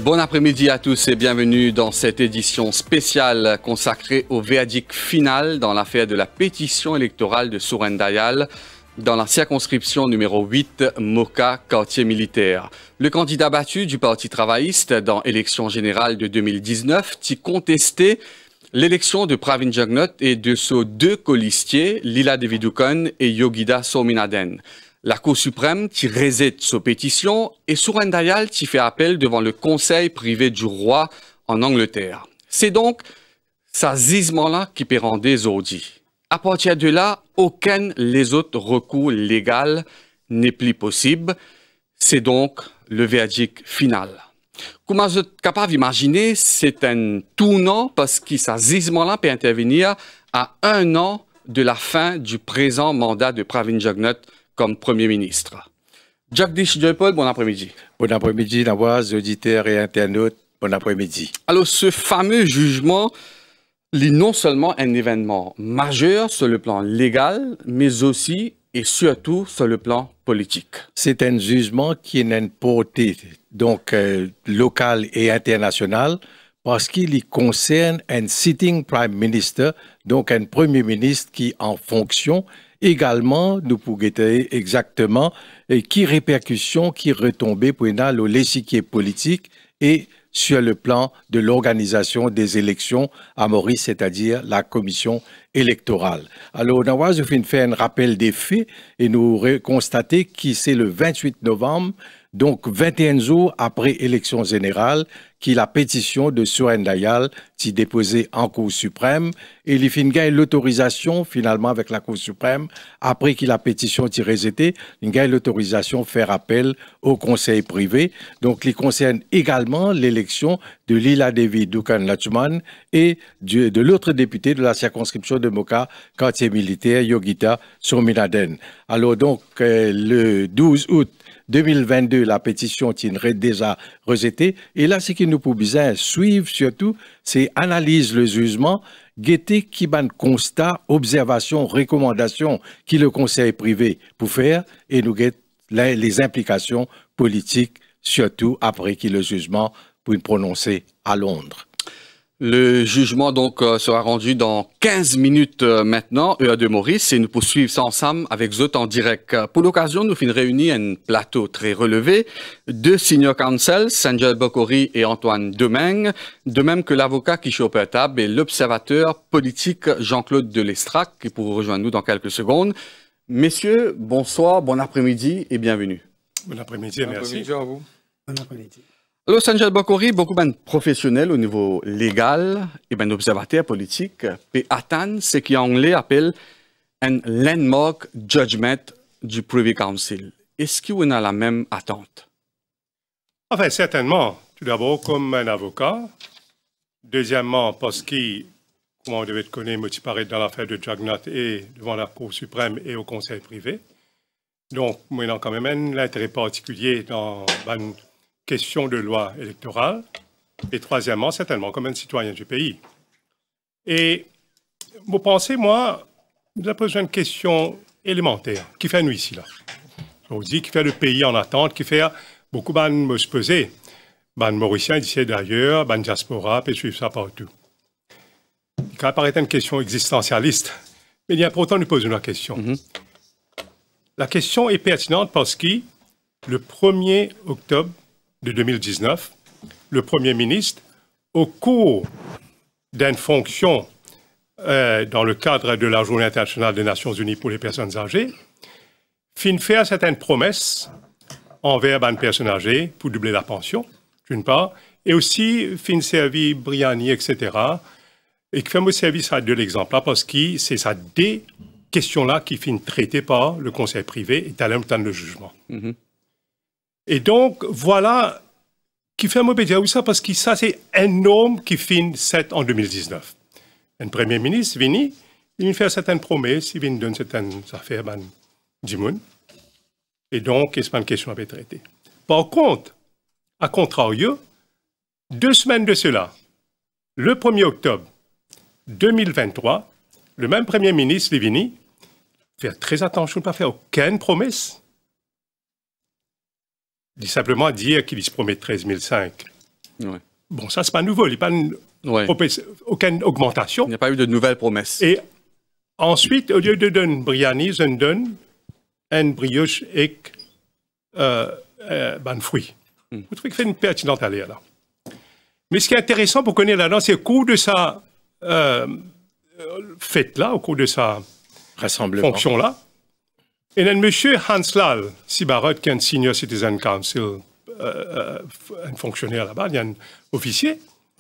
Bon après-midi à tous et bienvenue dans cette édition spéciale consacrée au verdict final dans l'affaire de la pétition électorale de Soeren Dayal dans la circonscription numéro 8, Moka, quartier militaire. Le candidat battu du Parti travailliste dans l'élection générale de 2019 qui contestait l'élection de Pravin Jugnauth et de ses deux colistiers, Lila Devidukun et Yogita Sominaden. La Cour suprême qui rejette sa pétition et Soeren Dayal qui fait appel devant le Conseil privé du roi en Angleterre. C'est donc ce gisement-là qui peut rendre aujourd'hui. À partir de là, aucun des autres recours légaux n'est plus possible. C'est donc le verdict final. Comment vous êtes capable d'imaginer, c'est un tournant parce que ce gisement-là peut intervenir à 1 an de la fin du présent mandat de Pravin Jugnauth comme Premier ministre. Jagdish Joypal, bon après-midi. Bon après-midi, Nawaz, auditeurs et internautes, bon après-midi. Alors, ce fameux jugement est non seulement un événement majeur sur le plan légal, mais aussi et surtout sur le plan politique. C'est un jugement qui a une portée donc locale et internationale parce qu'il concerne un sitting prime minister, donc un premier ministre qui en fonction. Également, nous pouvons guetter exactement qui répercussions, qui retombées pour l'échiquier politique et sur le plan de l'organisation des élections à Maurice, c'est-à-dire la commission électorale. Alors, nous avons fait un rappel des faits et nous constater que c'est le 28 novembre, donc 21 jours après l'élection générale, qui la pétition de Soeren Dayal qui déposée en Cour suprême et il fin gagne l'autorisation finalement avec la Cour suprême après que la pétition qui rejetée, il gagne l'autorisation faire appel au conseil privé. Donc il concerne également l'élection de Lila Devidukun et de l'autre député de la circonscription de Moka, quartier militaire, Yogita Sominaden. Alors donc le 12 août 2022, la pétition est déjà rejetée. Et là, ce que nous pouvons suivre surtout, c'est analyse le jugement, guetter qui ban constat, observation, recommandation qui le conseil privé pour faire et nous guette les implications politiques, surtout après que le jugement pour prononcer à Londres. Le jugement donc sera rendu dans 15 minutes maintenant, heure de Maurice, et nous poursuivons ça ensemble avec vous en direct. Pour l'occasion, nous finissons réunis un plateau très relevé, 2 senior counsel, Sanjay Bokori et Antoine Domingue, de même que l'avocat qui est au table et l'observateur politique Jean-Claude Delestrac, qui pourra rejoindre nous dans quelques secondes. Messieurs, bonsoir, bon après-midi et bienvenue. Bon après-midi, merci. Bon après-midi à vous. Bon après-midi. Alors, Sanjay Bokori, beaucoup de professionnels au niveau légal et ben observateurs politiques, puis attendent ce qu'en anglais appelle un landmark judgment du Privy Council. Est-ce que vous avez la même attente? Enfin, certainement. Tout d'abord, comme un avocat. Deuxièmement, parce que, comme on devait connaître, moi, tu parais dans l'affaire de Jugnauth et devant la Cour suprême et au Conseil privé. Donc, moi, il y a quand même un intérêt particulier dans une question de loi électorale, et troisièmement, certainement, comme un citoyen du pays. Et vous pensez, moi, nous avons besoin d'une question élémentaire. Qui fait nous ici, là? On dit qui fait le pays en attente, qui fait beaucoup de me se peser. Les Mauriciens d'ici d'ailleurs, la diaspora, puis suivre ça partout. Ça paraît une question existentialiste, mais il y a pourtant nous posons une question. La question est pertinente parce que le 1er octobre de 2019, le Premier ministre, au cours d'une fonction dans le cadre de la Journée internationale des Nations Unies pour les personnes âgées, fin faire certaines promesses envers les personnes âgées pour doubler la pension, d'une part, et aussi fin servir Briani, etc. Et qui fait me servir ça de l'exemple là parce que c'est ça des questions-là qui finissent traitées par le conseil privé et à même temps le jugement. Et donc, voilà qui fait me dire ça, parce que ça, c'est un homme qui finit 7 en 2019. Un premier ministre, Vini, il fait certaines promesses, il vient donner certaines affaires, Dimoun. Et donc, c'est pas une question à être traitée. Par contre, à contrario, 2 semaines de cela, le 1er octobre 2023, le même premier ministre, Livini, fait très attention de ne pas faire aucune promesse. Il dit simplement dire qu'il se promet 13 500 Ouais. Bon, ça, c'est pas nouveau. Il n'y a pas aucune augmentation. Il n'y a pas eu de nouvelles promesses. Et ensuite, au lieu de donner Briani, je donne une brioche avec ban fruit. Vous trouvez que c'est une pertinente allée là. Mais ce qui est intéressant pour connaître là-dedans, c'est au cours de sa fête-là, au cours de sa fonction-là, et il y a M. Hans-Lal Sibarot, qui est un Senior Citizen Council, un fonctionnaire là-bas, il y a un officier.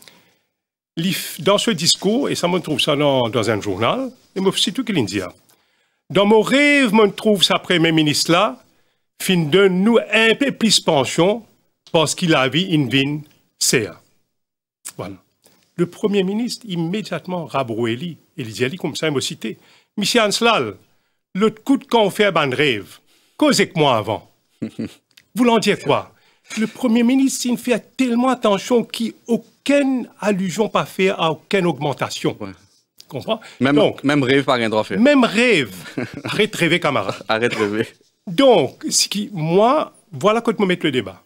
Dans ce discours, et ça me trouve ça dans un journal, et me cite tout qu'il dit. Dans mon rêve, me trouve ça Premier ministre-là, fin donne nous un peu plus pension parce qu'il a vu une vie CA. Voilà. Le Premier ministre, immédiatement, rabroué, il dit comme ça, il m'a cité. Monsieur Hanslal, l'autre coup de qu'on fait un rêve, causez avec moi avant. Vous l'en dites quoi? Le Premier ministre, il fait tellement attention qu'il n'y a aucune allusion pas faite à aucune augmentation. Ouais. Comprends? Même rêve par un droit fait. Même rêve. Arrête de rêver, camarade. Arrête de rêver. Donc, moi, voilà quand je me mets le débat.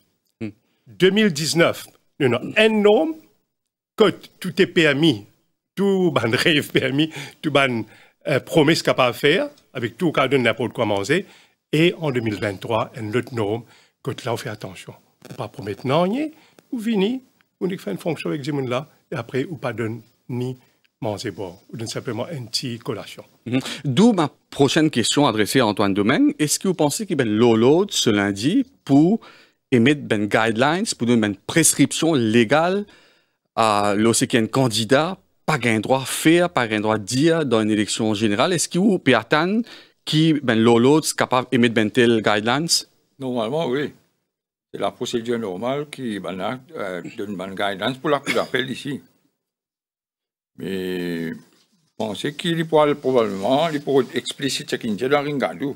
2019, il y a un norme, que tout est permis, tout ban rêve permis, tout ban promesse capable de faire, avec tout cas de n'importe quoi manger, et en 2023, un autre norme, que là, on fait attention. On ne pas promettre non, ou venir, on fait une fonction avec ces gens-là, et après, on ne pas donner ni manger bon, ou donne simplement une petite collation. D'où ma prochaine question adressée à Antoine Domingue. Est-ce que vous pensez qu'il y a l'autre ce lundi pour émettre des guidelines, pour donner une prescription légale à l'OCKN candidat, pas un droit faire, pas un droit dire dans une élection générale? Est-ce que vous pouvez attendre qui l'autre est capable d'émettre de telles guidelines? Normalement, oui. C'est la procédure normale qui donne une guidelines pour la cour d'appel ici. Mais je pense qu'il pourra probablement expliciter ce qu'il dit dans Ringadou.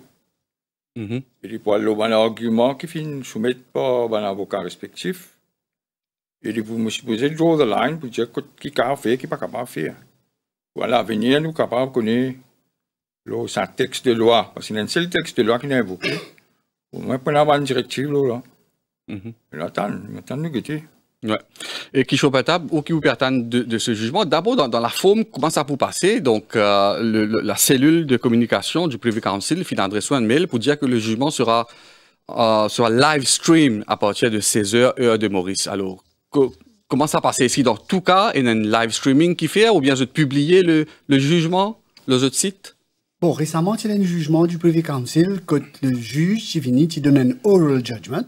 Il pourra avoir un argument qui finit soumettre par un avocat respectif. Et il peut me supposer draw the line pour dire qui est capable de faire, qui n'est pas capable de faire. Voilà, à l'avenir, nous sommes capables de connaître un texte de loi. Parce qu'il y a un seul texte de loi qui n'est invoqué. Au moins, pour avoir une directive là. On attend nous guetter. Ouais. Et qui chopatable ou qui vous pertane de ce jugement, d'abord dans la forme, comment ça peut passer? Donc, la cellule de communication du Privy Council fait adresser un mail pour dire que le jugement sera live stream à partir de 16h, heure de Maurice. Alors, comment ça passe ici? Dans tout cas, il y a un live streaming qui fait, ou bien je publier le jugement, les autres sites? Bon, récemment, il y a un jugement du Privy Council que le juge, qui finit, il donne un oral judgment.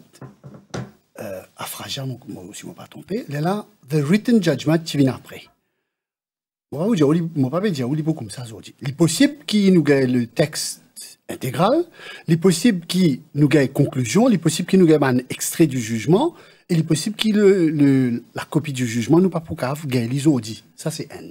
À Fraja, moi aussi, je ne pas trompé. Là, the written judgment qui vient après. Moi, je ne pas dire comme ça aujourd'hui. Il est possible qu'il nous gagne le texte intégral, il est possible qu'il nous gagne conclusion, il est possible qu'il nous gagne un extrait du jugement, et il est possible que la copie du jugement nous pas pour cave gagne les audits. Ça, c'est N.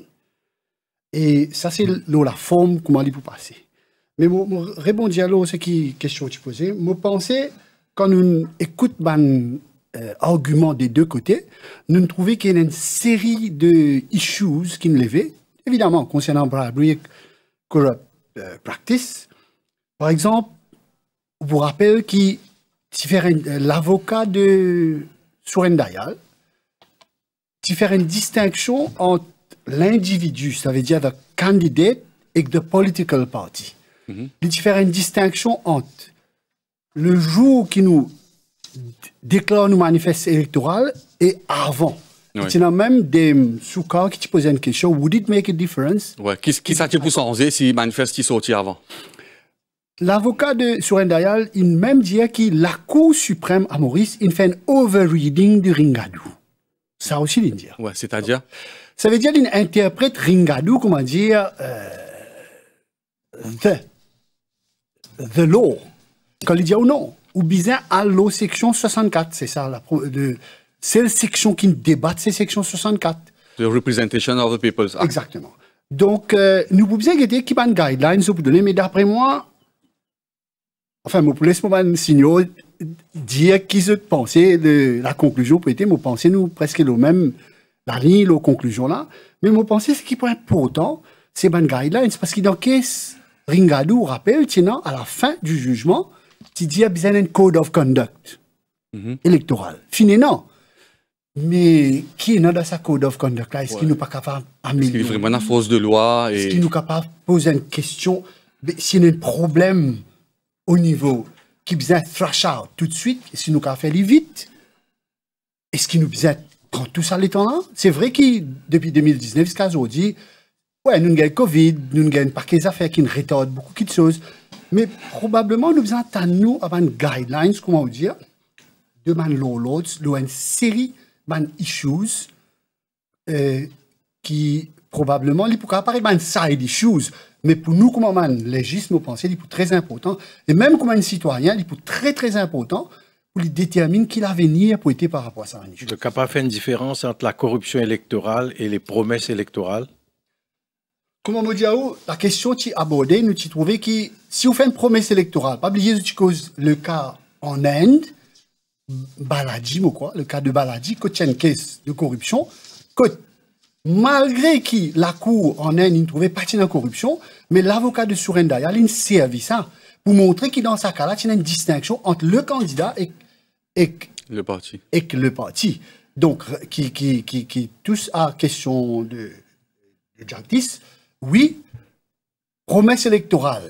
Et ça, c'est la forme, comment il peut passer. Mais moi, répondre à ce qui question que tu posais, moi, pensais, quand nous écoutons arguments des deux côtés, nous trouvons qu'il y a une série de issues qui nous levaient, évidemment, concernant bribery, corrupt practice. Par exemple, je vous rappelle que l'avocat de Surendayal, qui fait une distinction entre l'individu, ça veut dire le candidate, et le political party. Il fait une distinction entre le jour qui nous déclare nos manifestes électoraux et avant. Oui. Il y a même des sous-cas qui te posent une question, would it make a difference? Ouais. Qui ça pour changer si manifeste qui sortit avant? L'avocat de Surendayal, il même dit que la Cour suprême à Maurice, il fait un overreading de Ringadou. Ça aussi, il dit. Ouais, c'est-à-dire? Ça veut dire qu'il interprète Ringadou, comment dire, the law. Quand il dit ou non, ou bien à la section 64, c'est ça, c'est la section qui débat, c'est section 64. The representation of the people's act. Exactement. Donc, nous pouvons dire qu'il y a des guidelines pour donner, mais d'après moi, enfin, je vous laisse un signal dire qui se pensait de la conclusion, peut-être, je pense nous presque le même, la ligne, la conclusion là, mais je pense ce qui est important, c'est les guidelines, parce que dans le cas, Ringadou rappelle, à la fin du jugement, tu dis qu'il y a besoin d'un code of conduct électoral. Finalement, Mais qui est dans sa code of conduct là? Est-ce qu'il n'est pas capable d'améliorer? Est-ce qu'il est vraiment une force de loi? Est-ce qu'il est capable de poser une question? S'il y a un problème au niveau qui besoin de thrash out tout de suite, est-ce qu'il nous capable faire vite? Est-ce qu'il nous besoin prendre tout ça les temps là? C'est vrai que depuis 2019 jusqu'à aujourd'hui, ouais, nous avons le Covid, nous avons un paquet d'affaires qui nous retardent beaucoup de choses. Mais probablement, nous besoin nous avoir une guidelines, comment vous dire, de l'autre, une série de issues qui probablement, il pourrait apparaître une side issues. Mais pour nous, comme un légiste, nous pensons qu'il est très important. Et même comme un citoyen, il est très, très important pour déterminer qui l'avenir pour être par rapport à ça. Le capable faire une différence entre la corruption électorale et les promesses électorales? Comme on me dit, la question qui est abordée, nous avons trouvé que si on fait une promesse électorale, pas oublier le cas en Inde, Balaji, le cas de Balaji, qui a une caisse de corruption, que malgré que la Cour en Inde ne trouvait pas de corruption, mais l'avocat de Surendaya Dayal a servi ça pour montrer que dans ce cas-là, il y a une distinction entre le candidat et le parti. Donc, qui tous à question de justice, oui, promesse électorale,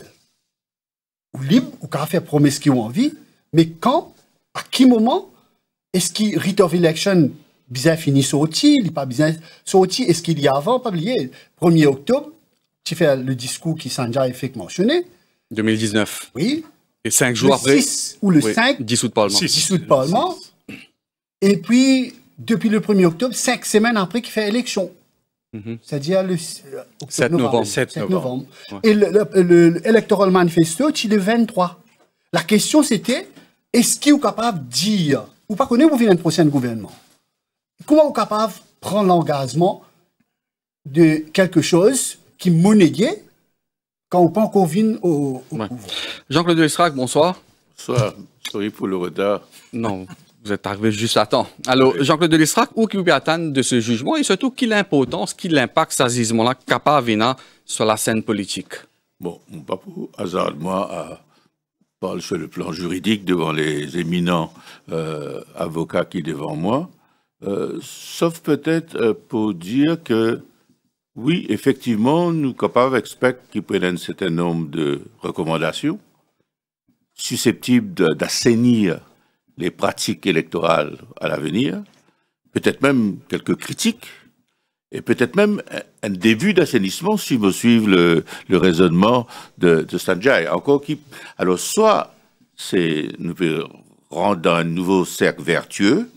ou libre, ou qu'à faire promesse qui ont envie, mais quand, à quel moment, est-ce que rite of election bien fini sorti, il n'est pas bien sorti, est-ce qu'il y a avant, pas oublier, 1er octobre, tu fais le discours qui Sanjay fait mentionner. 2019. Oui. Et 5 jours après. 6 ou le 5. Dissout de Parlement. Dissout de Parlement. Et puis, depuis le 1er octobre, 5 semaines après qu'il fait élection. C'est-à-dire le 7 novembre. 7 novembre. Ouais. Et l'Electoral Manifesto, c'est le 23. La question, c'était, est-ce qu'il est capable de dire, ou pas connaître, vous venez un prochain gouvernement, comment vous êtes capable de prendre l'engagement de quelque chose qui est monnayé quand on pas encore venu au pouvoir? Jean-Claude Delestrac, bonsoir. Bonsoir. Sorry pour le retard. Non. Vous êtes arrivé juste à temps. Alors, Jean-Claude Delestrac, où qui vous attendre de ce jugement et surtout, quelle importance, quel impact ça jugement-là capable sur la scène politique? Bon, pas pour hasard, moi, à parler sur le plan juridique devant les éminents avocats qui sont devant moi, sauf peut-être pour dire que, oui, effectivement, nous sommes capables d'expecter qu'ils prennent un certain nombre de recommandations susceptibles d'assainir les pratiques électorales à l'avenir, peut-être même quelques critiques, et peut-être même un début d'assainissement si vous suivez le raisonnement de Sanjay. Alors, soit nous pouvons rendre dans un nouveau cercle vertueux,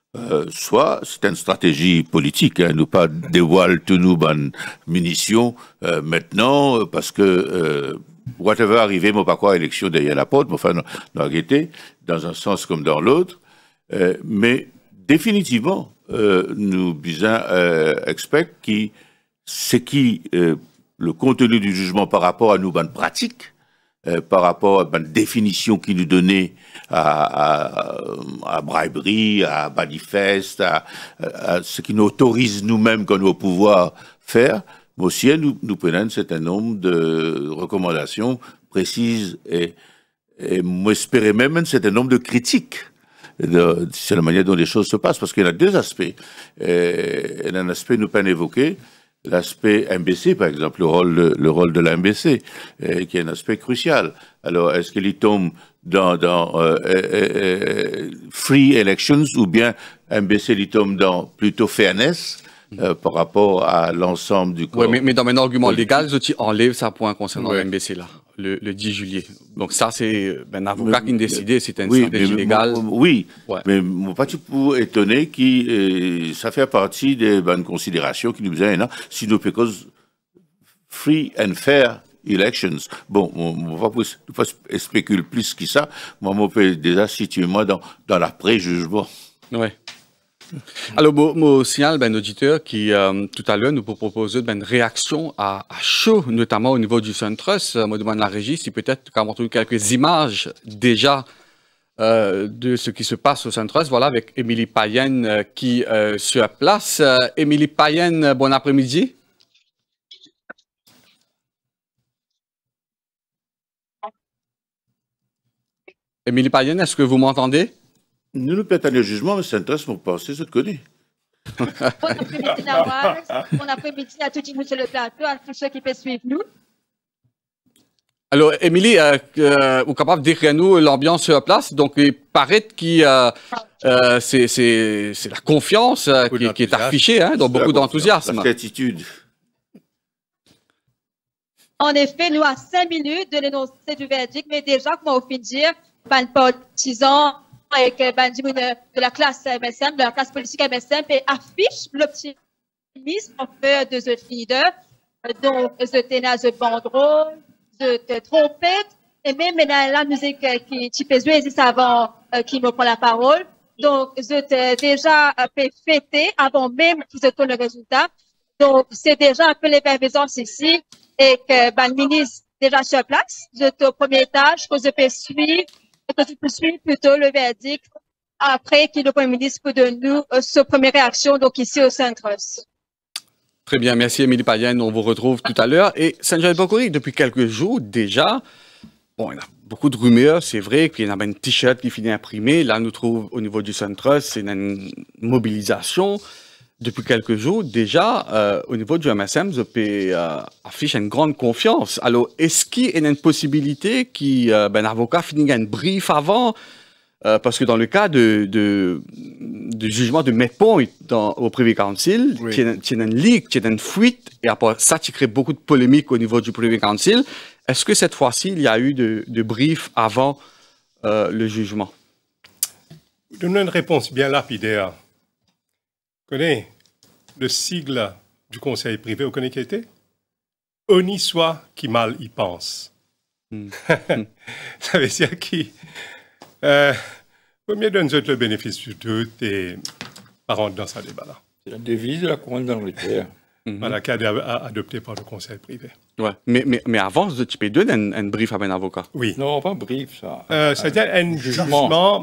soit c'est une stratégie politique, nous pas dévoiler tous nos munitions maintenant, parce que whatever arrivé, moi pas quoi élection derrière la porte, enfin, dans dans un sens comme dans l'autre, mais définitivement, nous disons experts qui c'est qui le contenu du jugement par rapport à nos bonnes pratiques, par rapport à la définition qui nous donnait à briberie, à manifeste, à ce qui nous autorise nous-mêmes quand nous au pouvoir faire. Mais aussi, nous prenons un certain nombre de recommandations précises et moi, j'espérais même un certain nombre de critiques sur la manière dont les choses se passent, parce qu'il y a deux aspects. Il y a un aspect nous pas évoqué, l'aspect MBC, par exemple, le rôle de la MBC, qui est un aspect crucial. Alors, est-ce qu'il tombe dans free elections ou bien MBC il tombe dans plutôt fairness par rapport à l'ensemble du corps? Oui, mais dans mon argument légal, je enlève ça point concernant la MBC là. Le 10 juillet. Donc ça, c'est un avocat qui a décidé, c'est une stratégie légale. Oui, ouais. Mais moi, pas pour étonner que ça fait partie des bonnes considérations qui nous viennent, si nous faisons free and fair elections. Bon, on va pas spéculer plus que ça. Moi, je peux déjà situer moi dans l'après-jugement. Oui. Alors, moi, signale un auditeur qui, tout à l'heure, nous propose une réaction à chaud, notamment au niveau du SunTrust. Moi, demande la régie si peut-être qu'on montre quelques images déjà de ce qui se passe au SunTrust. Voilà, avec Émilie Payen qui sur place. Émilie Payen, bon après-midi. Émilie Payen, est-ce que vous m'entendez? Nous peut-être le jugement, mais SunTrust, mon pensée, je te connais. Bon après-midi, Nawaz. Bon après-midi à tout le monde sur le plateau, à tous ceux qui peuvent suivre nous. Alors, Émilie, vous êtes capable de décrire nous l'ambiance sur place? Donc, il paraît que c'est la confiance qui est affichée, hein, donc beaucoup d'enthousiasme. La gratitude. En effet, nous, à 5 minutes de l'énoncé du verdict, mais déjà, comme on finit de dire, les partisans avec de la classe MSM, de la classe politique MSM, et affiche l'optimisme en fait de ce leader. Donc, ce ténage de banderole, de trompette, et même la musique qui peut jouer, c'est avant qui me prend la parole. Donc, je déjà fait fêter avant même qu'ils se tournent le résultat. Donc, c'est déjà un peu l'effervescence ici, et que le ministre déjà sur place, j'étais au premier étage, que je peux suivre plutôt le verdict après que le Premier ministre peut donner nous sa première réaction, donc ici au Centre-Ouest. Très bien, merci Émilie Payenne, on vous retrouve tout à l'heure. Et Sanjay Bokouri, depuis quelques jours déjà, bon, il y a beaucoup de rumeurs, c'est vrai qu'il y a un t-shirt qui finit imprimé. Là, nous trouvons au niveau du Centre-Ouest, c'est une mobilisation. Depuis quelques jours, déjà, au niveau du MSM, je affiche une grande confiance. Alors, est-ce qu'il y a une possibilité qu'un avocat finisse un brief avant? Parce que dans le cas du jugement de Medpoint au Privy Council, oui, il y a une leak, il y a une fuite, et après ça, qui crée beaucoup de polémiques au niveau du Privy Council. Est-ce que cette fois-ci, il y a eu de brief avant le jugement? Donne une réponse bien lapidaire. Vous connaissez le sigle du conseil privé, vous connaissez qui était? Honi soit qui mal y pense. Ça veut dire qui? Vaut mieux donner le bénéfice du doute et pas rentrer dans ce débat-là. C'est la devise de la couronne d'Angleterre. Voilà, qui a adopté par le conseil privé. Ouais. Mais avant, tu peux donner un brief à un avocat? Oui. Non, pas un brief, ça. C'est-à-dire un jugement.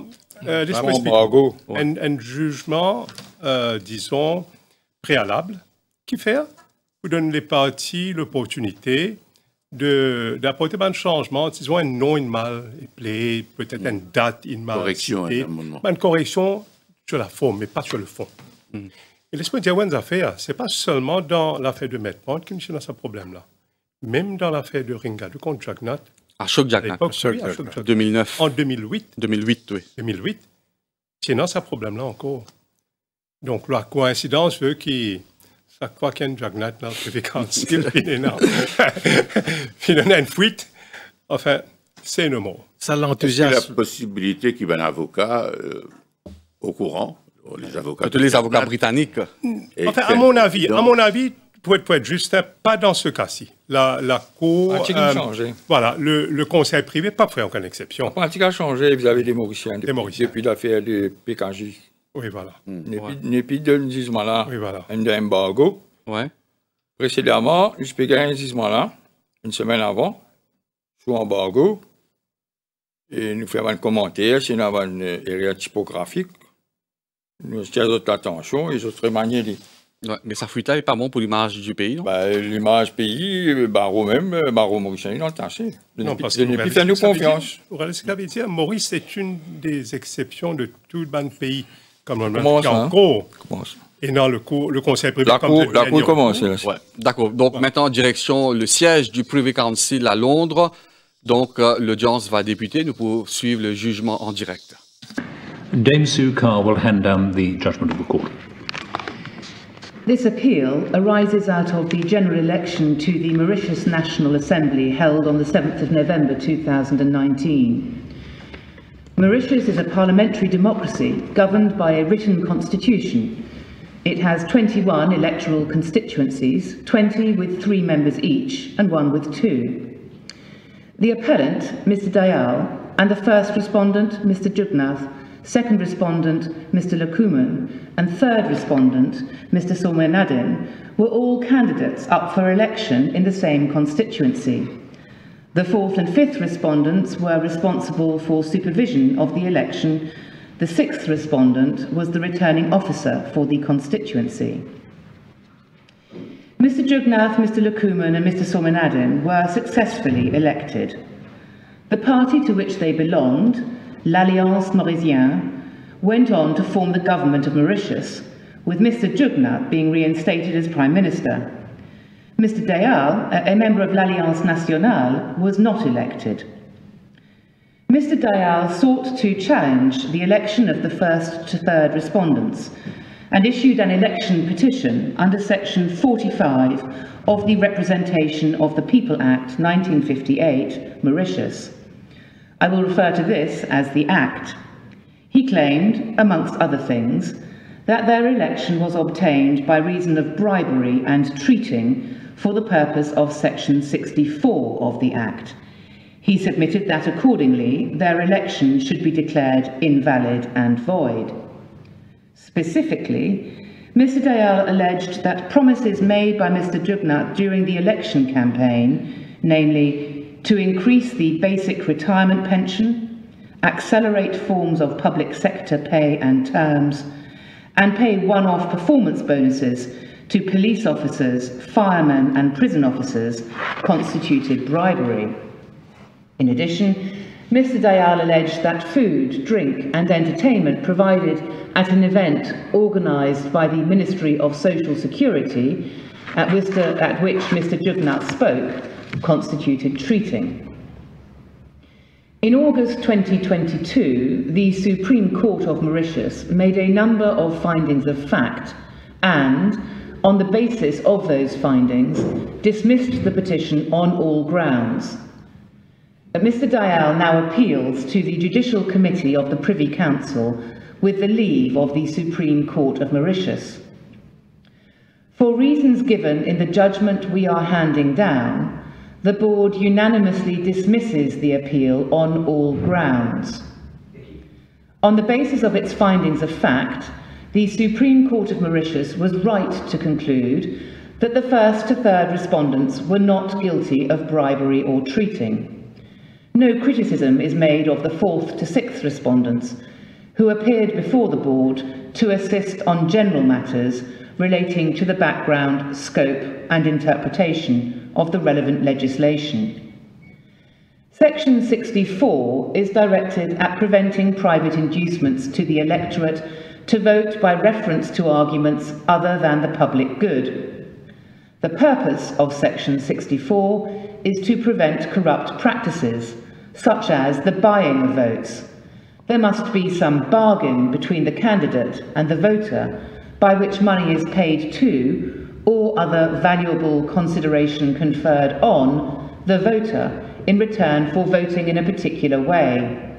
Un jugement, disons, préalable, qui fait, vous donne les parties l'opportunité d'apporter un changement, disons un nom, une mal, peut-être une date, une mal. Correction, une correction sur la forme, mais pas sur le fond. Et laisse-moi dire une affaire, ce n'est pas seulement dans l'affaire de Medpoint qui nous a ce problème-là. Même dans l'affaire de Ringado contre Jagnat. Ashok Jagnat, 2009. En 2008. 2008, oui. 2008. C'est dans ce problème-là encore. Donc, la coïncidence veut qu'il ça croit qu'il y a une Jagnat dans le Privy Council, puis il y a une fuite. Enfin, c'est un mot. Ça l'enthousiasme. Est-ce qu'il y a la possibilité qu'il y ait un avocat au courant, les avocats, tous les avocats britanniques. Enfin, à mon avis, pour être juste, pas dans ce cas-ci. La Cour... voilà, le conseil privé, pas fait aucune exception. La pratique a changé vis-à-vis des Mauriciens depuis l'affaire de PKJ. Oui, voilà. Depuis le jugement-là, oui, voilà. Un embargo. Ouais. Précédemment, je payais un jugement-là, une semaine avant, sous embargo. Et nous faisons un commentaire, c'est une erreur typographique. Nous avons attention et je serais manié. Ouais, mais ça fuite n'est pas bon pour l'image du pays, non? L'image pays, Barreau Mauricien, il a entaché. Non, parce que depuis, fait nous confiance. Maurice, c'est une des exceptions de tout le pays. Comme on dit en cours. Et dans le conseil privé. La cour commence. Ouais, d'accord. Donc maintenant, direction le siège du Privy Council à Londres. Donc l'audience va débuter. Nous pouvons suivre le jugement en direct. Dame Sue Carr will hand down the judgment of the court. This appeal arises out of the general election to the Mauritius National Assembly held on the 7th of November 2019. Mauritius is a parliamentary democracy governed by a written constitution. It has 21 electoral constituencies, 20 with 3 members each and 1 with 2. The appellant, Mr. Dayal, and the first respondent, Mr. Jugnath, second respondent, Mr. Lakuman, and third respondent, Mr. Somenadin, were all candidates up for election in the same constituency. The fourth and fifth respondents were responsible for supervision of the election. The sixth respondent was the returning officer for the constituency. Mr. Jugnath, Mr. Lakuman, and Mr. Somenadin were successfully elected. The party to which they belonged, l'Alliance Mauricienne, went on to form the government of Mauritius, with Mr. Jugnauth being reinstated as Prime Minister. Mr. Dayal, a member of l'Alliance Nationale, was not elected. Mr. Dayal sought to challenge the election of the first to third respondents and issued an election petition under Section 45 of the Representation of the People Act 1958, Mauritius. I will refer to this as the Act. He claimed, amongst other things, that their election was obtained by reason of bribery and treating for the purpose of Section 64 of the Act. He submitted that accordingly their election should be declared invalid and void. Specifically, Mr. Dayal alleged that promises made by Mr. Jugnauth during the election campaign, namely to increase the basic retirement pension, accelerate forms of public sector pay and terms, and pay one-off performance bonuses to police officers, firemen and prison officers constituted bribery. In addition, Mr. Dayal alleged that food, drink and entertainment provided at an event organised by the Ministry of Social Security, at which Mr. Jugnauth spoke, constituted treating. In August 2022, the Supreme Court of Mauritius made a number of findings of fact and, on the basis of those findings, dismissed the petition on all grounds. Mr. Dayal now appeals to the Judicial Committee of the Privy Council with the leave of the Supreme Court of Mauritius. For reasons given in the judgment we are handing down, the Board unanimously dismisses the appeal on all grounds. On the basis of its findings of fact, the Supreme Court of Mauritius was right to conclude that the first to third respondents were not guilty of bribery or treating. No criticism is made of the fourth to sixth respondents, who appeared before the Board to assist on general matters relating to the background, scope and interpretation of the relevant legislation. Section 64 is directed at preventing private inducements to the electorate to vote by reference to arguments other than the public good. The purpose of Section 64 is to prevent corrupt practices, such as the buying of votes. There must be some bargain between the candidate and the voter by which money is paid to, or other valuable consideration conferred on, the voter in return for voting in a particular way.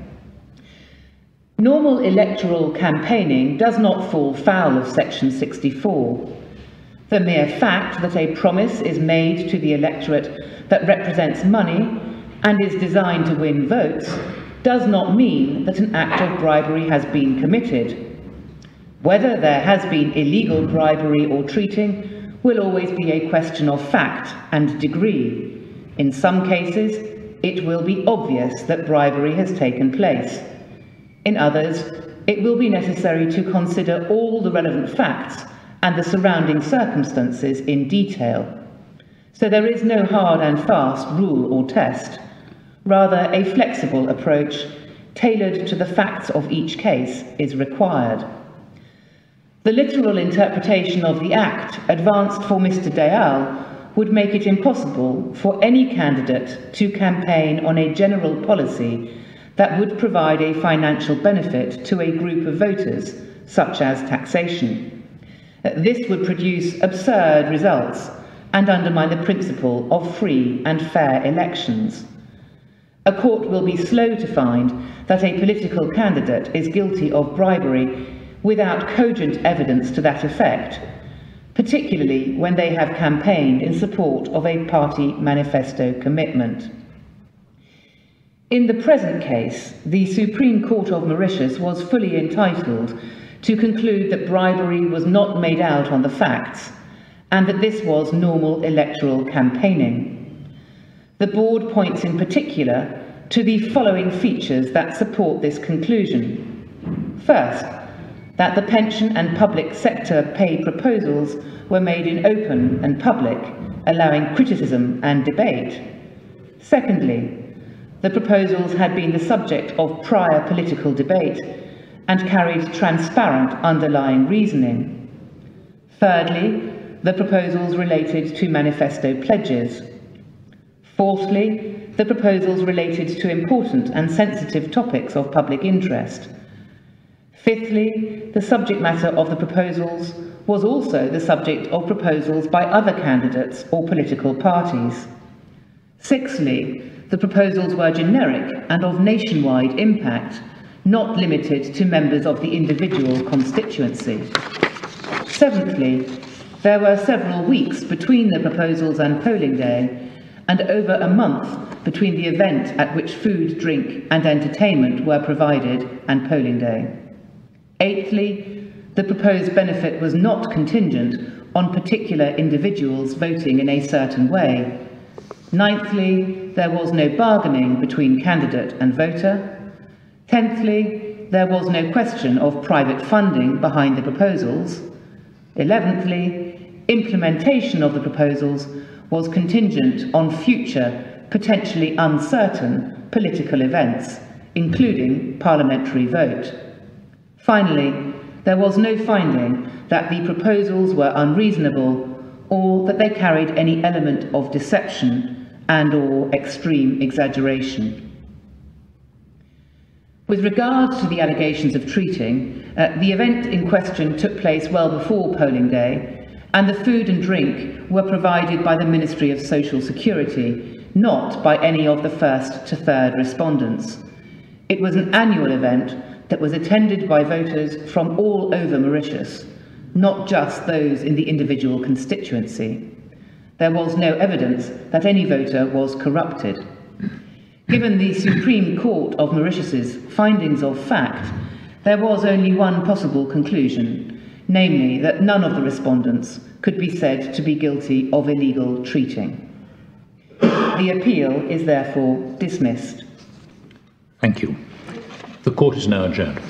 Normal electoral campaigning does not fall foul of Section 64. The mere fact that a promise is made to the electorate that represents money and is designed to win votes does not mean that an act of bribery has been committed. Whether there has been illegal bribery or treating will always be a question of fact and degree. In some cases, it will be obvious that bribery has taken place. In others, it will be necessary to consider all the relevant facts and the surrounding circumstances in detail. So there is no hard and fast rule or test. Rather, a flexible approach, tailored to the facts of each case, is required. The literal interpretation of the Act advanced for Mr. Dayal would make it impossible for any candidate to campaign on a general policy that would provide a financial benefit to a group of voters, such as taxation. This would produce absurd results and undermine the principle of free and fair elections. A court will be slow to find that a political candidate is guilty of bribery without cogent evidence to that effect, particularly when they have campaigned in support of a party manifesto commitment. In the present case, the Supreme Court of Mauritius was fully entitled to conclude that bribery was not made out on the facts and that this was normal electoral campaigning. The Board points in particular to the following features that support this conclusion. First, that the pension and public sector pay proposals were made in open and public, allowing criticism and debate. Secondly, the proposals had been the subject of prior political debate and carried transparent underlying reasoning. Thirdly, the proposals related to manifesto pledges. Fourthly, the proposals related to important and sensitive topics of public interest. Fifthly, the subject matter of the proposals was also the subject of proposals by other candidates or political parties. Sixthly, the proposals were generic and of nationwide impact, not limited to members of the individual constituency. Seventhly, there were several weeks between the proposals and polling day, and over a month between the event at which food, drink and entertainment were provided and polling day. Eighthly, the proposed benefit was not contingent on particular individuals voting in a certain way. Ninthly, there was no bargaining between candidate and voter. Tenthly, there was no question of private funding behind the proposals. 11thly, implementation of the proposals was contingent on future, potentially uncertain political events, including parliamentary vote. Finally, there was no finding that the proposals were unreasonable or that they carried any element of deception and/or extreme exaggeration. With regard to the allegations of treating, the event in question took place well before polling day, and the food and drink were provided by the Ministry of Social Security, not by any of the first to third respondents. It was an annual event that was attended by voters from all over Mauritius, not just those in the individual constituency. There was no evidence that any voter was corrupted. Given the Supreme Court of Mauritius's findings of fact, there was only one possible conclusion, namely that none of the respondents could be said to be guilty of illegal treating. The appeal is therefore dismissed. Thank you. The court is now adjourned.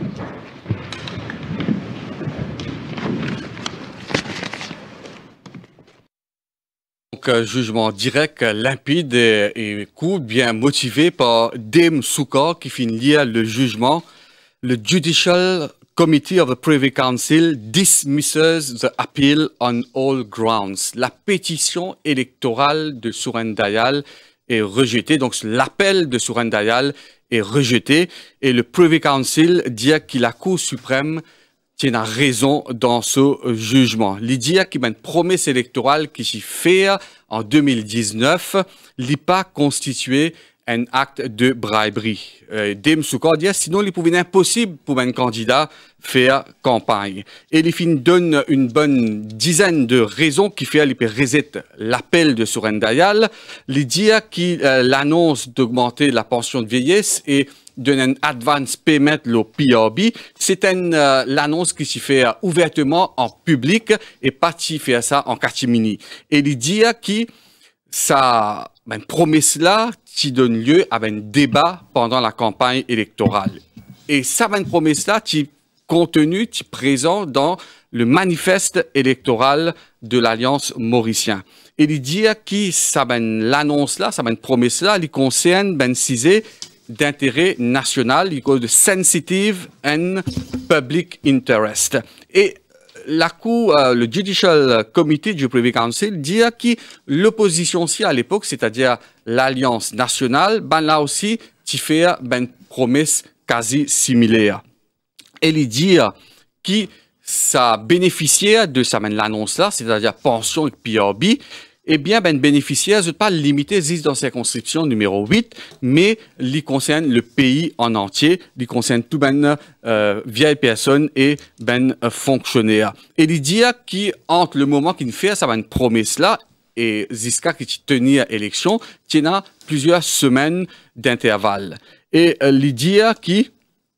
Donc, jugement direct, limpide et court, bien motivé par Dame Souka qui finit lire le jugement. Le Judicial Committee of the Privy Council dismisses the appeal on all grounds. La pétition électorale de Souren Dayal est rejetée. Donc, l'appel de Souren Dayal est rejeté. Et le Privy Council dit que la Cour suprême tient raison dans ce jugement. Il dit qu'il y a une promesse électorale qui s'y fait en 2019, n'a pas constitué un acte de briberie. Dame Souka dit sinon il pouvait être impossible pour un candidat faire campagne. Et il donne une bonne dizaine de raisons qui fait qu'il peut reset l'appel de Souren Dayal. Il dit qu'il l'annonce d'augmenter la pension de vieillesse et donne un advance payment le PRB. C'est l'annonce qui s'y fait ouvertement en public et pas qui fait ça en catimini. Et il dit que ça promesse-là qui donne lieu à un débat pendant la campagne électorale. Et ça, une promesse-là qui contenu, qui présent dans le manifeste électoral de l'Alliance mauricienne. Et il dit que ça, l'annonce-là, ça, une promesse-là, il concerne un sujet d'intérêt national, il cause de sensitive and public interest. Et la Cour, le Judicial Committee du Privy Council dit que l'opposition aussi à l'époque, c'est-à-dire l'Alliance nationale, là aussi, tu fais une promesse quasi similaire. Et il dit que ça bénéficiaire de ça, l'annonce-là, c'est-à-dire pension et PRB, eh bien, bénéficiaire ne pas limité dans circonscription numéro 8, mais il concerne le pays en entier, il concerne tout vieilles personnes et fonctionnaires. Et il dit qu'entre le moment qu'il fait ça, une promesse-là, et jusqu'à qu'il tenir élection, il y a plusieurs semaines d'intervalle. Et il dit qu'il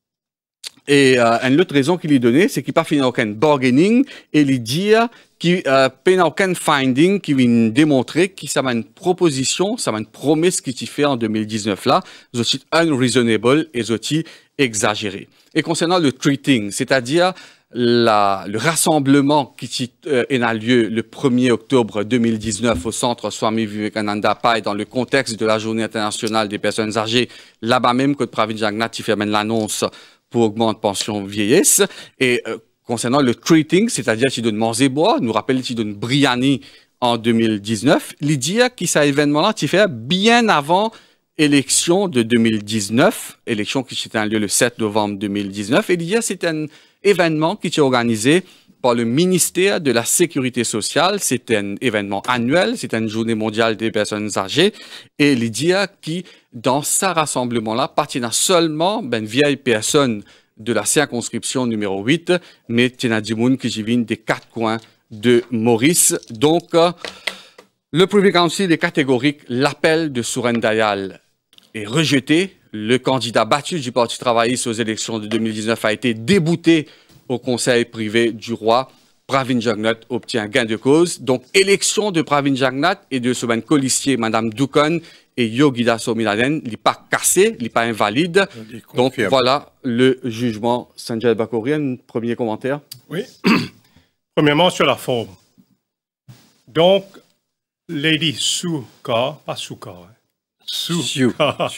et une autre raison qu'il lui donnait, c'est qu'il n'a pas fait aucun bargaining et il dit qu'il n'a aucun finding qui vient démontrer que ça va une proposition, ça va une promesse qu'il fait en 2019 là, c'est unreasonable et c'est exagéré. Et concernant le treating, c'est-à-dire le rassemblement qui a lieu le 1er octobre 2019 au centre Swami Vivekananda Pai dans le contexte de la Journée internationale des personnes âgées, là-bas même que Pravin Jagnnath fait l'annonce pour augmenter pension vieillesse et concernant le treating, c'est-à-dire qui donne Morzebois, nous rappelle qui donne Briani en 2019. L'idée qui ça événement-là, qui fait bien avant élection de 2019, élection qui s'était un lieu le 7 novembre 2019. Et l'idée, c'est un événement qui est organisé par le ministère de la Sécurité sociale. C'est un événement annuel, c'est une journée mondiale des personnes âgées. Et l'idée qui, dans ce rassemblement-là, appartient seulement ben vieilles personnes de la circonscription numéro 8, mais il y a des gens qui viennent des 4 coins de Maurice. Donc, le Privy Council est catégorique. L'appel de Souren Dayal est rejeté. Le candidat battu du Parti travailliste aux élections de 2019 a été débouté au conseil privé du roi. Pravin Jagnat obtient gain de cause. Donc, élection de Pravin Jagnat et de Souben Colistier, Madame Doukan et Yogida Somiladen, il n'est pas cassé, il n'est pas invalide. Donc, voilà le jugement. Sanjay Bakori, un premier commentaire? Oui. Premièrement, sur la forme. Donc, Lady Souka, pas Souka, hein. Souka.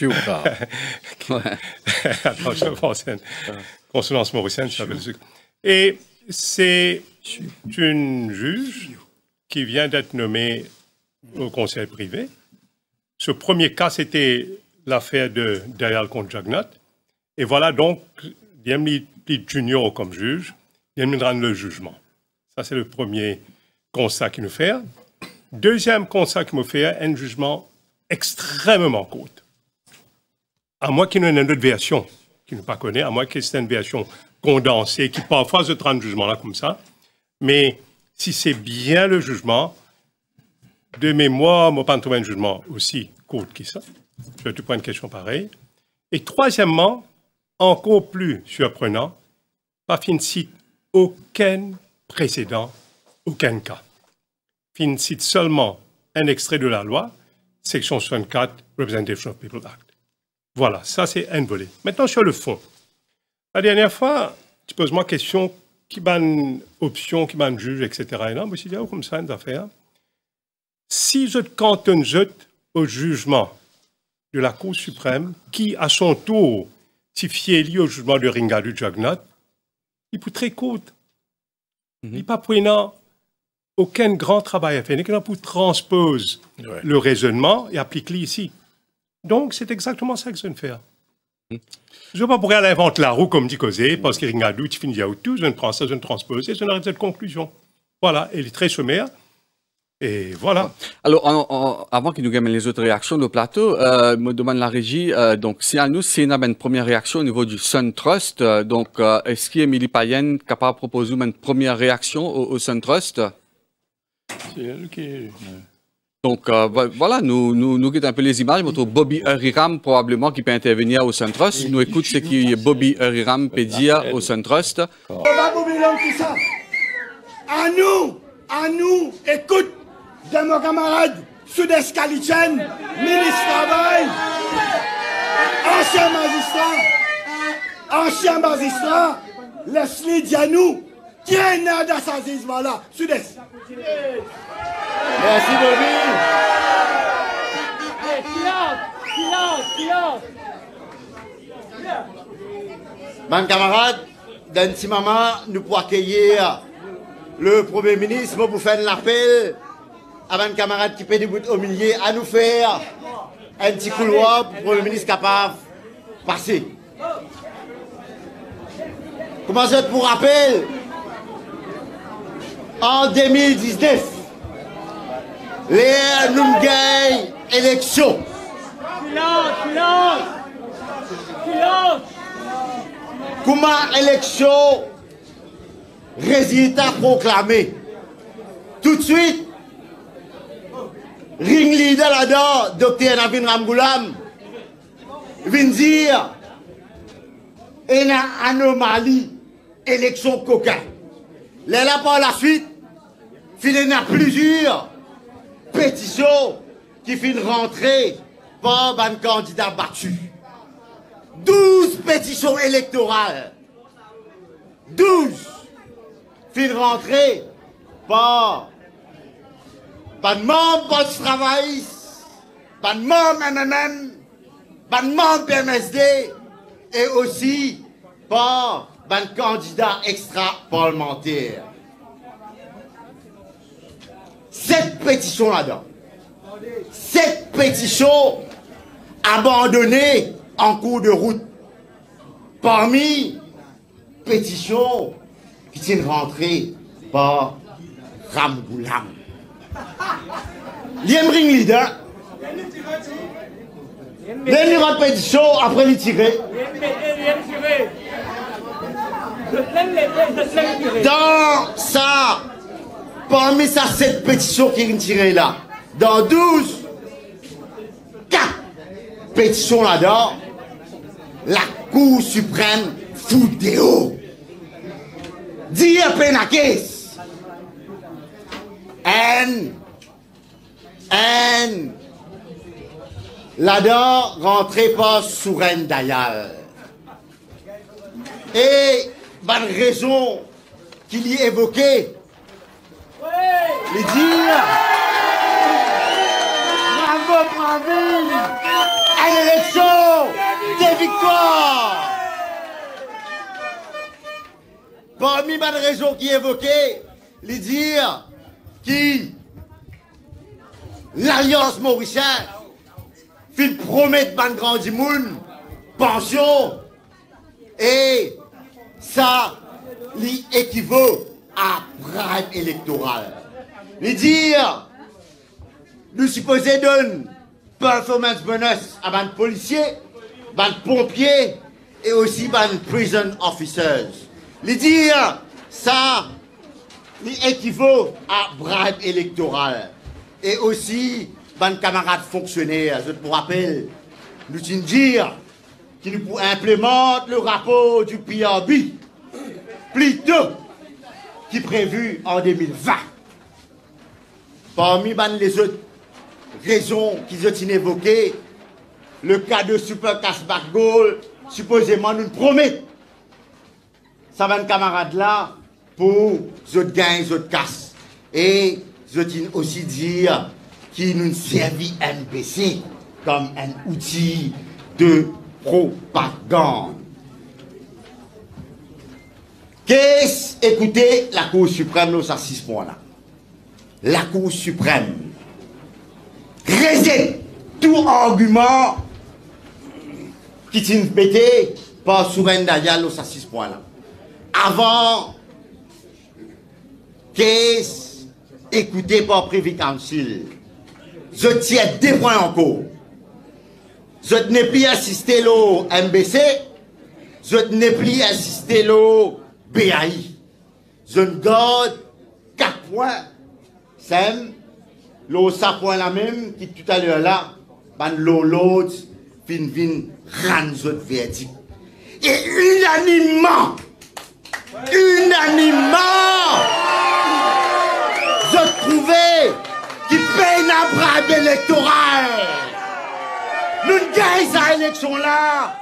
Attends, je pense à une consonance mauricienne, je s'appelle Souka. Et c'est une juge qui vient d'être nommée au conseil privé. Ce premier cas, c'était l'affaire de Dayal contre Jagnat. Et voilà donc, il y a mis Junior comme juge, il y a mis le jugement. Ça, c'est le premier constat qu'il nous fait. Deuxième constat qu'il nous fait, un jugement extrêmement court. À moins qu'il y ait une autre version qu'il ne pas connaît, à moins que c'est une version condensée qui parfois se traite de jugement-là comme ça. Mais si c'est bien le jugement, de mémoire, je ne pas trouver un jugement aussi court que ça. Je vais te prendre une question pareille. Et troisièmement, encore plus surprenant, pas fin cite aucun précédent, aucun cas. Fin cite seulement un extrait de la loi, section 64, Representation of People Act. Voilà, ça c'est un volet. Maintenant sur le fond. La dernière fois, tu poses moi question, qui va une option, qui va un juge, etc. Et là, je me suis dit, oh, comme ça, une affaire. Si je cantonne au jugement de la Cour suprême, qui à son tour s'y fiait au jugement de Ringalu Jagnat, il peut très court. Il n'est pas prenant aucun grand travail à faire. Il n'est pour transpose le raisonnement et applique-le ici. Donc, c'est exactement ça que je viens de faire. Je ne veux pas pour aller inventer la roue comme dit Cosé, parce que Ringalu, tu finis à tout, je ne prends ça, je ne transpose, et je n'arrête cette conclusion. Voilà, elle est très sommaire. Et voilà. Alors, avant qu'il nous gagne les autres réactions au plateau, me demande la régie, donc, si à nous, c'est une première réaction au niveau du Sun Trust, donc, est-ce qu'Émilie Payen est capable de proposer une première réaction au Sun Trust? C'est elle qui... Donc, voilà, nous guidons un peu les images. Votre Bobby Huriram, probablement, qui peut intervenir au Sun Trust. Nous écoutons ce que Bobby Huriram peut dire au Sun Trust. À nous, écoute, de mon camarade Soudès Kalitchen, ministre Travail, ancien magistrat, Leslie Dianou, qui est né dans sa voilà, Soudès. Merci, Bobby. Silence. Mon camarade, dans ce moment, nous pouvons accueillir le Premier ministre pour faire l'appel à mon camarade qui peut débuter au milieu à nous faire un petit couloir pour le Premier ministre capable de passer. Comment ça pour rappel? En 2019, les nous élections. Silence. Comment élection, résultat proclamé. Tout de suite, ring leader là-dedans, Dr. Navin Ramgoulam, vient dire, il y a une anomalie, élection coca. Là, par la suite, il y a plusieurs pétitions qui finissent rentrer par un candidat battu. 12 pétitions électorales. 12 finissent rentrer par de membres du travail, par de membres MMM, par de membres PMSD et aussi par un candidat extra-parlementaire. Cette pétition là-dedans, cette pétition abandonnée en cours de route, parmi pétitions qui tiennent rentrée par Ramgoulam. L'Yemring leader, l'Émirat pétition après les tirer. Dans ça, parmi ça, cette pétition qui est tirée là, dans 12, 4 pétitions là-dedans, la Cour suprême fout des hauts. Dire Penakis. Là-dedans, rentré par Souraine Dayal. Et, bonne raison qu'il y évoquait, les dire, bravo Pravine, à l'élection des victoires. Parmi bonne raison qui évoquait, les dire, qui l'Alliance mauricienne fit promettre ban grand moun pension et ça lui équivaut à bribe électoral. Les dire nous supposons donner performance bonus à ban policiers, ban pompiers et aussi ban prison officers. Les dire ça lui équivaut à bribe électoral. Et aussi, ban camarades fonctionnaires, je te rappelle, nous dire qui nous implémente le rapport du PRB, plutôt qui prévu en 2020. Parmi les autres raisons qu'ils ont évoquées, le cas de Super Cashback Goal, supposément nous promet, ça va camarades là, pour les gains, les casse. Et je tiens aussi dire qu'il nous servit MBC comme un outil de propagande. Qu'est-ce écoutez la Cour suprême nous à 6 points là. La Cour suprême rejette tout argument qui tient pété par Souraine Dayal nous à 6 points là. Avant qu'est-ce écouté par Privy Council, je tiens 2 points encore. Je n'ai plus assisté au MBC, je n'ai plus assisté au BAI. Je ne garde 4 points. C'est ça point là même qui tout à l'heure là, ban l'autre fin rend votre verdict. Et unanimement, je trouvais qu'il paye un bribe électoral. Nous gagnons cette élection-là.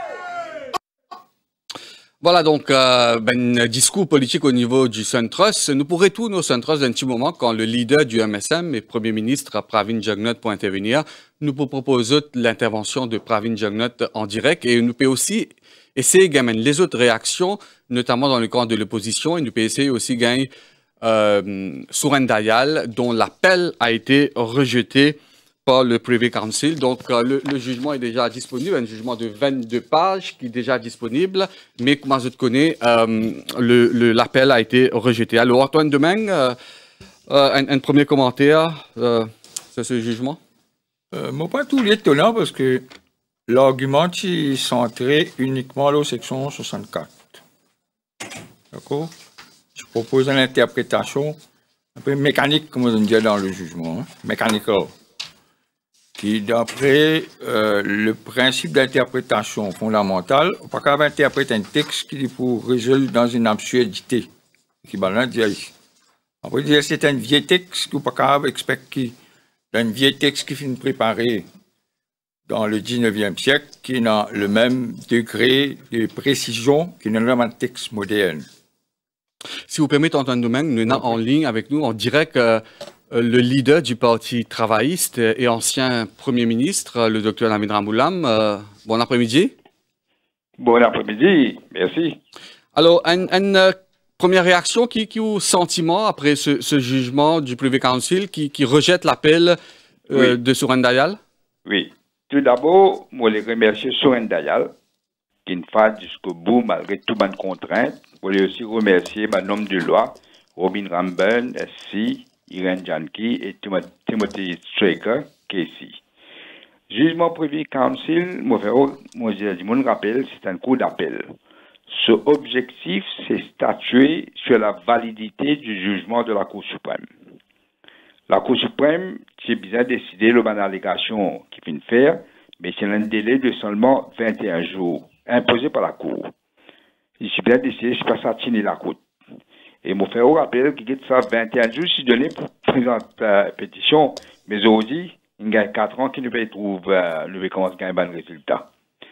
Voilà donc un discours politique au niveau du Centros. Nous pourrons tous nos Centros d'un petit moment quand le leader du MSM et Premier ministre Pravin Jugnauth pour intervenir. Nous proposons l'intervention de Pravin Jugnauth en direct et nous pouvons aussi essayer de gagner les autres réactions, notamment dans le camp de l'opposition, et nous pouvons essayer aussi de gagner Souraine Dayal, dont l'appel a été rejeté par le Privy Council. Donc, le jugement est déjà disponible, un jugement de 22 pages qui est déjà disponible, mais comme je te connais, l'appel a été rejeté. Alors, Antoine Domingue, un premier commentaire sur ce jugement? Moi, pas tout étonnant parce que l'argument est centré uniquement à la section 64. D'accord? Je propose une interprétation un peu mécanique, comme on dit dans le jugement, hein? Mechanical, qui, d'après le principe d'interprétation fondamentale, on ne peut pas interpréter un texte qui est pour résoudre dans une absurdité. Après, c'est un vieux texte qu'on ne peut pas expliquer, un vieux texte qui finit préparé dans le 19e siècle, qui a le même degré de précision qu'un un texte moderne. Si vous permettez, Antoine Domingue, nous sommes en ligne avec nous en direct le leader du Parti travailliste et ancien Premier ministre, le Dr Lamine Ramgoulam. Bon après-midi. Bon après-midi, merci. Alors, une première réaction qui ou sentiment après ce jugement du Privy Council qui rejette l'appel de Soren Dayal? Oui. Tout d'abord, moi, je remercie Soren Dayal qui ne fait jusqu'au bout malgré toutes les contraintes. Je voulais aussi remercier mon homme de loi, Robin Ramben, SC, Irene Janki et Timothy Straker, KC. Jugement Privy Council, moi, je rappelle, c'est un coup d'appel. Ce objectif, c'est statuer sur la validité du jugement de la Cour suprême. La Cour suprême, c'est bien décidé le ban allégation qu'il vient de faire, mais c'est un délai de seulement 21 jours, imposé par la Cour. Il s'est bien décidé, c'est pas ça tenir la côte. Et mon frère rappelle qu'il y a ça 21 jours, si donné pour présenter la pétition, mais aujourd'hui, il y a 4 ans qu'il ne peut trouver, ne commence à gagner un bon résultat.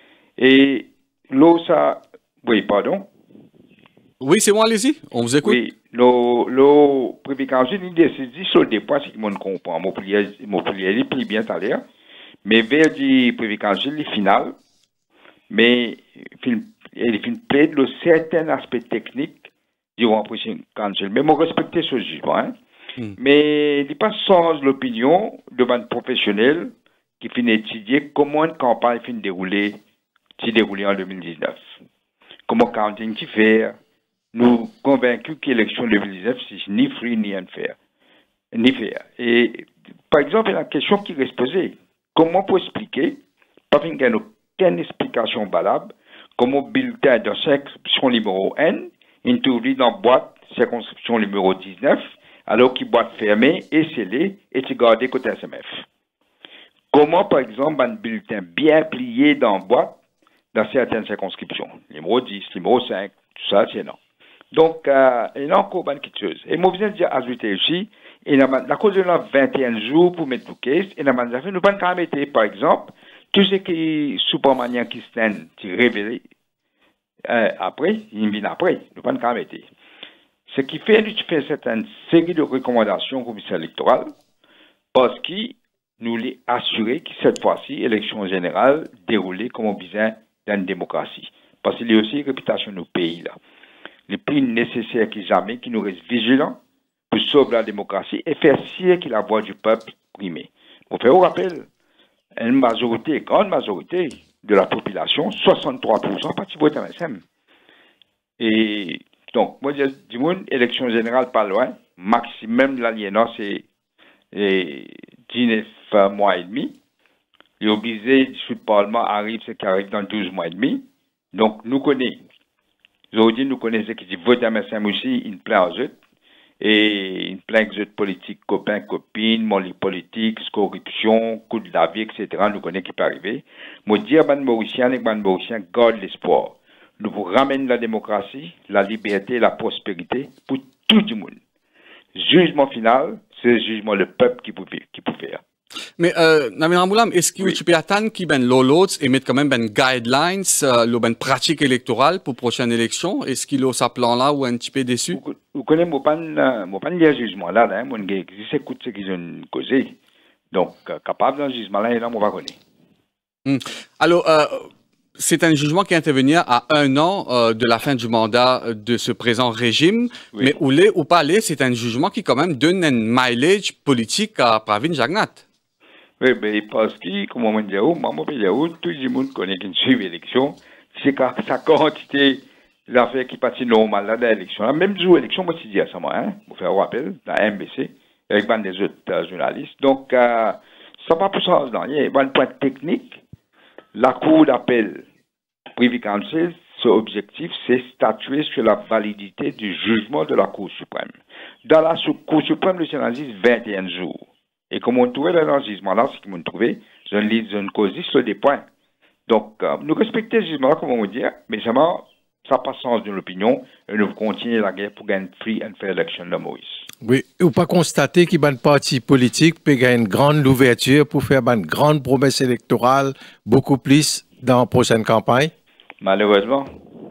Et là, ça, oui, pardon. Oui, c'est moi, allez-y, on vous écoute. Oui, le Privy Council, il décide sur des points, c'est que je comprends. Mon plié, il plie bien tout à l'heure. Mais vers du Privy Council, il final. Mais il plaide le certain aspect technique du Privy Council. Mais moi, respecter ce jugement. Hein. Mais il n'est pas sans l'opinion de un professionnel qui finit étudier comment une campagne finit dérouler en 2019. Comment counting qui fait. Nous convaincus que l'élection 2019, c'est ni free ni unfair. Ni fair. Et, par exemple, la question qui reste posée, comment pour expliquer, pas qu'il n'y a aucune explication valable, comment bulletin de circonscription numéro N, introduit dans boîte circonscription numéro 19, alors qu'il boîte fermée et scellée et gardé côté SMF. Comment, par exemple, un bulletin bien plié dans boîte dans certaines circonscriptions, numéro 10, numéro 5, tout ça, c'est non. Donc, il y a encore quelque chose. Et moi, je viens de dire, ajouter aussi, la cause de 21 jours pour mettre le case, et nous ne pouvons pas mettre, par exemple, tout ce qui est supermanière qui se qui révélé après, il vient après, nous ne pouvons pas mettre. Ce qui fait, nous faisons une série de recommandations au commissaire électoral, parce qu'il nous l'a assuré que cette fois-ci, l'élection générale déroulée comme on besoin dans une démocratie. Parce qu'il y a aussi une réputation de nos pays là. Le plus nécessaire que jamais, qui nous reste vigilants pour sauver la démocratie et faire sier que la voix du peuple primée. Pour faire au rappel, une majorité, grande majorité de la population, 63%, parti vote MSM. Et donc, moi, je dis, élection générale pas loin, maximum de l'aliénance, c'est 19 mois et demi. Et obligé, le Parlement arrive, ce qui arrive dans 12 mois et demi. Donc, nous connaissons. Aujourd'hui, nous connaissons qui dit vote à MSM aussi, une plein aux autres. Et une plein aux autres politiques, copains, copines, molly politique, corruption, coup de la vie, etc. Nous connaissons qui peut arriver. Moi, dire à Mauricien et Mauricien, garde l'espoir. Nous vous ramène la démocratie, la liberté, la prospérité pour tout le monde. Jugement final, c'est le jugement le peuple qui peut faire. Mais, Nabil Ramboulam, est-ce que tu peux attendre qu'il y ait l'autre et mettre quand même une guidelines, une pratique électorale pour la prochaine élection? Est-ce qu'il a ce plan-là ou un petit peu déçu? Vous connaissez mon pan de jugement là, mon gars, je écoute ce qu'ils ont causé. Donc, capable d'un jugement là, on va connaître. Alors, c'est un jugement qui intervient à 1 an de la fin du mandat de ce présent régime, oui. Mais ou pas aller, c'est un jugement qui quand même donne un mileage politique à Pravin Jagnnath. Oui, mais parce que, comme on dit, tout le monde connaît qu'il suit l'élection, c'est sa quantité d'affaires qui passent normal là dans l'élection. Même jour l'élection, moi, je dis à ça, pour faire un rappel, dans MBC, avec des autres journalistes. Donc, ça n'a pas plus sens dans il y a un point technique. La Cour d'appel Privy Council, son objectif, c'est statuer sur la validité du jugement de la Cour suprême. Dans la Cour suprême, le Sénat dit 21 jours. Et comme on trouvait dans ce jugement-là, ce qu'on trouvait, je ne cause sur des points. Donc, nous respectons ce jugement-là, comme on veut dire, mais ça n'a pas sens de l'opinion, et nous continuons la guerre pour gagner une free and fair election de Maurice. Oui, ou pas constater qu'il y a un parti politique peut gagner une grande ouverture pour faire une grande promesse électorale, beaucoup plus dans la prochaine campagne? Malheureusement,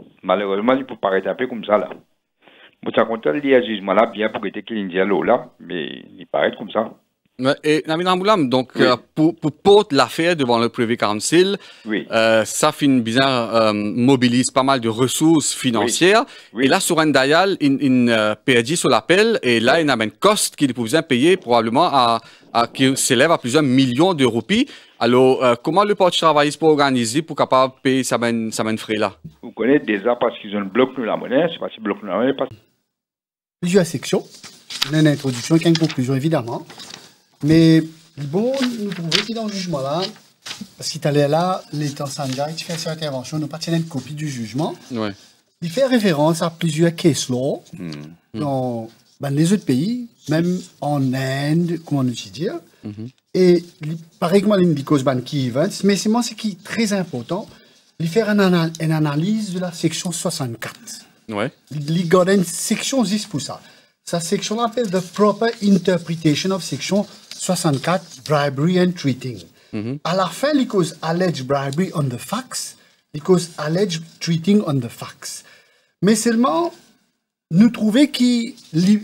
il peut paraître un peu comme ça, là. Pour ça, quand il y a un jugement là, bien pour être qu'il y ait là, mais il paraît comme ça. Et Namin Ramboulam, donc, pour porter l'affaire devant le Privy Council, ça mobilise pas mal de ressources financières. Et là, Souraine Dayal, il perdit sur l'appel, et là, il y a un cost qu'il pouvait payer probablement qui s'élève à plusieurs millions de roupies. Alors, comment le parti travaille pour organiser, pour capable payer ça frais là? Vous connaissez déjà parce qu'ils ont bloqué la monnaie, c'est parce qu'ils bloquent la monnaie. Plusieurs sections. On a une introduction qui a une conclusion, évidemment. Mais bon, nous trouvons que dans le jugement-là, parce qu'il allait là, l'État Sanja, il fait cette intervention, nous partenons une copie du jugement. Il fait référence à plusieurs case law dans les autres pays, même en Inde, comment on dit dire. Et par exemple, il dit cause key events, mais c'est moi ce qui est très important, il fait une analyse de la section 64. Il y a une section 10 pour ça. Sa section s'appelle The Proper Interpretation of Section 64, Bribery and Treating. À la fin, il cause alleged bribery on the facts, il cause alleged treating on the facts. Mais seulement, nous trouvons qu'il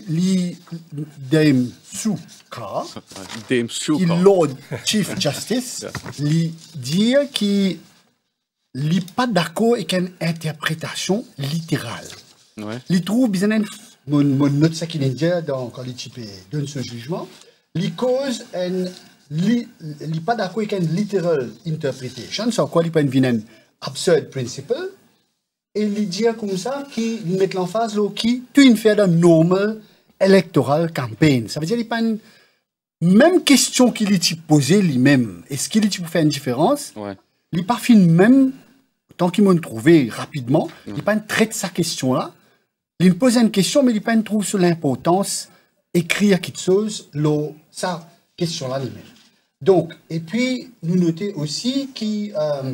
Dame Souka, qui Lord Chief Justice, lui dit qu'il n'est pas d'accord avec une interprétation littérale. Il trouve bien mon note ça qu'il dit quand il donne ce jugement, il cause il n'est pas d'accord avec une literal interpretation, c'est quoi il peut une absurd principle, et il dit comme ça qu'il met l'emphase là qui tu une fait d'un normal electoral campaign. Ça veut dire qu'il n'y a pas une même question qu'il est posée lui-même. Est-ce qu'il est pour faire une différence? Il n'est pas fin même, tant qu'il m'a trouvé rapidement, il n'est pas une traite sa question là. Il me pose une question, mais il ne trouve sur l'importance d'écrire quelque chose, sa question-là lui-même. Donc, et puis, nous notons aussi qu'il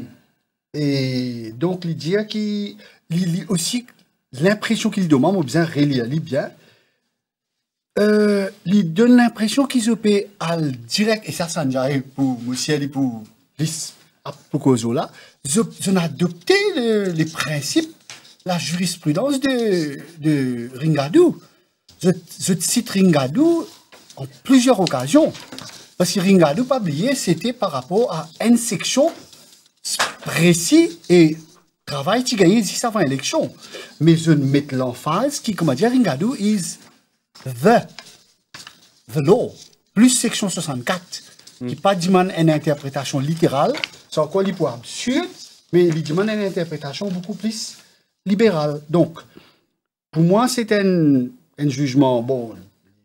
donc, il dit qu'il aussi l'impression qu'il demande, on besoin relire bien. Il donne l'impression qu'ils ont payé à direct, et ça j'arrive pour monsieur et pour cause là, ils ont adopté les principes, la jurisprudence de Ringadou. Je cite Ringadou en plusieurs occasions. Parce que Ringadou, pas oublier, c'était par rapport à une section précise et travail qui gagnait 10 avant l'élection. Mais je mets l'emphase qui, comment dire, Ringadou is the law, plus section 64, qui pas demande une interprétation littérale, c'est encore les points absurdes, mais il demande une interprétation beaucoup plus libérale. Donc, pour moi, c'est un jugement, bon,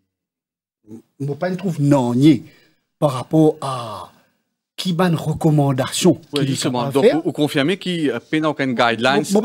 je ne trouve pas non par rapport à qui ban recommandation. Oui, justement. Donc, vous confirmez qu'il n'y a pas aucune guidelines. Je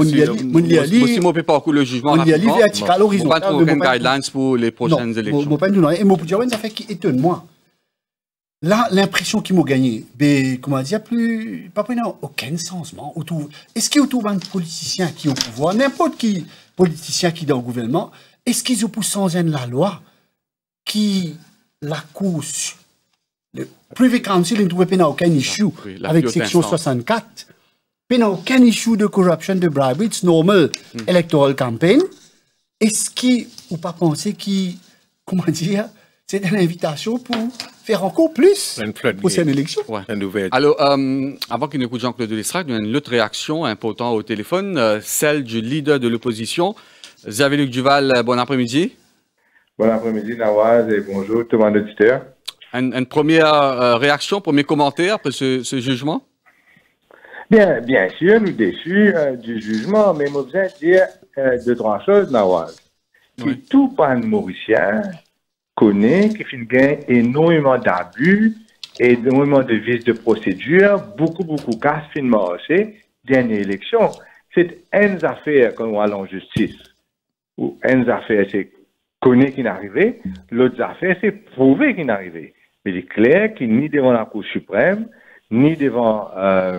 ne peux pas le jugement. Il y a des verticales horizontales. Il n'y a aucune guidelines pour les prochaines élections. Je ne peux pas dire. Et je peux dire une affaire qui étonne moi. Là, l'impression qu'ils m'ont gagné, comment dire, pas aucun sens. Est-ce qu'il y a autour d'un politicien qui est au pouvoir, n'importe qui politicien qui est dans le gouvernement, est-ce qu'ils ont sans la loi qui la Cour, le Privy Council ne trouvait pas aucun issue avec section 64, pas aucun issue de corruption, de bribery, it's normal electoral campaign. Est-ce qu'ils ou pas penser qui, comment dire, c'est une invitation pour faire encore plus pour cette élection? Alors, avant qu'il n'écoute Jean-Claude Lestrade, il y a une autre réaction importante au téléphone, celle du leader de l'opposition, Xavier-Luc Duval. Bon après-midi. Bon après-midi, Nawaz, et bonjour tout le monde auditeur. Une première réaction, premier commentaire après ce jugement? Bien sûr, nous déçus du jugement, mais moi, je veux dire deux, trois choses, Nawaz. Tout pan mauricien connaît qu'il fait énormément d'abus et énormément de vices de procédure, beaucoup de cas finement aussi, dernière élection. C'est une affaire quand on va en justice, ou une affaire, c'est connaît qu'il est arrivé, l'autre affaire, c'est prouver qu'il est arrivé. Mais il est clair qu'il ni devant la Cour suprême, ni devant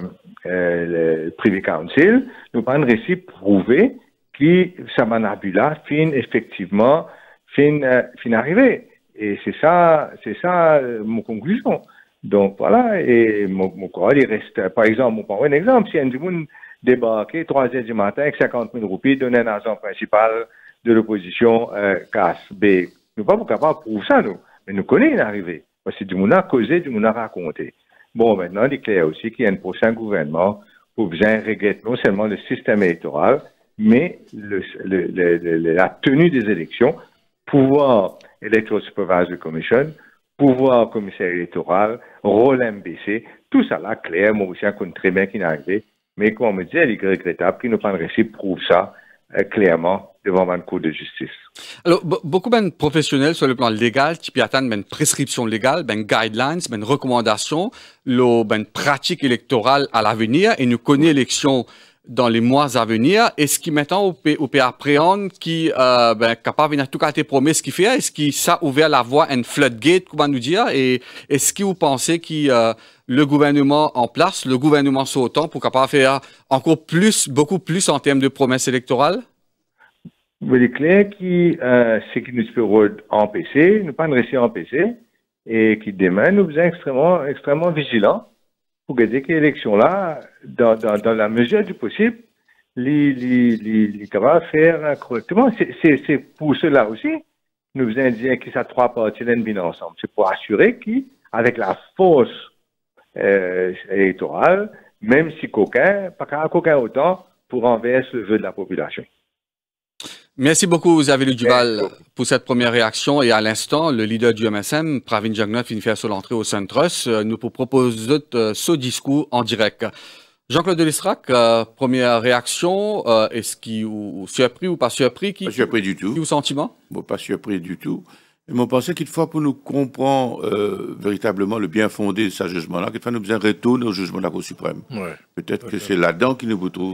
le Privy Council, nous pas un récit prouvé que ça manabula effectivement fin arrivé. Et c'est ça mon conclusion. Donc voilà, et mon corps, il reste, par exemple, on prend un exemple, si un monde débarqué 3h du matin avec 50 000 roupies, donner un agent principal de l'opposition CAS B. Nous ne sommes pas capables de prouver ça, nous. Mais nous connaissons l'arrivée. Parce que du monde a causé, du monde a raconté. Bon, maintenant, il est clair aussi qu'il y a un prochain gouvernement pour bien régler non seulement le système électoral, mais la tenue des élections, pouvoir Electoral Supervisory Commission, pouvoir commissaire électoral, rôle MBC, tout ça là, clair, Mauricien connaît très bien qu'il est arrivé, mais comme on me dit, il est regrettable qu'il n'ait pas réussi à prouver ça clairement devant une cour de justice. Alors, beaucoup de professionnels sur le plan légal, qui attendent une prescription légale, une guidelines, une recommandation, une pratique électorale à l'avenir, et nous connaissons l'élection dans les mois à venir. Est-ce qu'il maintenant au peut appréhender qui capable de tout cas tes promesses qu'il fait, est-ce qu'il ça ouvert la voie à une floodgate, comment nous dire, et est-ce que vous pensez que le gouvernement en place, le gouvernement sautant pour capable faire encore plus, beaucoup plus en termes de promesses électorales? Il est clair que ce qui nous peut empêcher, nous pas nous rester empêcher, et qui demain nous faisons extrêmement vigilants pour garder que l'élection là, dans la mesure du possible, les capables de faire correctement. C'est pour cela aussi, nous faisons dire que ça trois parties viennent ensemble. C'est pour assurer qu'avec la force électorale, même si pas qu'aucun autant pour renverser le vœu de la population. Merci beaucoup, Xavier Duval, pour cette première réaction. Et à l'instant, le leader du MSM, Pravin Jagnnath, vient faire son entrée au Centre-Trust. Nous proposons ce discours en direct. Jean-Claude Delestrac, première réaction. Est-ce qu'il est surpris ou pas surpris? Pas surpris du tout. Qui sentiment? Bon, pas surpris du tout. Mais on pensait qu'il faut pour nous comprendre véritablement le bien fondé de ce jugement-là, qu'il faut nous bien retourner au jugement de la Cour suprême. Ouais, peut-être que c'est là-dedans qu'il nous trouve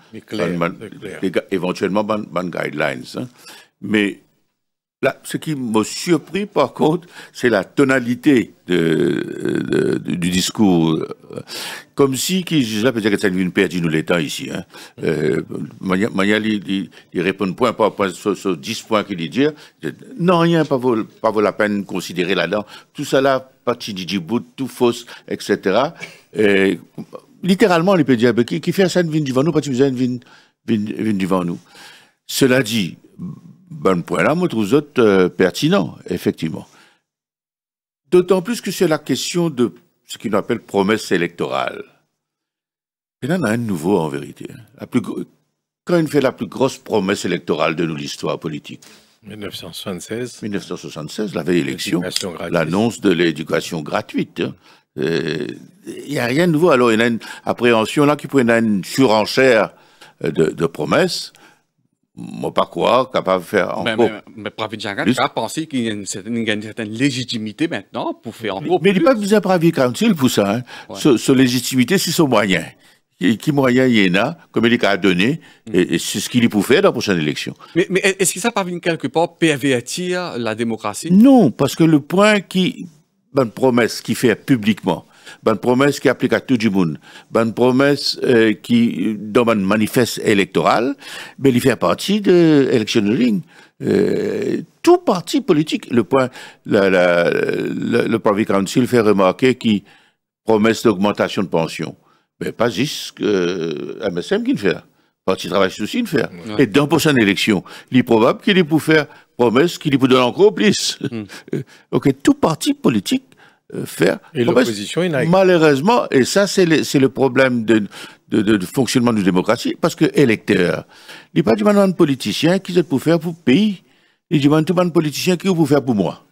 éventuellement bonnes guidelines. Hein. Mais là, ce qui m'a surpris, par contre, c'est la tonalité du discours. Comme si, je peut-être que ça devient perdu nous les temps ici. Hein. Il répond point par point sur 10 points qu'il dit. Non, rien, pas vaut la peine de considérer là-dedans. Tout ça là, pas de bout, tout fausse, etc. Littéralement, il peut dire, qui fait ça, vient devant nous, pas de vient devant nous. Cela dit, bon point là, moi, je trouve autres pertinent, effectivement. D'autant plus que c'est la question de ce qu'on appelle promesse électorale. Il y en a un nouveau, en vérité. Quand il fait la plus grosse promesse électorale de l'histoire politique. 1976. 1976, la veille élection, l'annonce de l'éducation gratuite. Il n'y a rien de nouveau. Alors, il y a une appréhension là qui pourrait être une surenchère de promesses. Moi, pas quoi, capable de faire encore. Mais Pravin Jagnnath a pensé qu'il y a une certaine légitimité maintenant pour faire encore mais il plus. n'y a pas besoin de Pravin Council pour ça. Hein. Ouais. Ce légitimité, c'est son moyen. Qui moyen il y en a, comme il a donné, et c'est ce qu'il est pour faire dans la prochaine élection. Mais est-ce que ça parvient quelque part pervertir la démocratie? Non, parce que le point bonne promesse qu'il fait publiquement, bonne promesse qui applique à tout le monde, bonne promesse qui dans un manifeste électoral, mais il fait partie de electioneering. Tout parti politique, le point, le Privy Council fait remarquer qu'il promesse d'augmentation de pension. Mais pas juste MSM qui le fait. Parti travail aussi le fait. Ouais. Et dans la prochaine élection, il est probable qu'il est pour faire promesse qu'il est pour donner encore plus. Donc, tout parti politique faire. Et l'opposition, malheureusement, et ça, c'est le problème de fonctionnement de la démocratie, parce que électeur, il n'est pas du monde politicien qui est pour faire pour le pays, il demande tout le monde politicien qui est pour faire pour moi.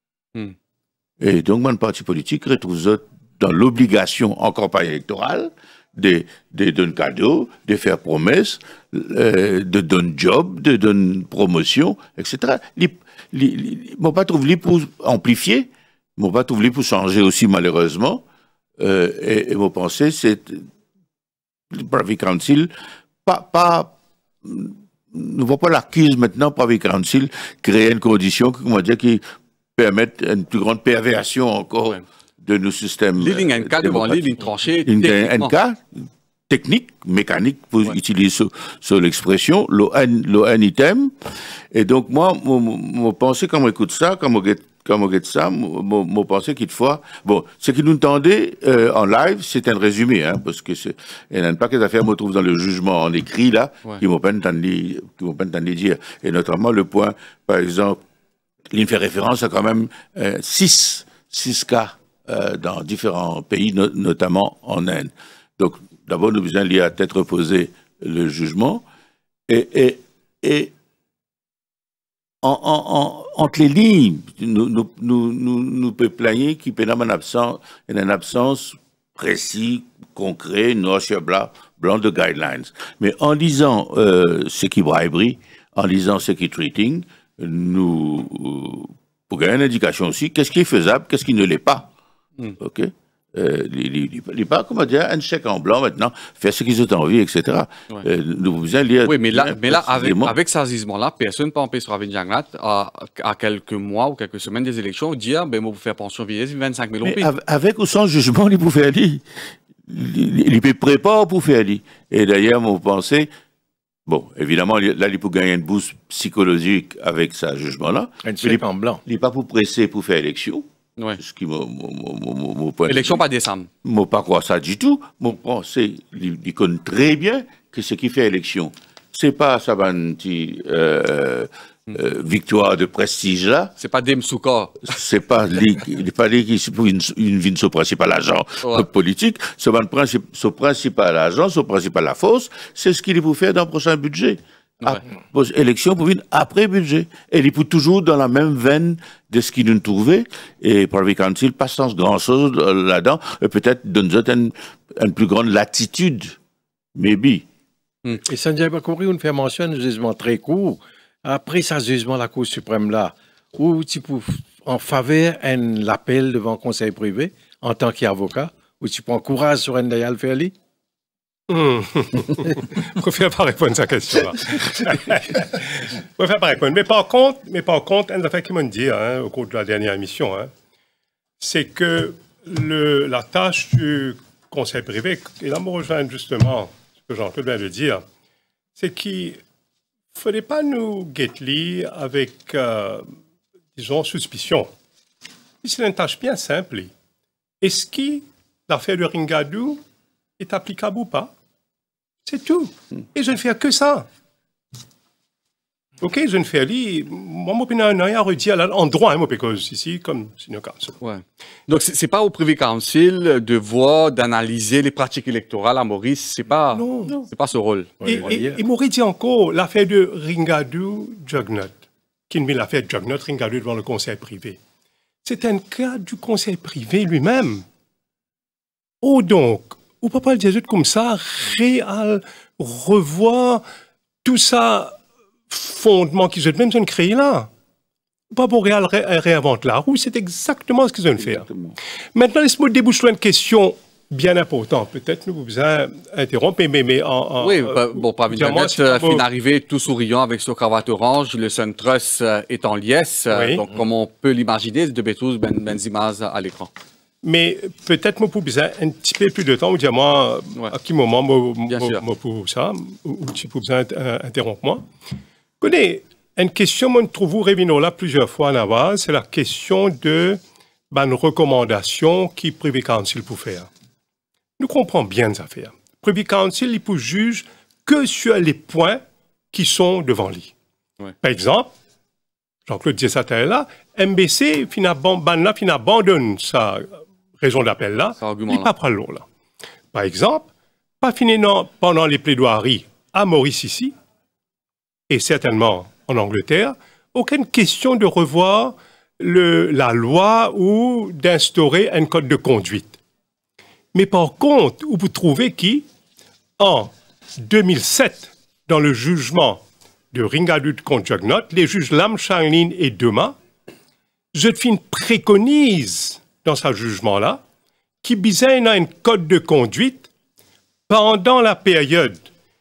Et donc, mon parti politique retrouve dans l'obligation en campagne électorale de donner cadeaux, de faire promesses, de donner job, de donner promotion, etc. Moi, pas trouve pour amplifier, moi, pas trouve pour changer aussi, malheureusement. Et mon pensée, c'est le Privy Council, ne voit pas l'accuse maintenant, Privy Council, créer une condition qui permette une plus grande perversion encore. Ouais. De nos systèmes. Il y a un cas devant lui, une tranchée. Un cas technique, mécanique, pour utiliser sur l'expression, l'ON item. Et donc, moi, mon pensée, quand on écoute ça, quand on regarde ça, mon pensée qu'il faut. Bon, ce qui nous entendait en live, c'est un résumé, hein, parce que il y a un paquet d'affaires, me trouve dans le jugement en écrit, là, qui m'ont pas entendu dire. Et notamment le point, par exemple, il fait référence à quand même 6 6 cas dans différents pays, notamment en Inde. Donc, d'abord, nous besoin lier à tête reposée le jugement et entre les lignes, nous peut plaigner qu'il peut y avoir une absence précis, concret, noir sur blanc de guidelines. Mais en lisant ce qui est bribery, en lisant ce qui est treating, nous pour gagner une indication aussi, qu'est-ce qui est faisable, qu'est-ce qui ne l'est pas. OK? Il n'est pas, comment dire, un chèque en blanc maintenant, faire ce qu'ils ont envie, etc. Ouais. Nous besoin lire. Oui, mais là avec ce jugement-là, personne ne peut empêcher sur Avenir Jagnat à quelques mois ou quelques semaines des élections dire, ben, moi, vous faire pension vieillesse, 25 000 roupies. Avec ou sans jugement, il peut faire aller. Il peut préparer pour faire aller. Et d'ailleurs, mon pensée, bon, évidemment, là, il peut gagner une boost psychologique avec ce jugement-là. Un chèque en blanc. Il n'est pas pour presser pour faire élection. Ouais. Ce qui mon point. Élection pas décembre. Moi, pas croire ça du tout. Mon pensée, il connaît très bien que ce qui fait élection, c'est pas ça va une victoire de prestige là. C'est pas Dem Soukor. C'est pas lui qui pour une vie de son principal agent politique. Son principal agent, son principal la force, c'est ce qu'il est pour faire dans le prochain budget. Élection pour venir après budget. Et il peut toujours dans la même veine de ce qu'il nous trouvait. Et Privy Council pas sans grand chose là-dedans. Peut-être donne une plus grande latitude. Maybe. Et Sanjay Bakouri, on fait mention d'un jugement très court. Après ce jugement, la Cour suprême là, où tu peux en faveur un appel devant le conseil privé en tant qu'avocat, où tu peux encourager sur un Dayal Ferli. Je préfère pas répondre à cette question-là. Je préfère pas répondre. Mais par contre, une affaire qui m'ont dit au cours de la dernière émission, c'est que la tâche du conseil privé, et là, me rejoint justement ce que Jean-Claude vient de dire, c'est qu'il ne faudrait pas nous guetter avec, disons, suspicion. C'est une tâche bien simple. Est-ce que l'affaire de Ringadou est applicable ou pas? C'est tout. Et je ne fais que ça. OK, je ne fais rien. Moi, je n'ai rien à redire en droit, parce que ici, comme c'est le cas. Ouais. Donc, ce n'est pas au Privy Council de voir, d'analyser les pratiques électorales à Maurice. Ce n'est pas ce rôle. Et Maurice dit encore l'affaire de Ringadou-Jugnot, qui est l'affaire de Jugnot-Ringadou devant le conseil privé. C'est un cas du conseil privé lui-même. Oh, donc, ou pas le dire comme ça, revoir tout ça fondement qu'ils ont même créé là. Pas pour réinventer la roue, c'est exactement ce qu'ils ont fait. Maintenant, laisse-moi déboucher une question bien importante. Peut-être nous vous interrompre, mais en... Oui, bon, pas fin arrivé tout souriant avec son cravate orange, le SunTrust est en liesse, donc comme on peut l'imaginer, de Bétous Benzimaz à l'écran. Mais peut-être moi pour besoin un petit peu plus de temps, ou dire moi à quel moment moi pour ça, ou tu peux besoin interrompre moi. Connais une question moi trouve Révino là plusieurs fois en avant, c'est la question de une recommandation qui Privy Council peut faire. Nous comprenons bien ces affaires. Privy Council il peut juger que sur les points qui sont devant lui. Ouais. Par exemple, Jean-Claude disait ça là, MBC abandonne sa raison d'appel là, il n'est pas prendre l'eau là. Par exemple, pas fini pendant les plaidoiries à Maurice ici, et certainement en Angleterre, aucune question de revoir la loi ou d'instaurer un code de conduite. Mais par contre, vous trouvez qu'en 2007, dans le jugement de Ringadou contre Jugnot, les juges Lam, Changlin et Dema, Josephine préconise dans ce jugement-là qui bisait un code de conduite pendant la période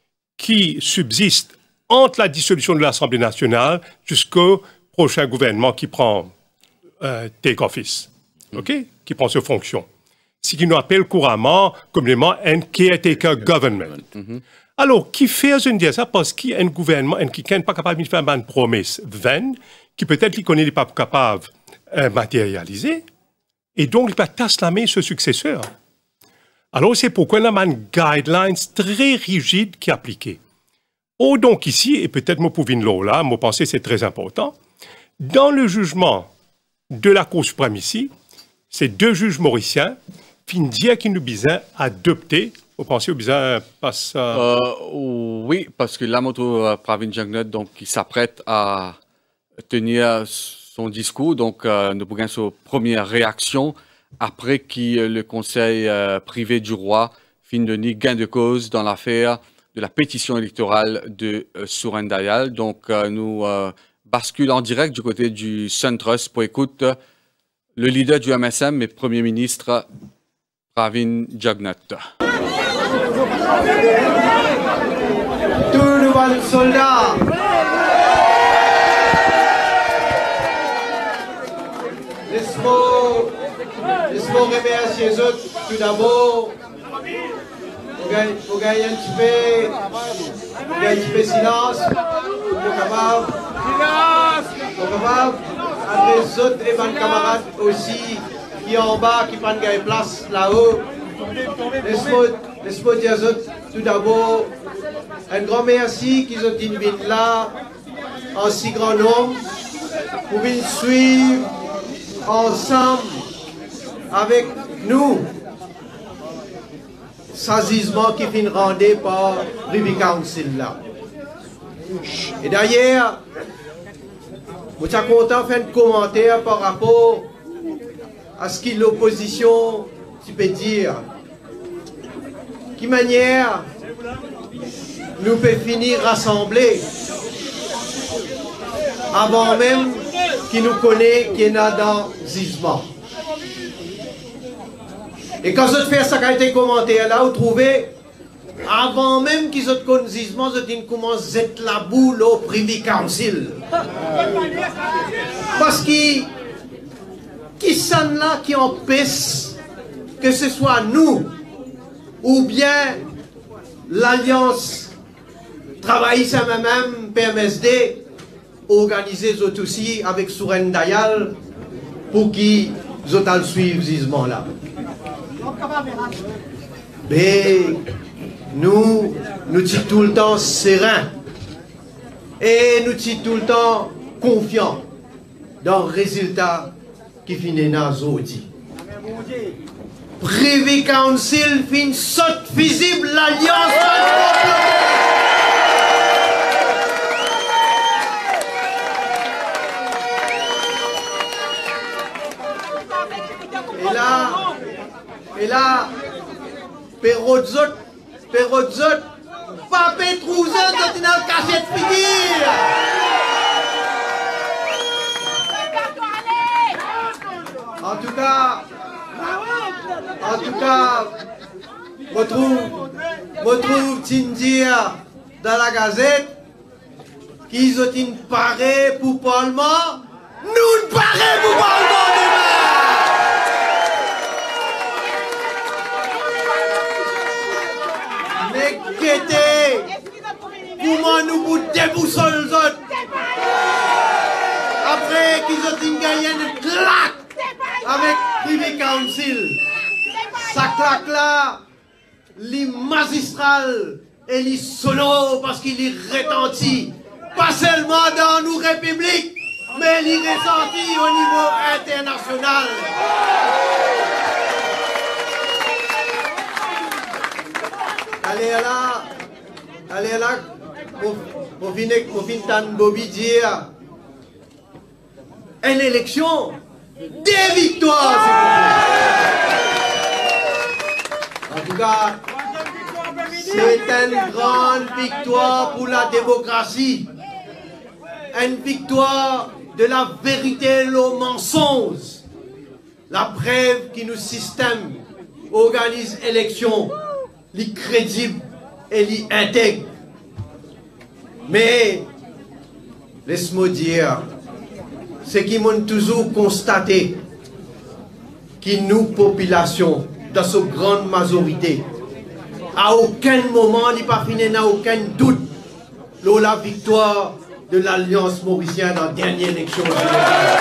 qui subsiste entre la dissolution de l'Assemblée nationale jusqu'au prochain gouvernement qui prend take office, qui prend ses fonctions. Ce qu'on appelle couramment, communément, un caretaker government. Alors, qui fait ça parce qu'il y a un gouvernement qui n'est pas capable de faire une promesse vaine, qui peut-être qu'il n'est pas capable de matérialiser, et donc il va tasser ce successeur. Alors, c'est pourquoi il y a une guidelines très rigide qui est appliquée. Oh, donc ici, et peut-être moi pour venir là, moi penser c'est très important, dans le jugement de la Cour suprême ici, ces deux juges mauriciens fin dire qu'ils nous besoin adopter. Vous pensez au besoin passe oui, parce que la moto Pravin Jagnat, donc, qui s'apprête à tenir son discours, donc nous pouvons sur première réaction après que le conseil privé du roi fin donner gain de cause dans l'affaire de la pétition électorale de Surendayal. Donc nous basculons en direct du côté du Sun Trust pour écouter le leader du MSM et Premier ministre Pravin Jagnat. Tout le monde soldat, laisse-moi remercier les autres tout d'abord. Pour gagner un petit peu silence, pour capable. Après les autres et mes camarades aussi qui sont en bas, qui prennent gagner place là-haut. Laisse-moi dire tout d'abord un grand merci qu'ils ont été là en si grand nombre pour venir suivre ensemble avec nous saisissement qui finit rendu par Privy Council là. Et d'ailleurs, je suis content de faire un commentaire par rapport à ce que l'opposition peut dire. Quelle manière nous peut finir rassembler avant même qu'il nous connaît qu'il y a dans Zizman. Et quand je fais ça, quand été commentaire là, vous trouvez, avant même qu'ils aient connu Zizman, ils commencent à être la boule au Privy Council. Parce qu'ils sont là qui empêchent que ce soit nous ou bien l'Alliance Travail ça même PMSD organiser autres aussi avec Surendayal pour qu'ils suivent Zizman là. Mais nous sommes tout le temps sereins et nous sommes tout le temps confiants dans le résultat qui finit dans Zodi. Privy Council fin saute visible l'alliance. Et là, Perrodzot, pas Petrouzen, dans le cachet de figure. En tout cas, je trouve Tindia dans la gazette qu'ils ont une parée pour Parlement. Nous ne parée pour Parlement demain. Comment nous vous déboussons les autres après qu'ils ont gagné une claque avec Privy Council. Sa claque là, les magistrales et les sonores parce qu'il est retenti pas seulement dans nos républiques mais il est ressenti au niveau international. Allez là, pour finir Bobby dire une élection, des victoires. En tout cas, c'est une grande victoire pour la démocratie, une victoire de la vérité et le mensonge, la preuve que nos systèmes organisent élection, les crédibles et les intègres. Mais, laisse-moi dire, ce qui m'ont toujours constaté, que nous, population, dans cette grande majorité, à aucun moment, il n'y a pas fini, n'a aucun doute, la victoire de l'Alliance mauricienne dans la dernière élection générale.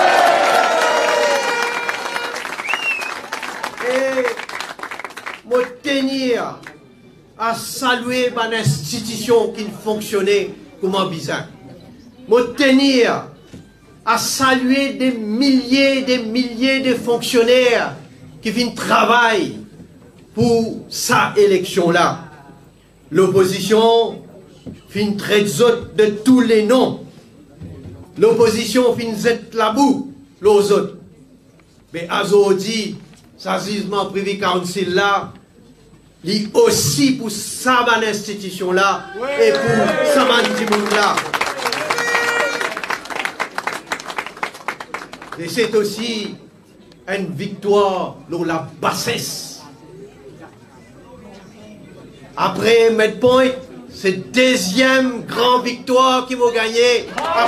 Et, moi, tenir à saluer une institution qui fonctionnait comme un bizarre. Moi, tenir à saluer des milliers de fonctionnaires qui viennent travailler pour sa élection-là. L'opposition fin traite de tous les noms. L'opposition fin zette la boue, les autres. Mais aujourd'hui, ça gisement privé council là, il aussi pour sa institution là et pour sa monde là. Et c'est aussi une victoire dans la bassesse. Après Medpoint, c'est deuxième grande victoire qui va gagner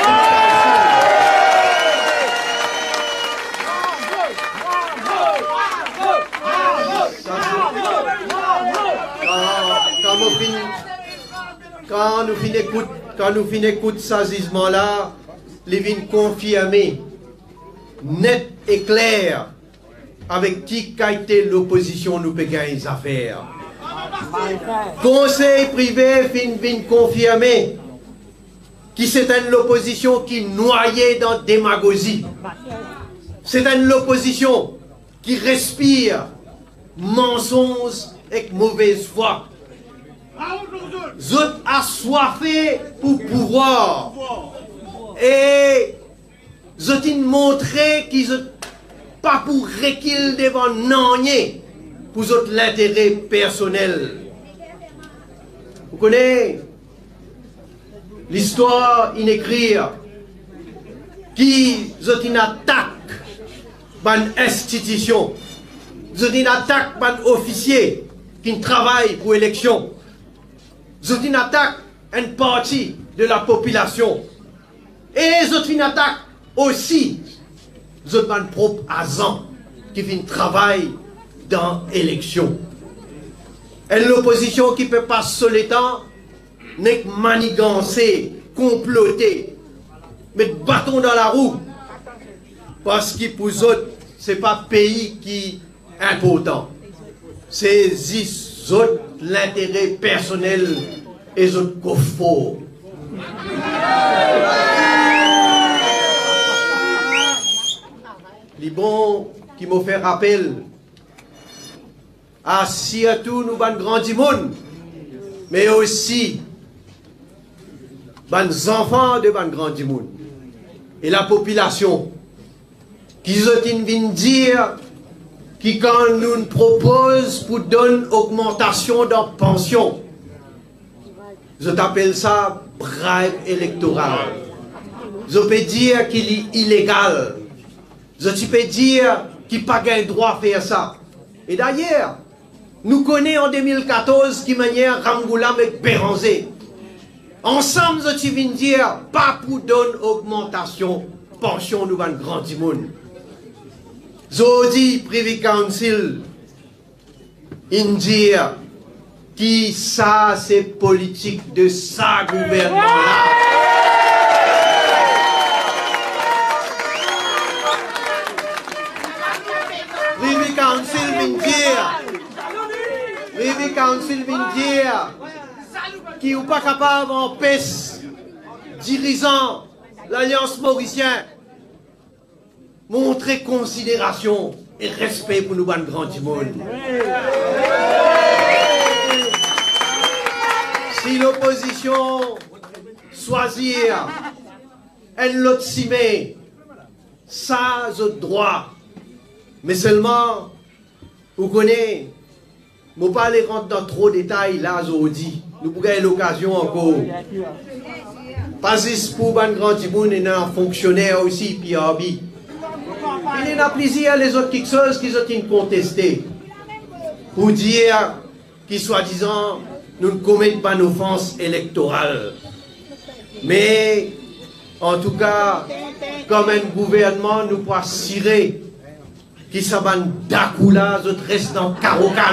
quand nous finissons écoute ce gisement-là, les vignes confirmés, net et clair, avec qui a été l'opposition nous peut gagner les affaires. Conseil privé vient confirmer que c'est l'opposition qui noyait dans la démagogie. C'est l'opposition qui respire mensonge et mauvaise foi. Vous êtes assoiffés pour pouvoir. Et vous êtes montré qu'ils sont pas pour reculer devant n'en-rien pour l'intérêt personnel. Vous connaissez l'histoire inécrite qui est une attaque par une institution, c'est une attaque par un officier qui travaille pour l'élection, c'est une attaque à une partie de la population et c'est une attaque aussi c'est un propre agent qui vient travailler dans l'élection. Et l'opposition qui ne peut pas seul le temps n'est que manigancer, comploter, mettre bâton dans la roue. Parce que pour eux autres, ce n'est pas le pays qui est important. C'est l'intérêt personnel et les autres coffres. Les bons qui m'ont fait rappel à surtout nous ban grand monde, mais aussi ban enfants de ban grand monde et la population qui viennent dire que quand nous propose pour donner augmentation dans la pension, je t'appelle ça bribe électoral. Je peux dire qu'il est illégal. Je peux dire qu'il n'a pas le droit à faire ça. Et d'ailleurs, nous connaissons en 2014 qui manière Ramgoulam et Béranzé. Ensemble, je viens dire, pas pour donner augmentation, pension nous van grand monde. Zodi Privy Council, dire qui ça c'est politique de ça gouvernement-là. Privy Council vient dire qui n'est pas capable d'empêcher dirigeant l'Alliance mauricienne montrer considération et respect pour nous ban grand monde. Si l'opposition choisit un lot simé, ça c'est droit. Mais seulement, vous connaissez, je ne vais pas aller rentrer dans trop de détails là aujourd'hui. Nous pouvons avoir l'occasion encore. Pas juste pour ban grand monde et un fonctionnaire aussi, puis il y a plaisir les autres quelque chose qui sont contestés. Pour dire qu'ils soi-disant nous ne commettons pas d'offense électorale. Mais en tout cas, comme un gouvernement, nous pouvons assurer qui s'aban d'akoula, autres restent dans Carocal.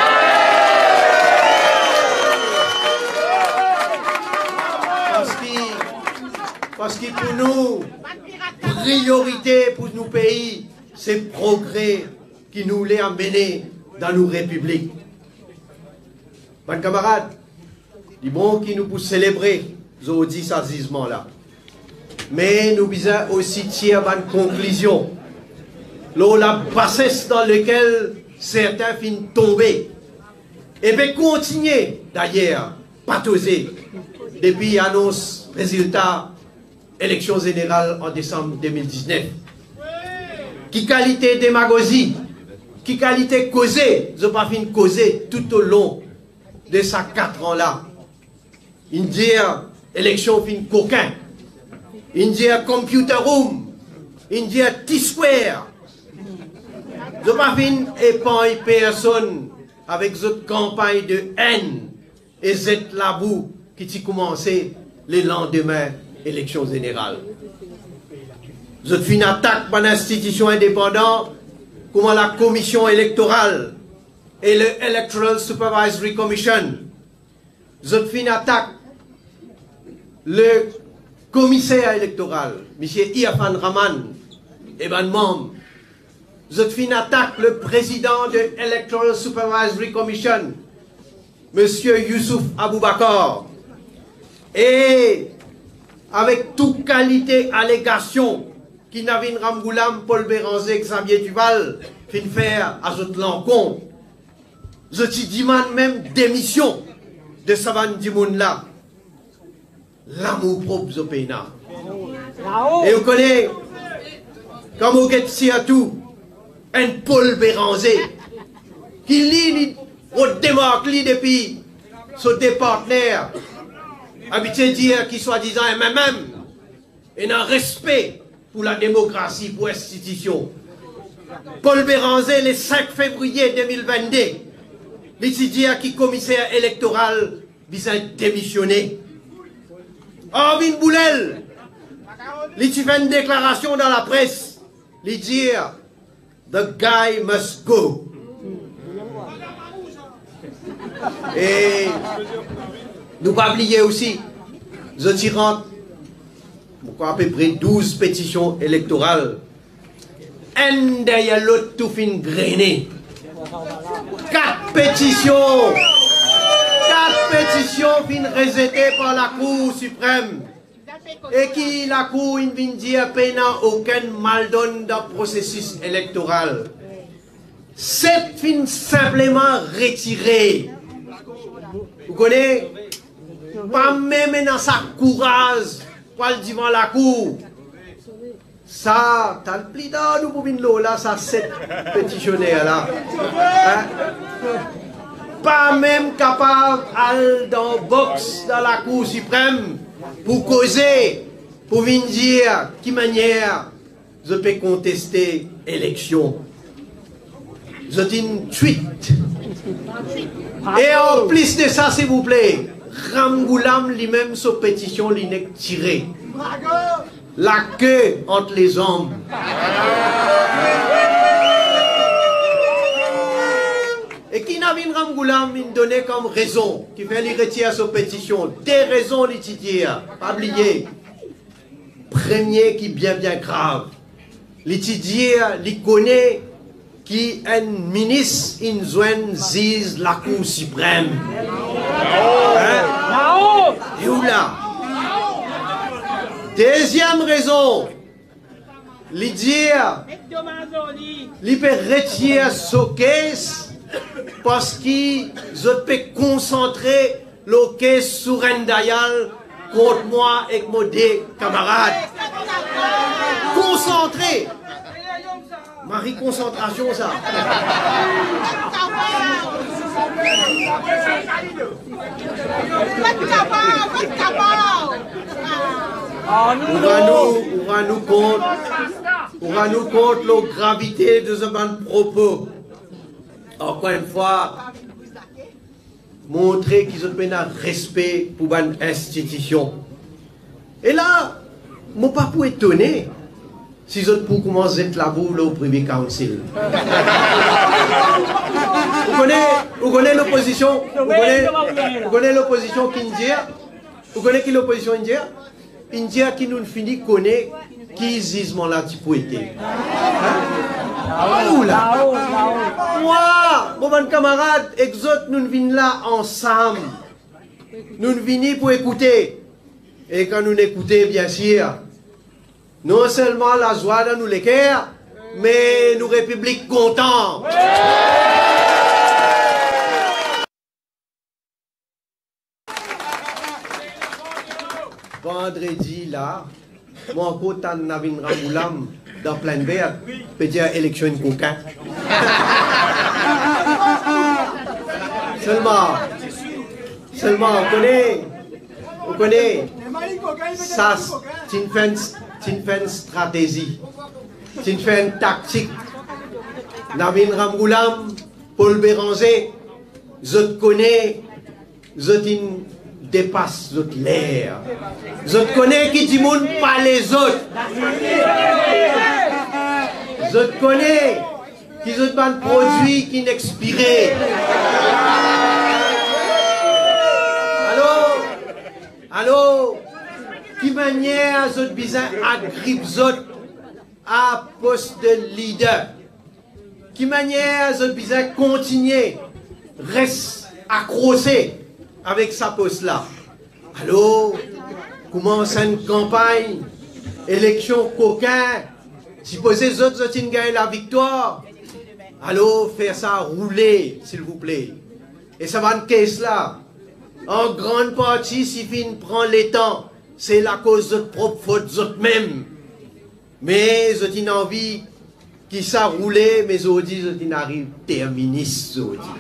Parce que pour nous, priorité pour nos pays, c'est le progrès qui nous l'a amené dans nos républiques. Mes camarades, les bons qui nous poussent célébrer, aujourd'hui, ce gisement-là. mais nous besoin aussi tirer une conclusion. Là, la bassesse dans laquelle certains finissent tomber. Et bien continuer d'ailleurs, patauger, depuis l'annonce résultat élection générale en décembre 2019. Qui qualité démagogie, qui qualité causée, je n'ai pas fini de causer tout au long de ces 4 ans-là. Une dire élection fin coquin, une dire computer room, une dire T-Square. Je n'ai pas fini d'épargner personne avec cette campagne de haine et cette labou qui a commencé le lendemain élection générale. Je fais une attaque par l'institution indépendante, comme la commission électorale et le Electoral Supervisory Commission. Je fais une attaque le commissaire électoral, M. Irfan Rahman, et ben membre. Je fais une attaque le président de l'Electoral Supervisory Commission, M. Youssouf Aboubakar. Et avec toute qualité allégation qui n'avait Ramgoulam, Paul Béranger, Xavier Duval, fin faire à cette l'encontre. Je te demande même démission de Savan Dimoun là. L'amour propre au pays. Et vous connaissez, comme vous êtes à tout, un Paul Béranger qui lit au démarque depuis son partenaire habitué de dire qu'il soit disant MMM et un respect pour la démocratie, pour l'institution. Paul Béranger, le 5 février 2022, l'étudiant qui commissaire électoral visa démissionner. Arvin Boulel, il fait une déclaration dans la presse, il dit The guy must go. Et nous pas oublier aussi, je tirante à peu près 12 pétitions électorales. Un derrière l'autre tout fin grainé. 4 pétitions. 4 pétitions fin rejetées par la Cour suprême. Et qui la Cour vient dire qu'il n'y a aucun mal donne dans le processus électoral. 7 fin simplement retirées. Vous connaissez? Pas même dans sa courage. Pas devant la cour. Ça, t'as le pli dans nous pour l'eau là, ça 7 pétitionnaires là. Hein? Pas même capable d'aller dans le box dans la Cour suprême pour causer, pour venir dire qui manière je peux contester l'élection. Je dis une tweet. Et en plus de ça, s'il vous plaît, Ramgoulam lui-même, sa pétition, il n'est tiré. La queue entre les hommes. Et qui n'a vu Ramgoulam, il donnait comme raison, qui fait lui retirer sa pétition. Des raisons, il dit, pas oublier. Premier qui est bien grave. Il dit, il connaît qui un ministre in zone zise la Cour suprême. Hein? Et où là? Deuxième raison, il dit, il peut retirer ce caisse parce qu'il peut concentrer le caisse sur un Dayal contre moi et mes camarades. Concentrer. Marie concentration ça. On va nous compte la gravité de ce propos. Encore une fois, montrer qu'ils ont un respect pour une institution. Et là, je ne suis pas pour étonner si vous êtes pour commencer à être là au Privy Council. Vous connaissez l'opposition? Vous connaissez l'opposition India? Vous connaissez qui l'opposition India? India qui nous finit connaît qui gisement là tu peux être. Où là? Moi, mon camarade, exote, nous venons là ensemble. Nous venons pour écouter. Et quand nous écoutons, bien sûr, Non seulement la joie dans nous les cœurs, mais nous république contents. Vendredi là, mon côté Navin Ramoulam dans plein vert, peut dire élection de coquin. Seulement, on connaît, ça, c'est une stratégie, c'est une tactique. Navin Ramoulam, Paul Béranger, je connais, je dépasse l'air. Je connais qui dit monde pas les autres. Je connais qui ont pas de produits qui n'expirent. Allô, qui manière je besoin à grippe à poste de leader. Qui manière je besoin continuer reste accroché avec sa poste-là. Allô, commence une campagne, élection coquin, supposez les autres ont gagné la victoire. Allô, faire ça rouler, s'il vous plaît. Et ça va une caisse là. En grande partie, si fin prend les temps, c'est la cause de votre propre faute, de même. Mais j'ai une envie qui ça rouler, mais j'ai dit, j'ai une arrive terministe, j'ai dit.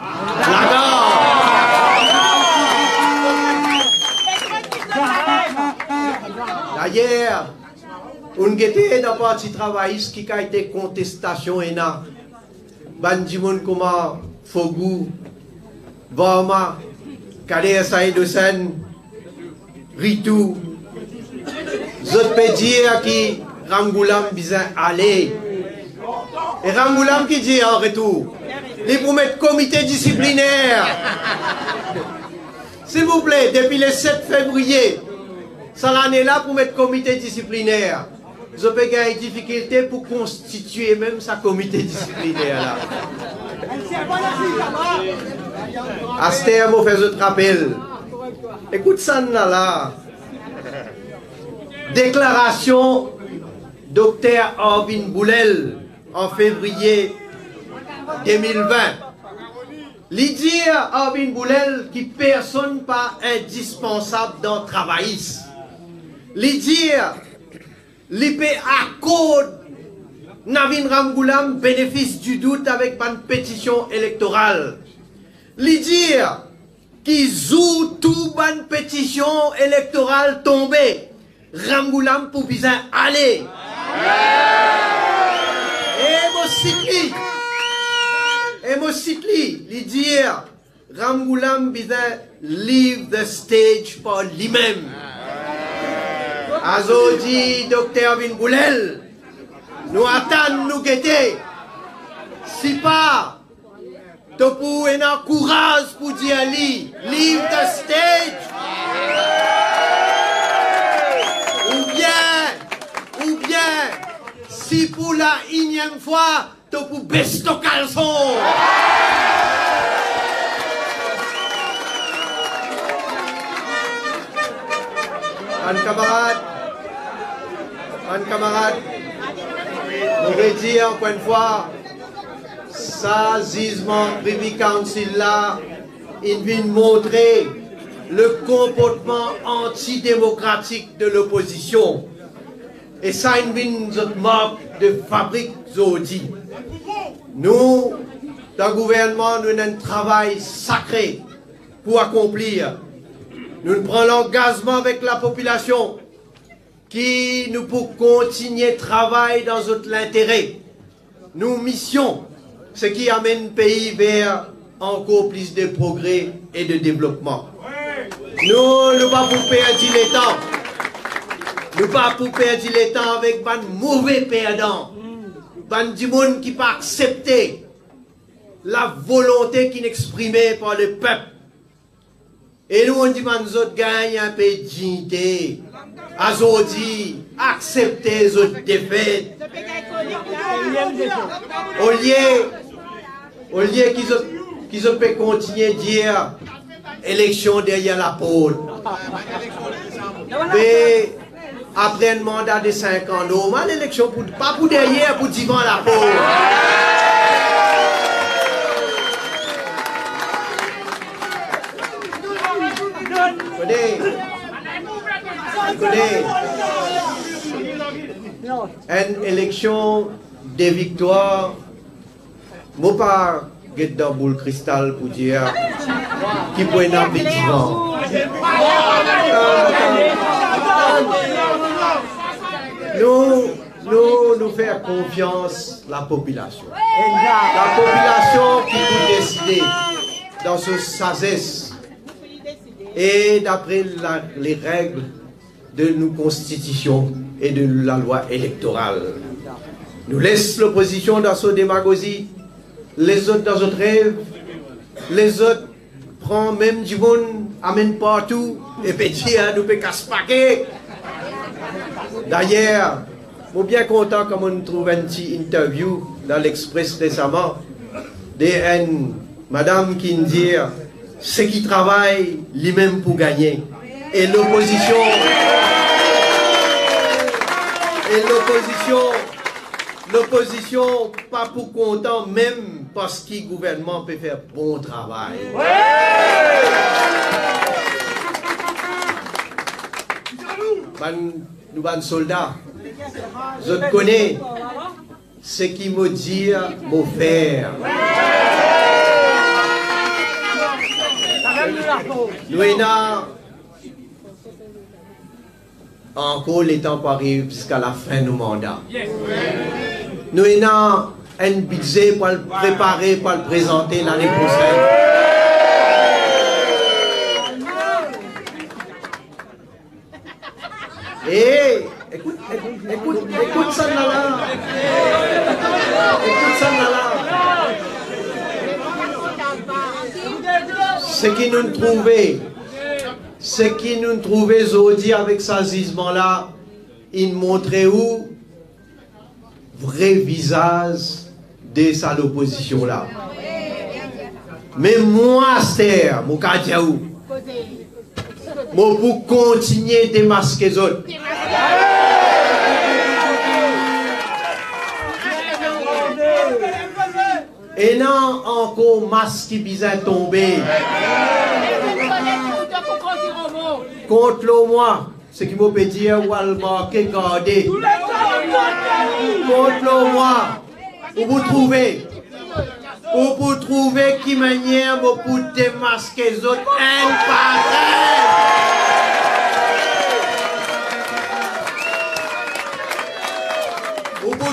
D'ailleurs, on était dans le parti travailliste qui a été contestation et na. Bandimon comment Fogou, Bama, Kader Saïd Hussein, Ritou, je peux dire qui Ramgoulam besoin aller. Et Ramgoulam qui dit en retour, il pour mettre comité disciplinaire. S'il vous plaît, depuis le 7 février, ça l'année là pour mettre comité disciplinaire. Je peux gagner des difficultés pour constituer même sa comité disciplinaire là. Aster m'a fait autre rappel. Écoute ça là. Déclaration Dr Orbin Boulel en février 2020. Lydia Orbin Boulel qui personne pas indispensable dans le travailliste. Lydia l'IP accorde Navin Ramgoulam bénéfice du doute avec une pétition électorale. Lydia qui joue tout une pétition électorale tombée. Ramgoulam pour bien aller. Et moi cycli, Lydia Ramgoulam bien leave the stage pour lui-même. Azodi, Dr. Vinboulel, nous attendons, nous guetter. Si pas, tu peux avoir courage pour dire leave the stage. Ou bien, si pour la énième fois, tu peux baisser ton caleçon. Un camarade, on veut dire encore une fois, ça, gisement Privy Council là, il vient montrer le comportement antidémocratique de l'opposition. Et ça, il vient notre marque de fabrique Zodi. Nous, dans le gouvernement, nous avons un travail sacré pour accomplir. Nous prenons l'engagement avec la population qui nous pour continuer travail dans notre intérêt. Nous mission, ce qui amène le pays vers encore plus de progrès et de développement. Nous ne pas pour perdre le temps. Nous ne pas pour perdre le temps avec un mauvais perdant. Un monde qui n'a pas accepté la volonté qui est exprimée par le peuple. Et nous, on dit que nous autres gagnons un peu de dignité. Aujourd'hui, accepter les autres défaites. Au lieu qu'ils peuvent continuer à dire élection derrière la porte. Mais après un mandat de 5 ans. Normal, l'élection, pas pour derrière, pour divan la peau. Une élection des victoires, moi pas get dans boule cristal pour dire qui peut être divan. Nous faire confiance la population. La population qui peut décider dans ce sagesse et d'après les règles de nos constitutions et de la loi électorale. Nous laisse l'opposition dans sa démagogie, les autres dans notre rêve, les autres prennent même du monde, amènent partout, et puis nous peut casse-paquet. D'ailleurs, je suis bien content comme on trouve une petite interview dans l'Express récemment d'une madame qui nous dit ceux qui travaillent lui-même pour gagner. Et l'opposition, pas pour content, même parce que le gouvernement peut faire bon travail. Nous sommes soldats. Je connais ce qui me dit mon faire. Nous avons encore les temps pour arriver jusqu'à la fin du mandat. Nous avons un budget pour le préparer, pour le présenter l'année prochaine. Et écoute ça là. Écoute ça là. Ce qui nous trouvait aujourd'hui avec ce gisement-là, il montrait où vrai visage de sa l'opposition-là. Mais moi, c'est mon Kadiaou, moi pour continuer de masquer les autres. Et non encore masque qui bizarre tomber. Contre le moi, ce qui me peut dire, ou al marquer garder. Contre le moi, où vous trouvez qui manière pour démasquer les autres un par un. Où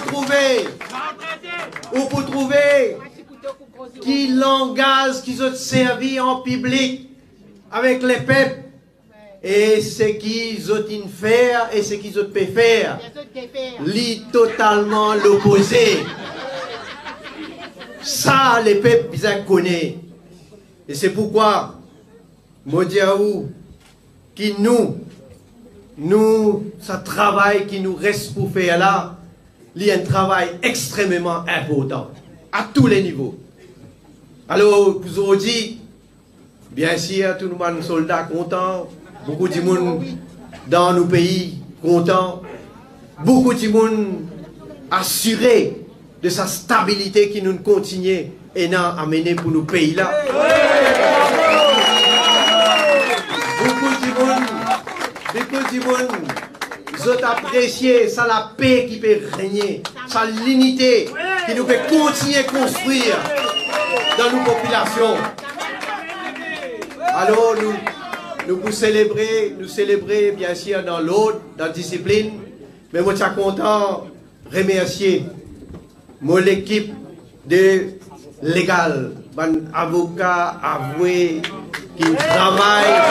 vous trouvez qui langage qu'ils ont servi en public avec les peuples et ce qu'ils ont faire et ce qu'ils ont pu faire, lit totalement l'opposé. Ça, les peuples, ils connaissent. Et c'est pourquoi, Modiaou, qui nous, ça travail qui nous reste pour faire là, il y a un travail extrêmement important, à tous les niveaux. Alors, aujourd'hui, bien sûr, tout le monde soldats contents, beaucoup de monde dans nos pays contents, beaucoup de monde assuré de sa stabilité qui nous continue et n'a amené pour nos pays là. Beaucoup de monde, ils ont apprécié ça, la paix qui peut régner, ça l'unité qui nous peut continuer à construire dans nos populations. Alors nous pouvons célébrer bien sûr dans l'ordre, dans la discipline, mais moi je suis content de remercier mon équipe de légal, mon avocat avoué qui travaille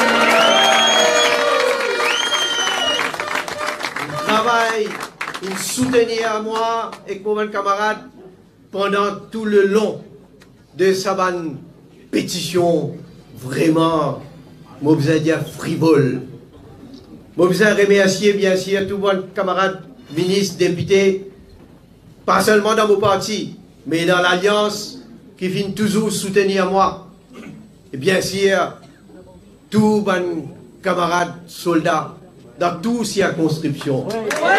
il soutenait à moi et pour mes camarades pendant tout le long de sa pétition vraiment, je veux dire frivole. Je veux remercier bien sûr tous mes camarades, ministres, députés, pas seulement dans mon parti, mais dans l'Alliance qui viennent toujours soutenir moi. Et bien sûr, tous mes camarades soldats dans toute circonscription.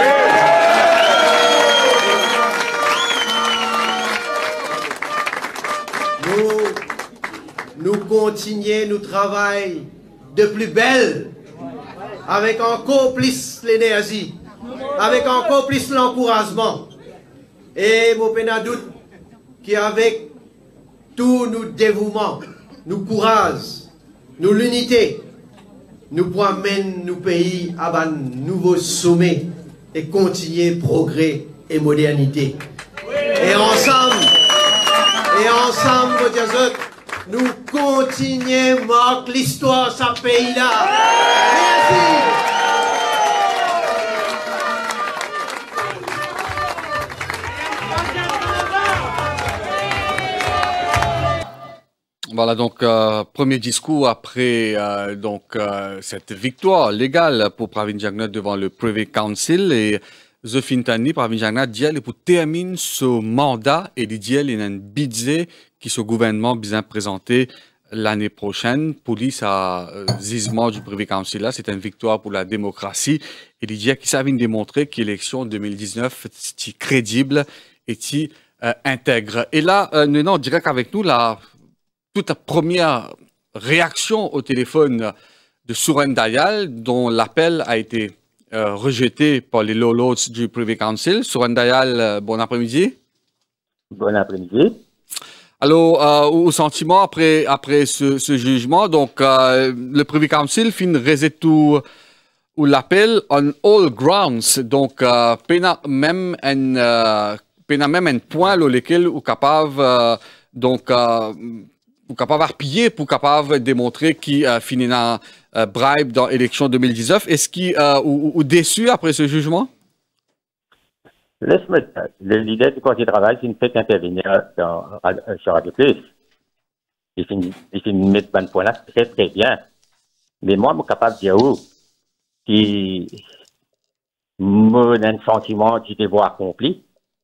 Nous continuons, nous travaillons de plus belle, avec encore plus l'énergie, avec encore plus l'encouragement. Et mon pénadoute, qui avec tout nos dévouement, nous courage, nous l'unité, nous pourrons amener nos pays à un nouveau sommet et continuer progrès et modernité. Et ensemble, nous continuons marquer l'histoire de ce pays-là. Merci. Voilà donc premier discours après cette victoire légale pour Pravin Jagnnath devant le Privy Council et Zofintani Pravin Jagnnath dit pour terminer ce mandat et dit il y a un budget qui ce gouvernement bien présenté l'année prochaine. Police à gisement du Privy Council là, c'est une victoire pour la démocratie et il dit qu'il savait démontrer que l'élection 2019 est crédible et intègre. Et là, nous non direct avec nous la toute première réaction au téléphone de Suren Dayal, dont l'appel a été rejeté par les low-loads du Privy Council. Suren Dayal, bon après-midi. Bon après-midi. Alors, au sentiment après ce jugement, donc le Privy Council fin reset tout ou l'appel on all grounds, donc pena même un point lequel ou capable pour capable appuyer, pour capable démontrer qui finit dans bribe dans l'élection 2019. Est-ce qu'il ou déçu après ce jugement? Laisse-moi, le leader du Parti du travail, il fait intervenir sur Radio Plus. Il fait mettre un point là, c'est très bien. Mais moi, je suis capable de dire qui me donne un sentiment du devoir accompli.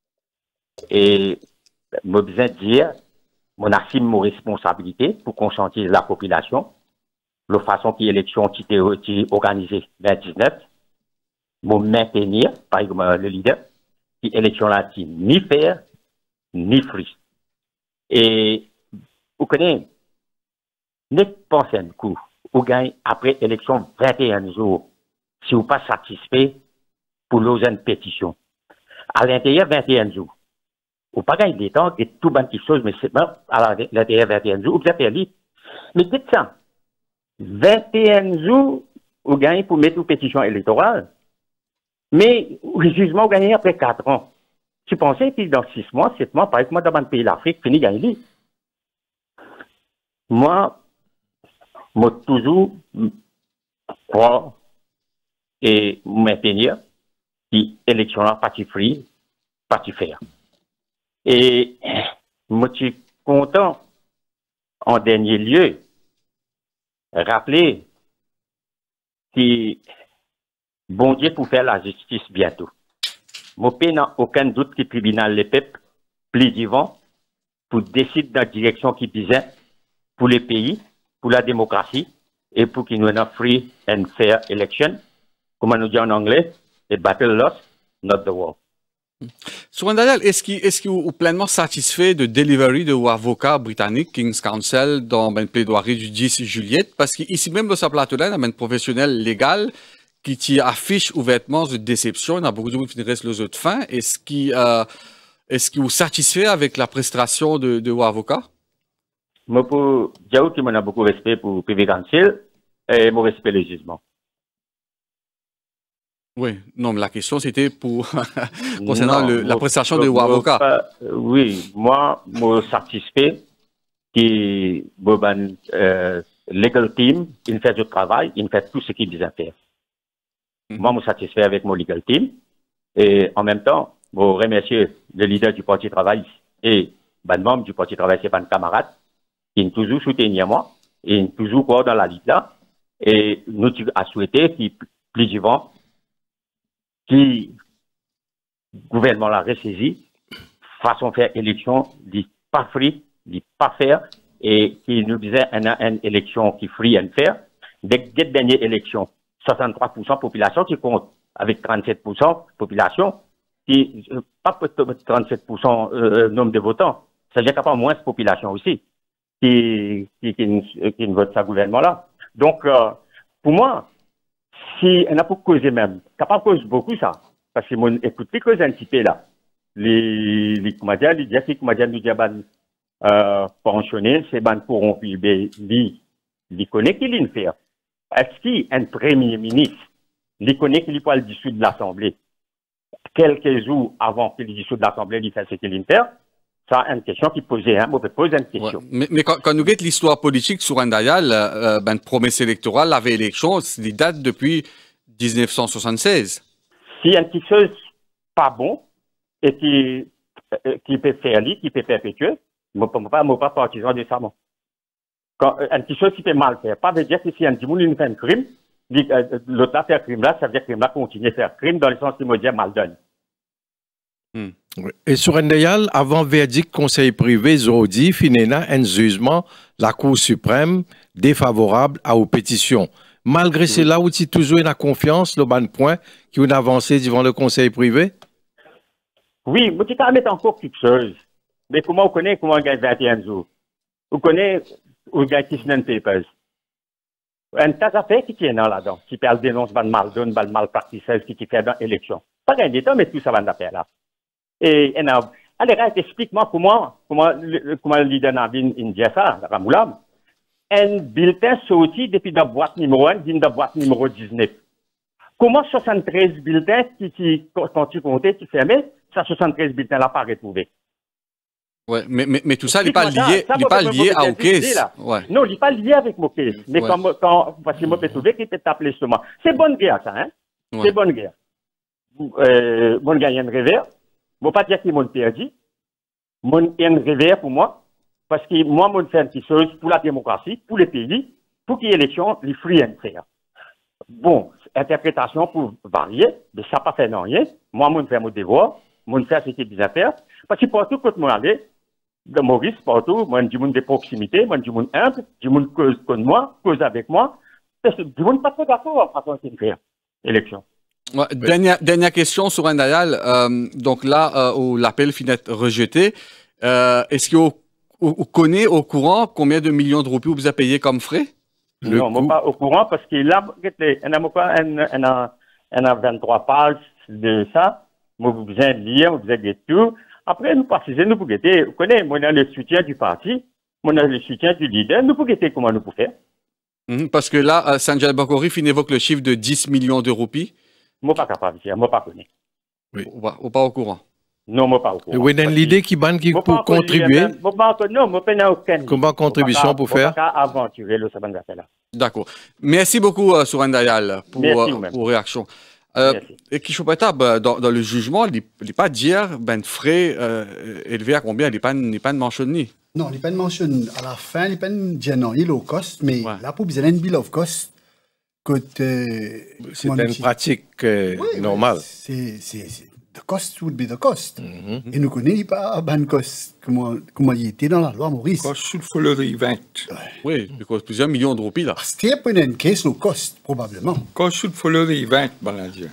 Et je besoin de dire mon assume mon responsabilité pour conscientiser la population, la façon que l'élection qui était organisée le 2019, pour maintenir, par exemple, le leader, qui l'élection là, ni fair, ni free. Et, vous connaissez, ne pensez un coup, vous gagnez après l'élection 21 jours, si vous n'êtes pas satisfait pour l'oser une pétition. À l'intérieur 21 jours. Ou pas gagner des temps, et tout bonne chose, mais c'est bon, à l'intérieur 21 jours, vous avez perdu. Mais dites ça, 21 jours, vous gagnez pour mettre une pétition électorale, mais le jugement, vous gagnez après 4 ans. Tu pensais que dans 6 mois, 7 mois, par exemple, dans un pays d'Afrique, fini gagner. Moi, toujours croire et maintenir qui élection là, parti free, parti fair. Et moi, je suis content, en dernier lieu, rappeler que bon Dieu pour faire la justice bientôt. Moi, je n'ai aucun doute que le tribunal les peuples, plus vivant, pour décider de la direction qui visait pour les pays, pour la démocratie, et pour qu'il y ait une free and fair election. Comme on nous dit en anglais, a battle lost, not the war. Suren Dayal, est-ce qu'il est pleinement satisfait de delivery de l'avocat britannique King's Counsel dans une plaidoirie du 10 juillet? Parce qu'ici même dans sa plateau là, il y a un professionnel légal qui affiche ouvertement de déception. Il y a beaucoup de gens qui restent les autres fins. Est-ce qu'il est satisfait avec la prestation de l'avocat? Moi, pour dire que moi, j'ai beaucoup de respect pour le Privy Council et mon respect le jugement. Oui, non, mais la question c'était pour concernant la prestation de l'avocat. Oui, moi, je suis satisfait que le legal team, il fait du travail, il fait tout ce qu'il doit faire. Moi, je suis satisfait avec mon legal team et en même temps, je remercie le leader du Parti du travail et le membre du Parti du travail, c'est un camarade, qui est toujours soutenu moi et toujours quoi dans la lutte là. Et nous avons souhaité qu'il plus vivant qui gouvernement l'a ressaisi, façon de faire élection, dit pas free, dit pas fair, et qui nous disait une élection qui free and fair. Dès que dernière élection, 63% population qui compte avec 37% population, qui pas 37% nombre de votants. C'est-à-dire qu'il n'y a pas moins de population aussi qui ne vote ce gouvernement-là. Donc, pour moi, si on a pour causer même, capable de causer beaucoup ça, parce que mon écoute les causes un petit peu là, les comédiens, les diacritiques comédiens nous disent pensionnés, c'est ban corrompus, ils connaissent qu'il le fait. Est-ce qu'un premier ministre, il connaît qu'il peut le dissoudre de l'Assemblée quelques jours avant qu'il dissoudre de l'Assemblée, il fait ce qu'il fait? Ça, une question qui posait, hein, on peut poser une question. Ouais. Mais quand nous regardons l'histoire politique sur Ndayal, ben, promesse électorale, la élection, il date depuis 1976. Si une petite chose pas bon, et qui peut faire lui, qui peut perpétuer, je ne pas partisan de ça. Quand une petite chose qui peut mal faire, pas veut dire que si un petit monde fait un crime, l'autre a fait un crime là, ça veut dire que le crime là continue à faire crime dans le sens qu'il me dit mal donne. Et sur Ndayal, avant verdict conseil privé, Zodi finena un jugement la Cour suprême défavorable à aux pétitions. Malgré cela, où tu toujours la confiance, le bon point qui ont avancé devant le conseil privé? Oui, mais tu peux mettre encore quelque chose. Mais comment on connaît comment on gagne 21 jours? On connaît on gagne Kisnan Papers. Un tas d'affaires qui tiennent là-dedans, qui perd dénonce, mal donne, mal practices, qui fait dans l'élection. Pas gagné de temps, mais tout ça va d'affaires là. Et allez, explique-moi comment le leader Navin dit ça, Ramoulam. Un bulletin sorti depuis la boîte numéro 1, d'une boîte numéro 19. Comment 73 bulletins quand tu comptais, tu fermais, ça 73 bulletins là pas retrouvés? Ouais, mais tout ça, il n'est pas lié à Okes. Ouais. Non, il n'est pas lié avec Okes. Mais parce que moi, je peux trouver qu'il peut t'appeler seulement. C'est bonne guerre, ça, hein? Ouais. C'est bonne guerre. Mon gars, il y a un revers. Je ne veux pas dire qu'ils m'ont perdu. Il y a un revers pour moi. Parce que moi, je fais une petite chose pour la démocratie, pour les pays, pour qu'il y ait élection, les free and fair. Bon, interprétation pour varier, mais ça n'a pas fait rien. Moi, je fais mon devoir, je fais ce qu'il y a à faire. Parce que partout, quand je allais, de Maurice, partout, moi, je dis de proximité, moi, je dis humble, je dis cause comme moi, cause avec moi. Je ne suis pas trop d'accord en façon de faire l'élection. Ouais, dernière question sur Ndayal. Donc là, où l'appel finit rejeté, est-ce qu'on connaît au courant combien de millions de roupies vous avez payé comme frais? Non, moi pas au courant parce que là, on a 23 pages de ça. Moi, vous besoin de lire, vous besoin de tout. Après, nous précisons, nous pouvons guetter. Vous connaissez, moi, on a le soutien du parti, moi, on a le soutien du leader. Nous pouvons guetter comment nous pouvons faire. Parce que là, Sanjay Bakori évoque le chiffre de 10 millions de roupies. Moi, pas capable de dire, moi, pas connu. Oui. Ou pas au courant? Non, moi, pas au courant. Et vous avez l'idée qui pour contribuer? Non, moi, pas aucune. Comment contribution pour faire? Pas aventurer le sabbat là. D'accord. Merci beaucoup, Sur Ndayal, pour réaction. Et Kishopatab, dans le jugement, il n'est pas dire frais élevés à combien? Il n'est pas mentionné. Non, il n'est pas mentionné. À la fin, il n'est pas dire non, il est low cost, mais là, pour besoin d'un bill of cost, c'est une pratique normale. The cost would be the cost. Et nous connaissons pas ban cost, comment il était dans la loi Maurice. Cost should follow the event. Oui, plusieurs millions de roupies là. C'était pas une case low cost, probablement. Cost should follow the event, Baladia.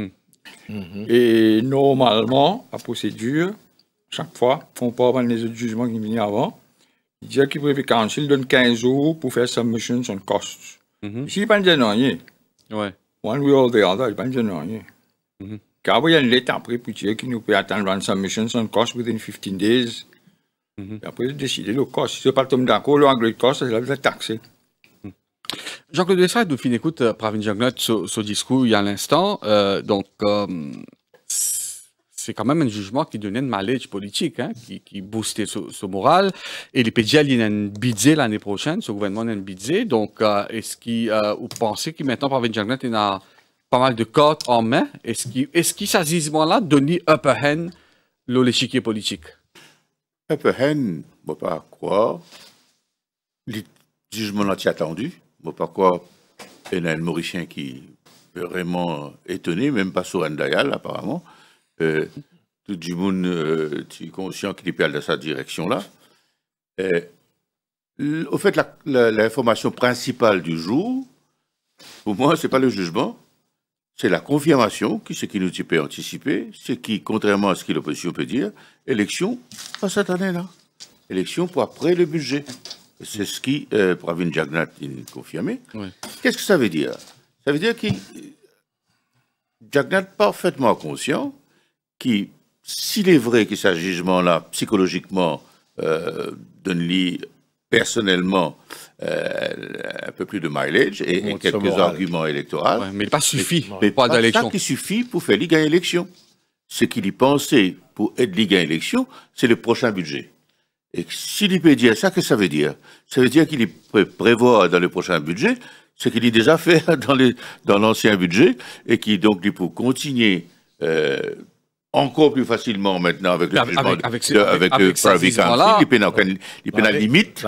Et normalement, la procédure, chaque fois, on peut avoir les autres jugements qui viennent avant, il dit qu'il Privy Council donne 15 jours pour faire submissions on costs. Ici, il ne peut pas dire rien. Ouais. One way or the other, il ne peut pas dire rien. Car il y a une lettre après pour dire qu'il nous peut attendre une submission on cost within 15 days. Et après, il décide le cost. Si ce n'est pas le temps d'accord, le anglais cost, c'est la taxé. Jean-Claude Dessert, nous finissons écoute Pravin Jagnot ce discours il y a l'instant. Donc, c'est quand même un jugement qui donnait une malaise politique, hein, qui boostait ce moral. Et les PDL, il y a un budget l'année prochaine, ce gouvernement a un budget. Donc, est-ce que vous pensez que maintenant, Pravin Jagnot, il y a pas mal de cartes en main? Est-ce qu'il s'agit là de donner upper hand l'échiquier politique? Upper hand, je ne sais pas quoi. Le jugement là, attendu. Je ne sais pas quoi. Il y a un Mauricien qui est vraiment étonné, même pas sur Ndayal, apparemment. Tout le monde est conscient qu'il est dans cette direction-là. Au fait, l'information principale du jour, Pour moi, ce n'est pas le jugement, c'est la confirmation, ce qui nous peut anticiper, ce qui, contrairement à ce que l'opposition peut dire, élection, pas cette année-là. Élection pour après le budget. C'est ce qui, Pravin Jagnat, a confirmé. Oui. Qu'est-ce que ça veut dire? Ça veut dire que Jagnat est parfaitement conscient que s'il est vrai que ce jugement-là, psychologiquement, donne-lui personnellement un peu plus de mileage et quelques arguments électoraux. Ouais, mais il pas suffit pour l'élection. Ça qui suffit pour faire gagner l'élection. Ce qu'il y pensait pour être gagner l'élection, c'est le prochain budget. Et s'il peut dire ça, qu'est-ce que ça veut dire? Ça veut dire qu'il peut prévoir dans le prochain budget ce qu'il a déjà fait dans l'ancien budget et qui donc il peut continuer encore plus facilement maintenant avec le jugement avec Pravin Council. Il n'y a aucune limite.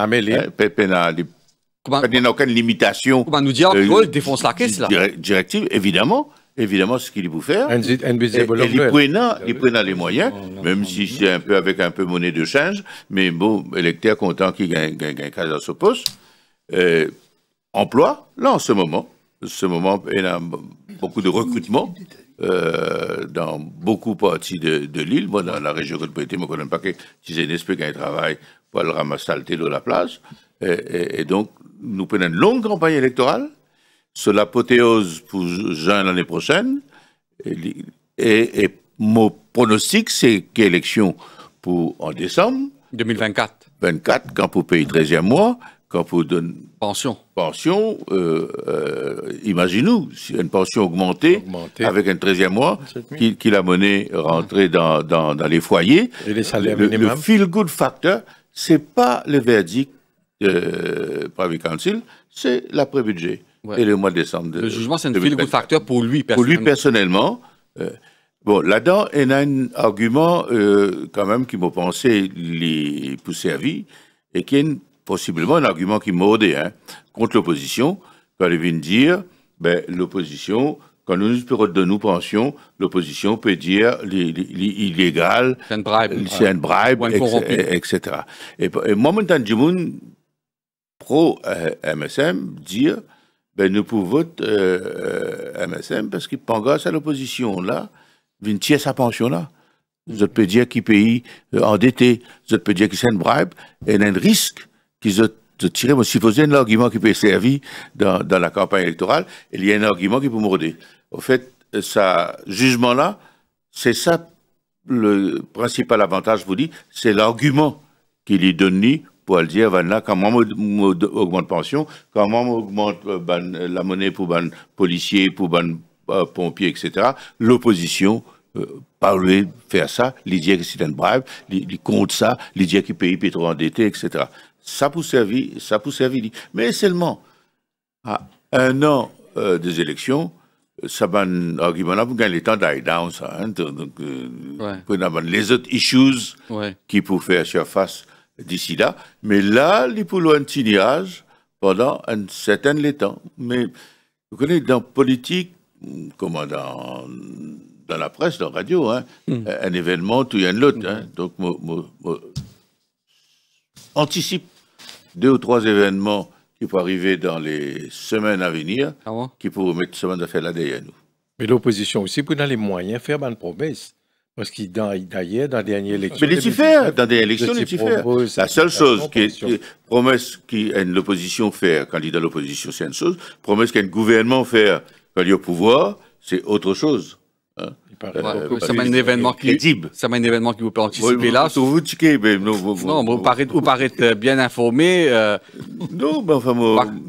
Il n'y a aucune limitation. Comment nous dire qu'il défonce la caisse là? Directive, évidemment. Évidemment, ce qu'il peut faire. Et il prend les moyens, même si c'est un peu avec un peu monnaie de change, mais bon, électeur content qu'il gagne à ce poste. Emploi, là, en ce moment, il y a beaucoup de recrutement dans beaucoup de parties de l'île. Moi, dans la région de Poitiers, je ne connais pas que si j'ai espèce qu'il travail pour le ramasser saleté de la place. Et donc, nous prenons une longue campagne électorale. Sur l'apothéose pour juin l'année prochaine. Et mon pronostic, c'est qu'élection pour en décembre 2024. 24, quand vous payez 13e mois, quand vous donnez pension, imaginez-nous, si une pension augmentée avec un 13e mois, qui la monnaie rentrer dans les foyers. Et les salaires le feel-good factor, c'est pas le verdict de Pravin Council, c'est l'après-budget. Ouais. Et le mois de décembre. Le jugement, c'est un feel-good factor pour lui personnellement. Pour lui personnellement. Bon, là-dedans, il y a un argument quand même qui m'a pensé les pousser à vie et qui est possiblement un argument qui m'a contre l'opposition. Quand il vient dire, l'opposition, quand nous de nous pensions, l'opposition peut dire l'illégal, c'est un bribe, etc. Et moi, maintenant, je pro-MSM dire nous pouvons voter MSM parce qu'il grâce à l'opposition là, vient tirer sa pension là. Vous peut dire qu'il paye endetté, vous peut dire qu'il c'est un bribe, et il y a un risque qu'ils ont tiré. Si vous avez un argument qui peut servir dans la campagne électorale, il y a un argument qui peut morder. Au fait, ce jugement là, c'est ça le principal avantage, je vous dis, c'est l'argument qu'il lui donne pour le dire, comment on augmente la pension, comment on augmente la monnaie pour les policiers, pour les pompiers, etc. L'opposition, parler, faire ça, il dit que c'est un bribe, il compte ça, il dit qu'il paye trop endetté, etc. Ça peut servir. Mais seulement, à un an des élections, ça va un argument-là pour gagner le temps d'aller down, ça. Les autres issues qui peuvent faire surface d'ici là, mais là, il faut un petit nuage pendant un certain temps. Mais vous connaissez, dans la politique, comme dans la presse, dans la radio, un événement, tout y a un autre. Donc, anticipe 2 ou 3 événements qui peuvent arriver dans les semaines à venir, qui pourront mettre semaine d'affaires là derrière nous. Mais l'opposition aussi, pour dans les moyens, faire une promesse. Parce qu'il d'ailleurs, dans la dernière élection. Mais laissez faire, dans des élections, laissez faire. La seule chose promesse l'opposition fait, candidat de l'opposition, c'est une chose. Promesse qu'un gouvernement fait quand il est au pouvoir, c'est autre chose. C'est un événement qui vous peut anticiper là. Non, vous paraît bien informé. Non, mais enfin,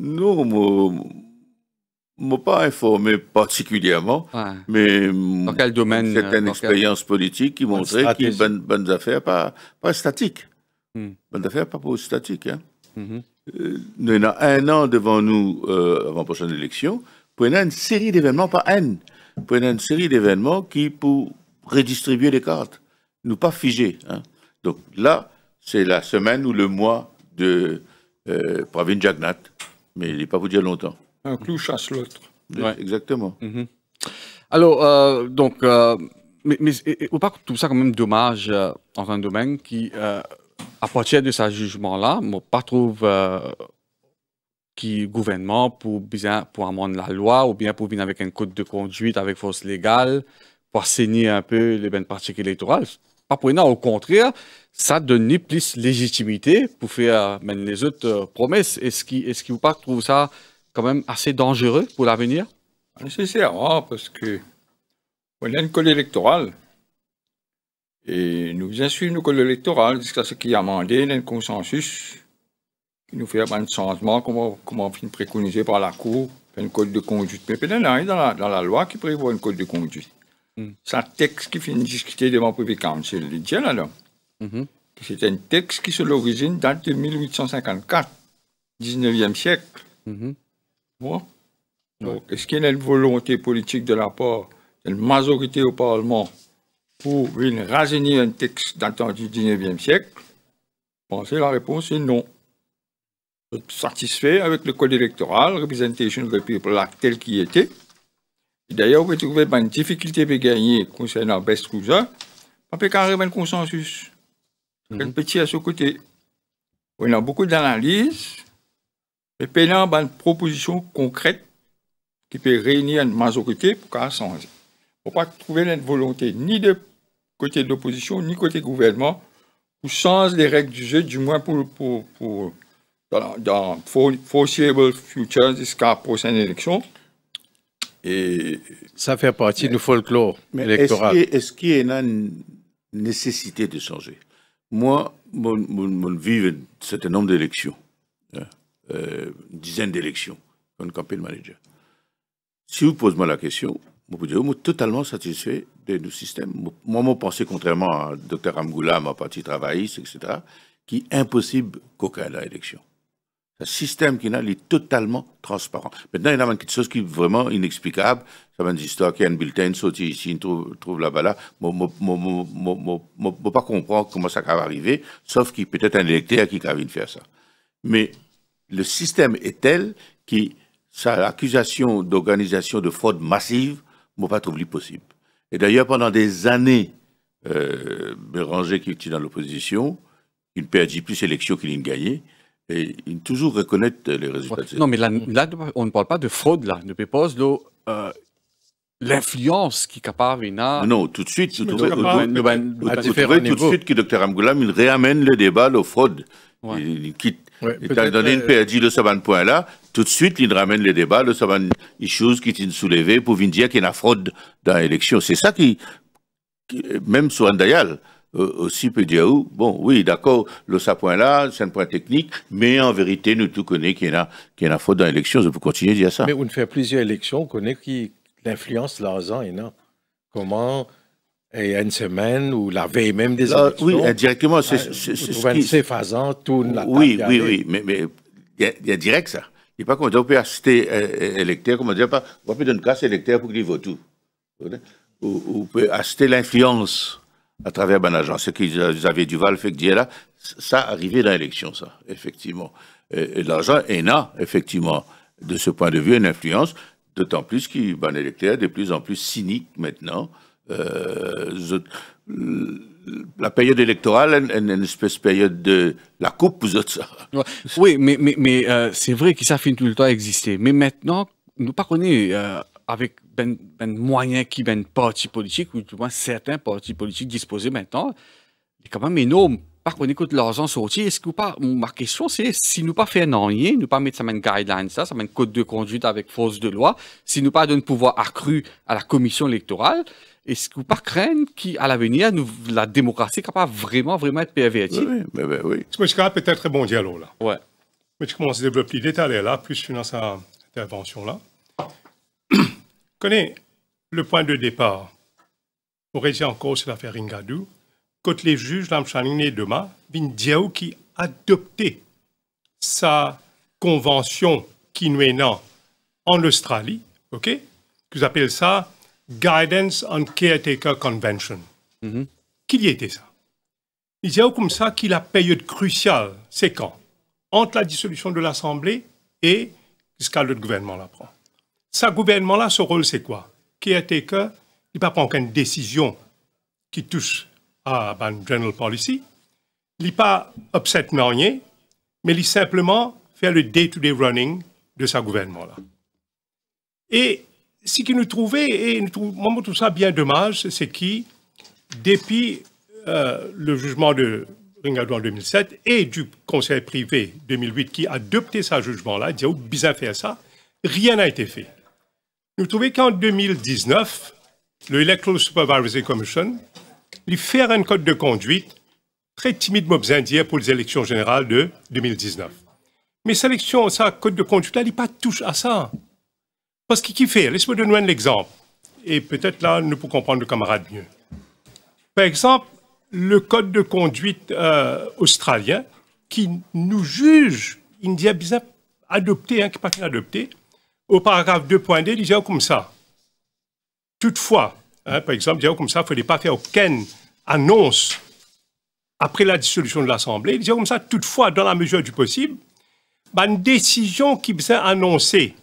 je ne pas informé particulièrement, mais dans quel domaine, c'est une expérience politique qui montrait qu'il y a bonnes affaires pas statiques. Bonnes affaires pas statiques. Nous avons un an devant nous avant la prochaine élection pour une série d'événements, pour une série d'événements qui pour redistribuer les cartes, nous pas figés. Donc là, c'est la semaine ou le mois de Pravin Jagnat, mais il n'est pas vous dire longtemps. Un clou chasse l'autre. Exactement. Alors, donc, mais ou pas tout ça quand même dommage dans un domaine qui, à partir de ce jugement-là, moi pas trouve qui gouvernement pour amender la loi ou bien pour venir avec un code de conduite avec force légale pour saigner un peu les bonnes pratiques électorales. Pas pour rien, au contraire, ça donne plus légitimité pour faire même les autres promesses. Est-ce que vous pas trouvez ça quand même assez dangereux pour l'avenir? Nécessairement, parce que on a une code électorale et nous suivons une code électorale jusqu'à ce qu'il y a amendé un consensus qui nous fait un changement, comme on finit préconisé par la Cour, un code de conduite. Mais peut-être dans la loi qui prévoit un code de conduite. C'est un texte qui finit discuté devant le Privy Council. Il dit là, c'est un texte qui, sur l'origine, date de 1854, 19e siècle. Bon. Donc, est-ce qu'il y a une volonté politique de la part d'une majorité au Parlement pour rajeunir un texte datant du 19e siècle? Pensez, la réponse est non. Satisfait avec le code électoral, Representation of the People Act tel qu'il était. D'ailleurs, vous pouvez trouver une difficulté de gagner concernant Best Cruiser, pas peut carrément un consensus. Un petit à ce côté. On a beaucoup d'analyses, mais payant une proposition concrète qui peut réunir une majorité pour qu'elle change. Il ne faut pas trouver une volonté ni de côté de l'opposition, ni côté gouvernement, pour changer les règles du jeu, du moins dans foreseeable future jusqu'à la prochaine élection. Et ça fait partie du folklore électoral. Est-ce qu'il y a une nécessité de changer? Moi, je vis un certain nombre d'élections, une dizaine d'élections, comme campagne manager. Si vous posez-moi la question, je peux dire que je suis totalement satisfait de nos systèmes. Moi, je pense, contrairement à Dr Amgoula, ma partie travailliste, etc., qui est impossible qu'aucun dans l'élection. Un système qui est totalement transparent. Maintenant, il y a quelque chose qui est vraiment inexplicable. Ça va une histoire qu'il y a un bulletin sorti ici, on trouve là-bas là. Je ne peux pas comprendre comment ça va arriver, sauf qu'il peut être un électeur qui va faire ça. Mais le système est tel que sa accusation d'organisation de fraude massive, je ne peux pas trouver possible. Et d'ailleurs, pendant des années, Béranger, qui était dans l'opposition, il perdit plus d'élections qu'il n'a gagné. Et il toujours reconnaître les résultats. Non, mais là, on ne parle pas de fraude, là. Ne pose l'influence qui est capable. Non, tout de suite. Tout de suite que Dr Amgoula, il réamène le débat de fraude. Ouais. Il quitte. Ouais, étant donné qu'il perdit de ce point-là, tout de suite, il ramène le débat de ce choses qui sont soulevées pour venir dire qu'il y a une fraude dans l'élection. C'est ça qui même sur Andayal, aussi peut dire, bon, oui, d'accord, ce point-là, c'est un point technique, mais en vérité, nous tous connaissons qu'il y a une faute dans l'élection, je peux continuer à dire ça. Mais on fait plusieurs élections, on connaît qui l'influence l'argent, et non. Comment, il y a une semaine ou la veille même des élections. Oui, indirectement, c'est phasant, tourne la oui, mais il y a direct ça. Il n'est pas comme on peut assister électeur, comme on dit, pas, on peut donner une casse électeur pour qu'il vote tout. Ou peut assister l'influence à travers un agent. Ce qu'ils avaient du Val fait que dire là, ça arrivait dans l'élection, ça, effectivement. Et l'argent est là, effectivement, de ce point de vue, une influence, d'autant plus qu'il y a un électeur de plus en plus cynique maintenant. La période électorale, une espèce de période de la coupe, vous êtes ça. Oui, mais c'est vrai que ça finit tout le temps exister. Mais maintenant, nous ne connaissons pas avec ben moyen qui ben parti politique ou du moins certains partis politiques disposés maintenant, il est quand même énorme. Par contre, écoute l'argent sorti, est-ce que pas ma question c'est si nous pas faire rien, nous pas mettre ça une guideline ça un code de conduite avec force de loi, si nous pas donner pouvoir accru à la commission électorale, est-ce que pas craindre qu'à l'avenir la démocratie est capable vraiment être pervertie? Oui. C'est peut-être un bon dialogue là. Ouais. Mais tu commences à développer l'idée là, plus finance cette intervention là. Connais le point de départ. On réagit encore sur l'affaire Ringadou. Quand les juges l'Amchaning demain, viennent dire qui adopté sa convention qui nous est en Australie, ok? Qu'ils appellent ça Guidance on Caretaker Convention. Qui y était ça? Il dit comme ça qu'il la période cruciale, c'est quand? Entre la dissolution de l'Assemblée et jusqu'à le gouvernement la prend. Ce gouvernement-là, ce rôle, c'est quoi? Caretaker, il ne peut pas prendre aucune décision qui touche à la general policy. Il n'est pas upset rien, mais il simplement faire le day-to-day running de ce gouvernement-là. Et ce qui nous trouvait, et nous trouvons tout ça bien dommage, c'est que depuis le jugement de Ringadou en 2007 et du conseil privé 2008 qui a adopté ce jugement-là, dit « bizarre faire ça », rien n'a été fait. Nous trouvons qu'en 2019, le Electoral Supervisory Commission lui fait un code de conduite très timide, mobzindier pour les élections générales de 2019. Mais sélection, ça, code de conduite, là, il n'est pas touche à ça. Parce qu'il fait, laisse-moi donner un exemple. Et peut-être là, nous pouvons comprendre le camarade mieux. Par exemple, le code de conduite australien qui nous juge, il dit bien adopté, qui n'est pas adopté, au paragraphe 2.d, il dit comme ça. Toutefois, par exemple, il dit comme ça, il ne fallait pas faire aucune annonce après la dissolution de l'Assemblée. Il dit comme ça, toutefois, dans la mesure du possible, une décision qui est annoncée,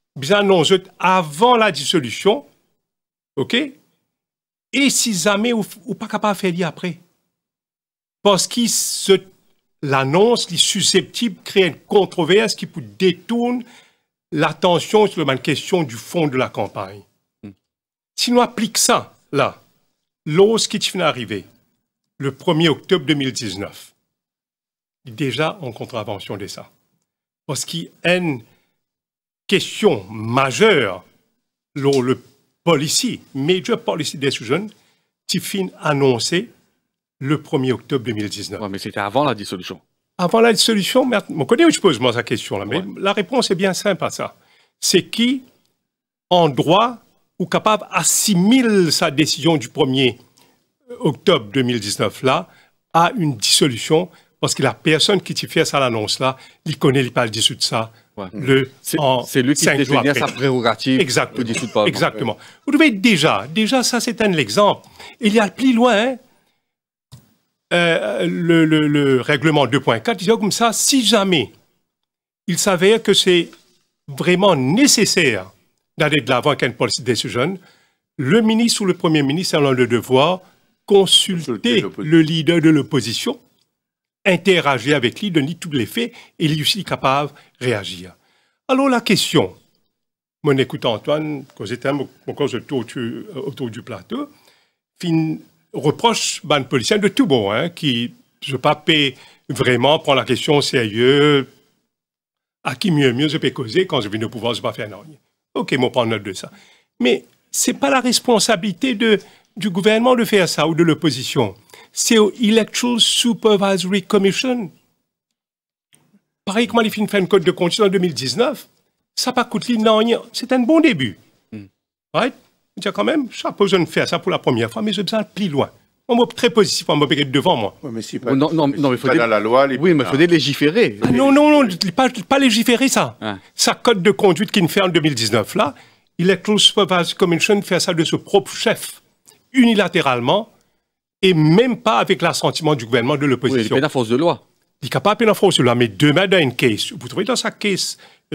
avant la dissolution, ok? Et si jamais ou pas capable de faire lire après. Parce que l'annonce est susceptible de créer une controverse qui peut détourner l'attention sur la question du fond de la campagne. Si nous appliquons ça, là, lorsqu'il est arrivé, le 1er octobre 2019, déjà en contravention de ça. Parce qu'il y a une question majeure, le policy, major policy decision, qui finit annoncé le 1er octobre 2019. Ouais, mais c'était avant la dissolution. Avant la dissolution, mais on connaît où je pose moi sa question là, mais la réponse est bien simple à ça. C'est qui, en droit, ou capable assimile sa décision du 1er octobre 2019 là à une dissolution, parce que la personne qui fait ça l'annonce là, il connaît, il parle dissoudre ça. Ouais. C'est lui qui définit bien sa prérogative. Exactement. Exactement. Vous devez déjà ça c'est un exemple. Il y a plus loin, le règlement 2.4, il dit comme ça, si jamais il s'avère que c'est vraiment nécessaire d'aller de l'avant avec une policy decision, le ministre ou le premier ministre a le devoir consulter le leader de l'opposition, interagir avec lui, donner tous les faits, et il est aussi capable de réagir. Alors la question, mon écoute Antoine, quand j'étais autour du plateau, reproche ban policier de tout bon, qui je pas paie vraiment prendre la question au sérieux, à qui mieux je peux causer quand je viens au pouvoir, je ne vais pas faire rien. Ok, moi prendre note de ça. Mais ce n'est pas la responsabilité du gouvernement de faire ça ou de l'opposition. C'est au Electoral Supervisory Commission. Pareil, comment il fait une code de conduite en 2019, ça n'a pas coûté rien. C'est un bon début. Right? Je dis quand même, je n'ai pas besoin de faire ça pour la première fois, mais j'ai besoin de plus loin. On m'a très positif, on m'a payé devant moi. Ouais, mais si pas, non, mais il faut dans la loi. Oui, mais il faut légiférer. Ah, non, pas légiférer ça. Sa code de conduite qu'il fait en 2019 là, Electoral Supervisory Commission fait ça de ce propre chef, unilatéralement, et même pas avec l'assentiment du gouvernement de l'opposition. Oui, il est la force de loi. Il n'est capable de la force de loi, mais demain dans une case, vous trouvez dans sa case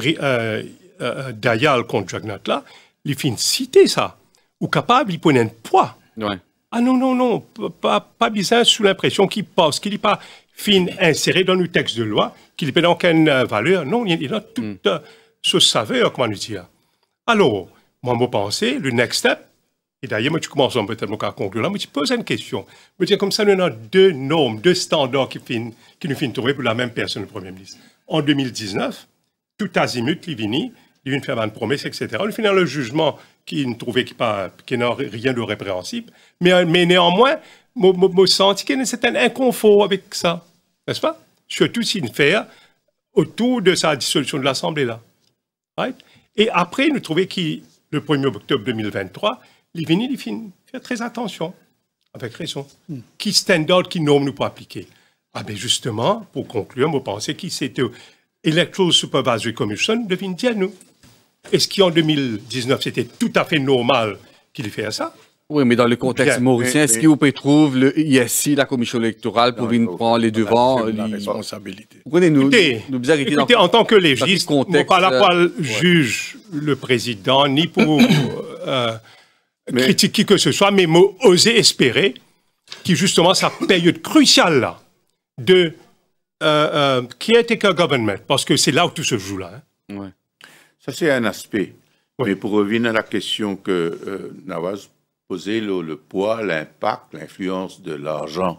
Dayal contre Dragnat là, il fait citer ça. Ou capable, il prenait un poids. Ouais. Ah non, pas bizarre sous l'impression qu'il pense, qu'il n'est pas fin inséré dans le texte de loi, qu'il n'est pas dans aucune valeur. Non, il a toute ce saveur, comment nous dire. Alors, moi, je pense, le next step, et d'ailleurs, moi, tu commences peut-être à conclure là, mais tu poses une question. Je dis comme ça, nous avons deux normes, deux standards qui nous finissent trouver pour la même personne, le Premier ministre. En 2019, tout azimut, il vient faire une promesse, etc. On finit le jugement qui ne trouvait qu'il n'a rien de répréhensible. Mais néanmoins, je sens que c'est un inconfort avec ça. N'est-ce pas? Surtout s'il fait autour de sa dissolution de l'Assemblée là. Right? Et après, nous trouvons que le 1er octobre 2023, il finit faire très attention, avec raison. Qui standard, qui norme nous pour appliquer? Ah ben justement, pour conclure, je pensais que c'était Electoral Supervisory Commission devine dire nous. Est-ce qu'en 2019, c'était tout à fait normal qu'il fasse ça? Oui, mais dans le contexte mauricien, est-ce que vous pouvez trouver le ISI, la commission électorale, pour venir prendre les devants? La responsabilité. Écoutez, en tant que légiste, on ne parle pas juge le président, ni pour critiquer qui que ce soit, mais oser espérer que justement, sa période cruciale là, de caretaker government, parce que c'est là où tout se joue là. Hein. Ouais. Ça, c'est un aspect. Oui. Mais pour revenir à la question que Nawaz posait, le poids, l'impact, l'influence de l'argent,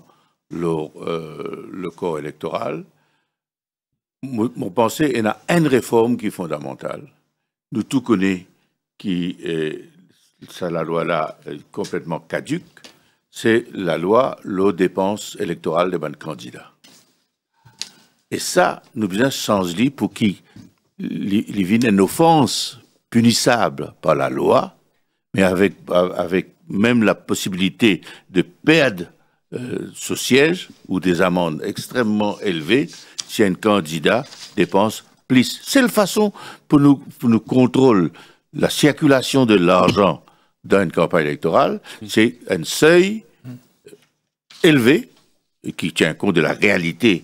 le corps électoral, mon pensée, il y a une réforme qui est fondamentale. Nous tous connaissons qui ça, la loi là est complètement caduque, c'est la loi aux dépenses électorales des bons candidats. Et ça, nous besoin changer pour qu'il vienne une offense punissable par la loi, mais avec même la possibilité de perdre ce siège ou des amendes extrêmement élevées si un candidat dépense plus. C'est la façon pour nous contrôler la circulation de l'argent dans une campagne électorale, c'est un seuil élevé qui tient compte de la réalité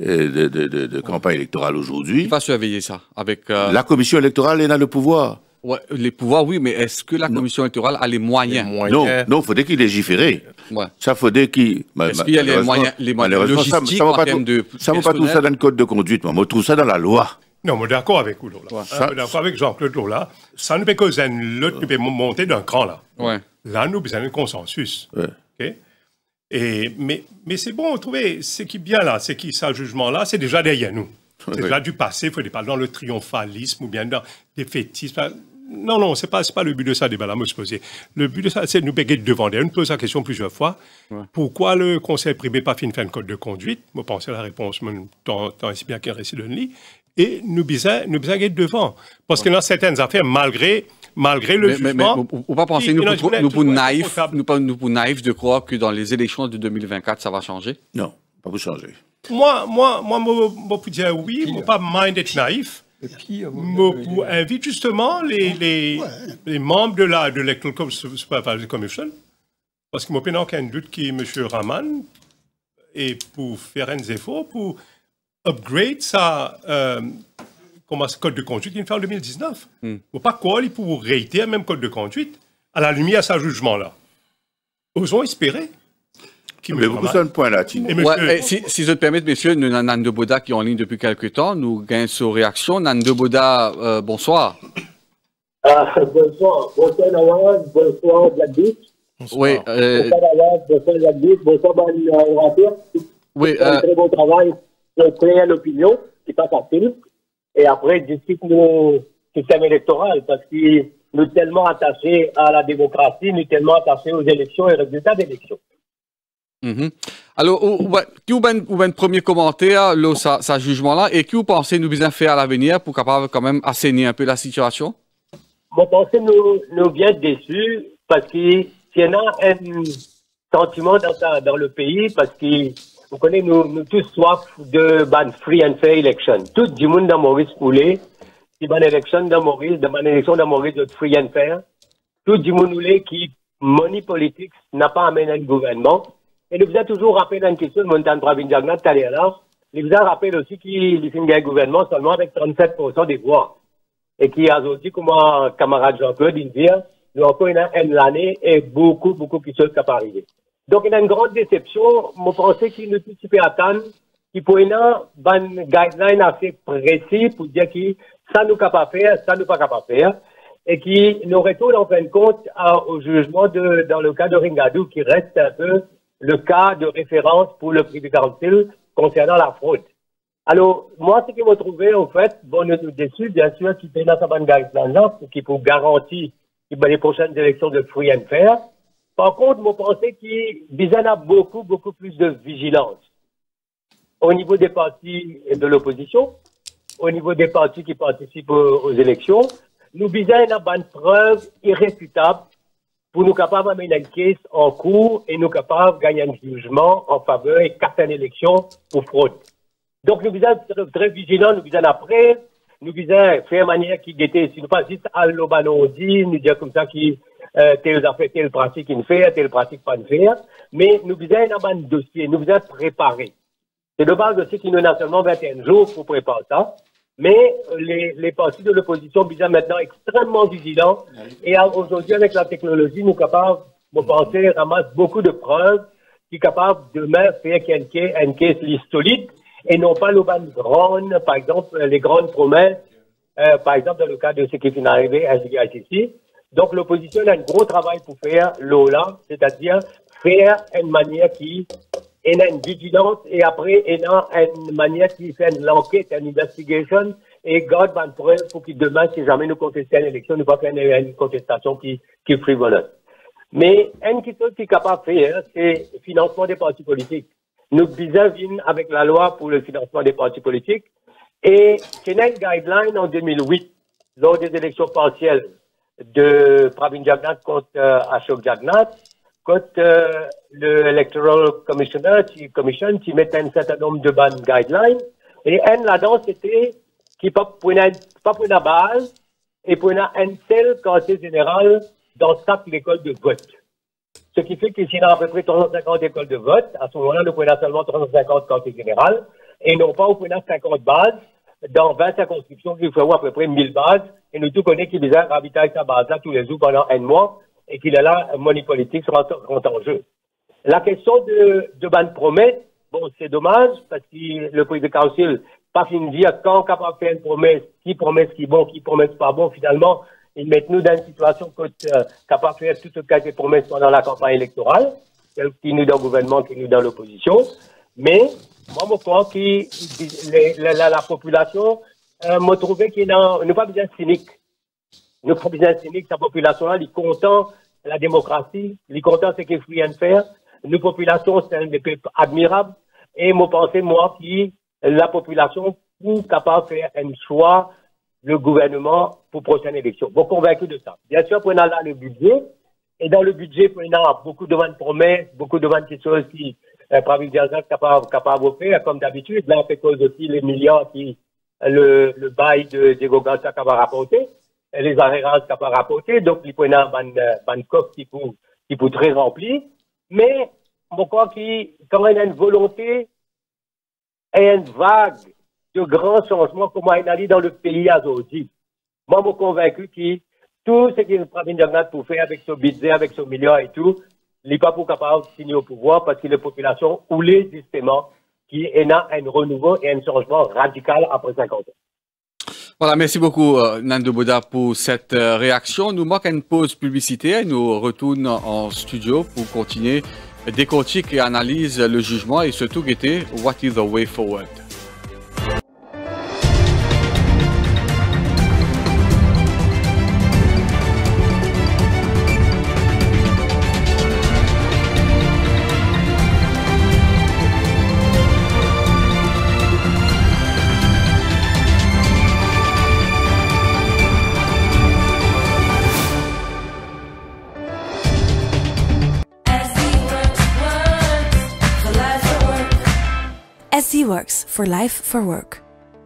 de campagne électorale aujourd'hui. Qui va surveiller ça avec la commission électorale, elle a le pouvoir. Ouais, les pouvoirs, oui, mais est-ce que la commission électorale a les moyens? Non, il faudrait qu'il légifère. Ouais. Ça faudrait qu'il... Est-ce qu'il y a les moyens logistiques en termes de ça ne va pas trouver ça dans le code de conduite, moi. Je trouve ça dans la loi. Non, mais d'accord avec vous, Lola. D'accord avec Jean-Claude Lola. Ça ne peut que l'autre peut monter d'un cran, là. Ouais. Là, nous besoin d'un consensus. Ouais. Okay? Mais c'est bon, trouver ce qui est bien là, c'est qui ça, jugement-là, c'est déjà derrière nous. C'est déjà du passé, il faut pas dans le triomphalisme ou bien dans des fétismes. Non, c'est pas le but de ça, débat là, me se poser. Le but de ça, c'est de nous péguer devant. On pose la question plusieurs fois. Ouais. Pourquoi le conseil privé pas fait un code de conduite? Moi, pensez à la réponse, tant ainsi bien qu'un récit de lit. Et nous besoin être devant. Parce que dans certaines affaires, malgré le jugement... Mais on pas penser, nous pour naïfs de croire que dans les élections de 2024, ça va changer? Non, pas pour changer. Moi, je peux dire oui, je ne pas mind être naïf. Je invite justement les membres de l'Electoral Supervisory Commission, parce que je n'ai aucun doute que M. Rahman, et pour faire un effort, pour upgrade sa code de conduite qu'il fait en 2019. Je ne sais pas quoi il pour réitérer le même code de conduite à la lumière de ce jugement-là. Osons espérer. Mais beaucoup de points là. Ouais, si je te permets, messieurs, nous avons Nando Boda qui est en ligne depuis quelques temps. Nous gagnons sur réaction. Nando Boda, bonsoir. Bonsoir. Bonsoir Nawaz, bonsoir Jadis. Oui. Bonsoir Nawaz, bonsoir Jadis, bonsoir orateur. Oui. Un très bon travail pour créer l'opinion, qui n'est pas facile. Et après, discute le système électoral, parce que nous sommes tellement attachés à la démocratie, nous sommes tellement attachés aux élections et aux résultats d'élections. Alors, qui vous un premier commentaire, ce jugement-là, et qui vous pensez nous bien faire à l'avenir pour capable quand même assainir un peu la situation? Moi, je pense que nous bien déçus parce qu'il y a un sentiment dans le pays, parce que vous connaissez, nous tous soif de ban free and fair election. Tout le monde dans Maurice Poulet, si ban élection dans Maurice, de free and fair, tout le monde qui money politics n'a pas amené un gouvernement. Et nous vous avez toujours rappelé dans une question de Montagne Pravin Jagnat tout à l'heure, nous vous avez rappelé aussi qu'il y a un gouvernement seulement avec 37% des voix. Et qui a aussi, comme mon camarade Jean-Claude dit, nous encore une année et beaucoup qui sont capables d'arriver. Donc, il y a une grande déception. Je pensais qu'il ne peut pas attendre, qu'il pourrait avoir un guideline assez précis pour dire que ça nous capable faire, ça nous pas capable faire. Et qui nous retourne en fin de compte au jugement dans le cas de Ringadou, qui reste un peu le cas de référence pour le Privy Council concernant la fraude. Alors, moi, ce qui m'a trouvé, en fait, bon, nous sommes déçus, bien sûr, qui paye dans sa bande d'argent, qui pour garantir les prochaines élections de free and fair. Par contre, moi, pensais qu'il y a beaucoup plus de vigilance au niveau des partis de l'opposition, au niveau des partis qui participent aux élections. Nous avons une preuve irréfutable pour nous capables d'amener une caisse en cours et nous capables de gagner un jugement en faveur de certaines élections pour fraude. Donc, nous sommes très vigilants, nous sommes après, nous sommes faire manière qui était, si nous pas juste à l'obano dit, nous dire comme ça qui, telle pratique qu'il fait, telle pratique pas de faire, mais nous sommes dans un dossier, nous sommes préparés. C'est de base aussi qu'il nous a seulement 21 jours pour préparer ça. Mais les partis de l'opposition sont maintenant extrêmement vigilants. Et aujourd'hui, avec la technologie, nous sommes capables, de penser, ramasser beaucoup de preuves qui sont capables de demain faire une caisse solide et non pas le ban grande, par exemple, les grandes promesses, par exemple, dans le cas de ce qui est arrivé à JICC. Donc, l'opposition a un gros travail pour faire là, c'est-à-dire faire une manière qui est une vigilance et après, une manière qui fait l'enquête, une investigation et garde ban preuve pour qu'il demain, si jamais nous contestons l'élection, nous pas faire une contestation qui est frivoleuse. Mais une question qui est capable de faire, c'est le financement des partis politiques. Nous visons avec la loi pour le financement des partis politiques et c'est une guideline en 2008 lors des élections partielles de Pravin Jagannath contre Ashok Jagannath, contre le Electoral Commission qui mettait un certain nombre de bonnes guidelines. Et un là-dedans, c'était qui pas pour une base et pour un seul quartier général dans chaque école de vote. Ce qui fait qu'ici, il y a à peu près 350 écoles de vote. À ce moment-là, nous prenons seulement 350 quartiers généraux et non pas, nous prenons 50 bases dans 20 circonscriptions qui feront à peu près 1000 bases. Et nous tous connaissons qu'il a ravitaillé sa base-là tous les jours pendant un mois et qu'il est là, money politique sera en jeu. La question de ban promesse, bon, c'est dommage parce que le président du Council pas fini de dire quand on est capable de faire une promesse qui est bon, qui promesse pas bon, finalement, ils mettent nous dans une situation qu'on est capable de faire tout ce cas de promesses pendant la campagne électorale, celle qui nous dans le gouvernement, qui nous dans l'opposition. Mais, moi, je crois que la population m'a trouvé qu'il n'est pas besoin de cynique. Nous pas besoin de cynique, sa population-là, elle est content de la démocratie, elle est content de ce qu'il faut rien faire. Nous, population, c'est un des peuples admirables. Et moi, pensez, moi, que la population est capable de faire un choix, le gouvernement, pour la prochaine élection. Bon, convaincu de ça. Bien sûr, on a là le budget. Et dans le budget, on a beaucoup de promesses, beaucoup de choses qui, Pravin Jagannath est capable de faire, comme d'habitude. Là, on fait cause aussi les milliards qui, le bail de Diego Garza qui va rapporter, les arrêts qui va rapporter. Donc, il y a un coffre qui peut très rempli. Mais, je crois qu'il quand il y a une volonté et une vague de grands changements, comment il a dit dans le pays aujourd'hui. Moi, je suis convaincu que tout ce que Pravin Jagannath peut faire avec son budget, avec son milliard et tout, il n'est pas pour capable de signer au pouvoir parce que les populations voulaient justement qu'il y ait un renouveau et un changement radical après 50 ans. Voilà, merci beaucoup Nando Boda pour cette réaction. Nous manquons une pause publicitaire et nous retournons en studio pour continuer décortique et analyse le jugement et surtout guetter what is the way forward. SC Works for Life for Work.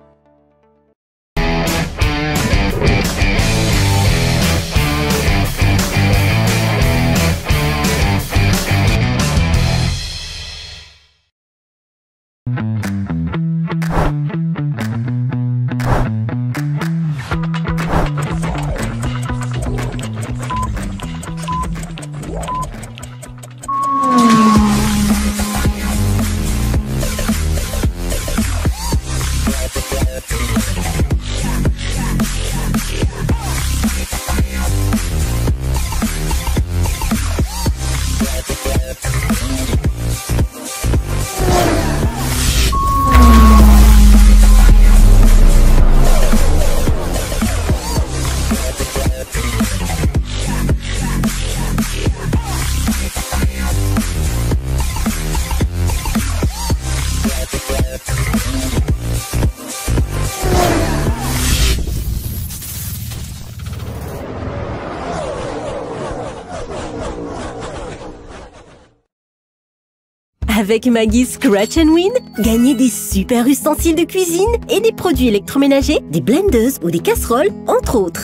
Avec Maggi Scratch and Win, gagnez des super ustensiles de cuisine et des produits électroménagers, des blenders ou des casseroles, entre autres.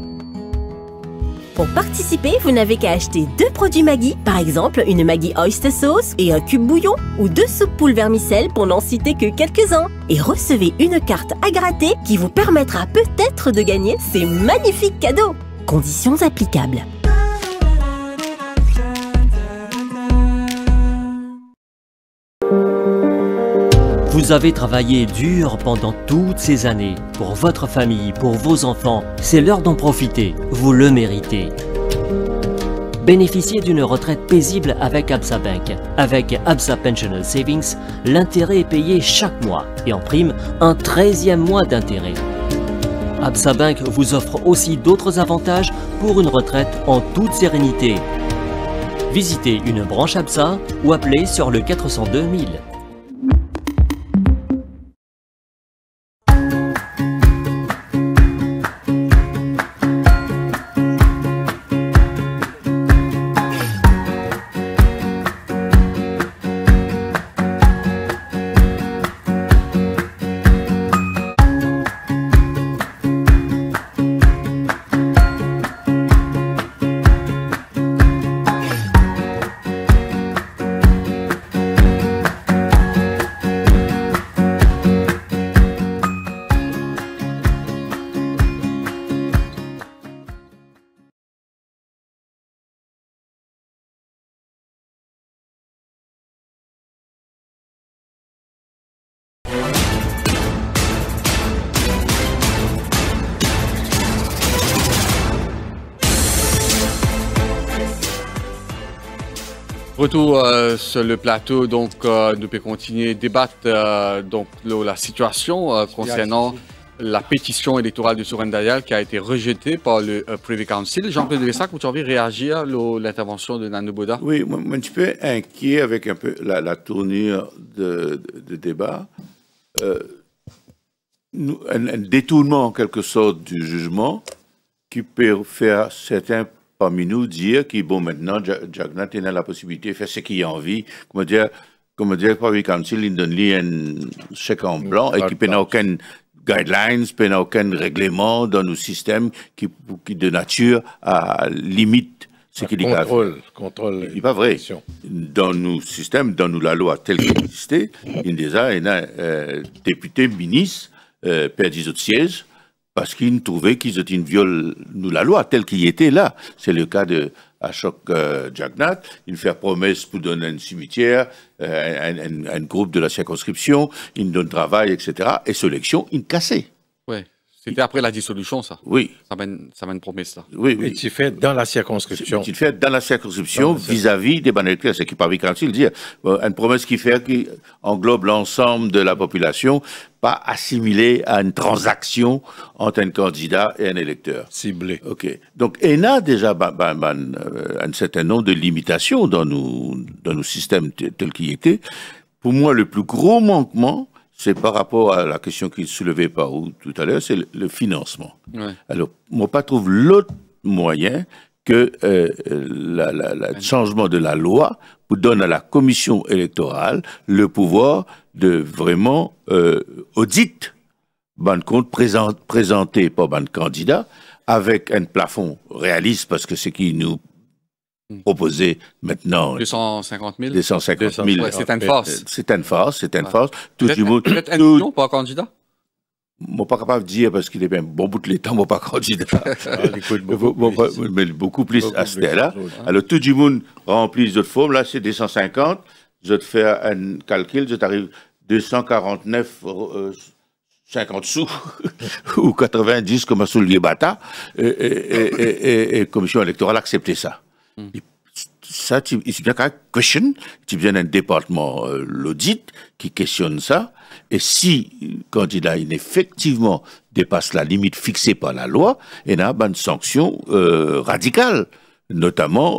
Pour participer, vous n'avez qu'à acheter 2 produits Maggi, par exemple une Maggi Oyster Sauce et un cube bouillon, ou 2 soupes poules vermicelles pour n'en citer que quelques-uns. Et recevez une carte à gratter qui vous permettra peut-être de gagner ces magnifiques cadeaux. Conditions applicables. Vous avez travaillé dur pendant toutes ces années, pour votre famille, pour vos enfants. C'est l'heure d'en profiter, vous le méritez. Bénéficiez d'une retraite paisible avec Absa Bank. Avec Absa Pensional Savings, l'intérêt est payé chaque mois et en prime, un 13e mois d'intérêt. Absa Bank vous offre aussi d'autres avantages pour une retraite en toute sérénité. Visitez une branche Absa ou appelez sur le 402 000. Retour sur le plateau, donc nous pouvons continuer à débattre donc la situation concernant la pétition électorale de Sourendayal qui a été rejetée par le Privy Council. Jean-Claude Lessac, vous avez réagi à l'intervention de Nano Boda? Oui, moi, un petit peu inquiet avec un peu la tournure de débat. Un détournement en quelque sorte du jugement qui peut faire certains parmi nous dire que bon, maintenant Jagnat a la possibilité de faire ce qu'il a envie. Comment dire, le Privy Council il donne lui un chèque en blanc et qui n'a aucun guidelines, n'a aucun règlement dans nos systèmes qui de nature à limite ce qu'il dit. Contrôle. C'est pas vrai. Dans nos systèmes, dans nous la loi telle qu'elle existait, il y a député, ministre, perdit d'autres sièges parce qu'ils trouvaient qu'ils étaient une viole nous la loi telle qu'il était là. C'est le cas de Ashok Jagnat. Il fait promesse pour donner un cimetière, un groupe de la circonscription, il donne travail, etc. Et sélection, il cassait. Oui. C'était après la dissolution, ça. Oui. Ça mène une promesse, là. Oui, oui. Et tu fais dans la circonscription. Tu fais dans la circonscription vis-à-vis des banalités. C'est qui Privy Council dit une promesse qui englobe l'ensemble de la population, pas assimilée à une transaction entre un candidat et un électeur. Ciblé. OK. Donc, il y a déjà un certain nombre de limitations dans nos systèmes tels qu'ils étaient. Pour moi, le plus gros manquement, c'est par rapport à la question qui soulevait par vous tout à l'heure, c'est le financement. Ouais. Alors, moi, pas trouve l'autre moyen que le changement de la loi pour donner à la commission électorale le pouvoir de vraiment audit ban compte présenté par ban candidat avec un plafond réaliste parce que c'est qui nous proposé maintenant 250 000. 250 000. Ouais, c'est une farce. C'est une farce, c'est une farce. Peut-être un million par candidat? Je ne suis pas capable de dire parce qu'il est bien bon bout de l'état, je ne suis pas candidat. Mais beaucoup plus à ce là. Alors tout le monde remplit les autres formes. Là, c'est 250. Je te fais un calcul, je t'arrive 249 50 sous ou 90 comme un soulier bata et commission électorale accepter ça. Ça, c'est bien qu'un question, tu viens d'un département l'audit qui questionne ça, et si le candidat effectivement dépasse la limite fixée par la loi, il y a une sanction radicale, notamment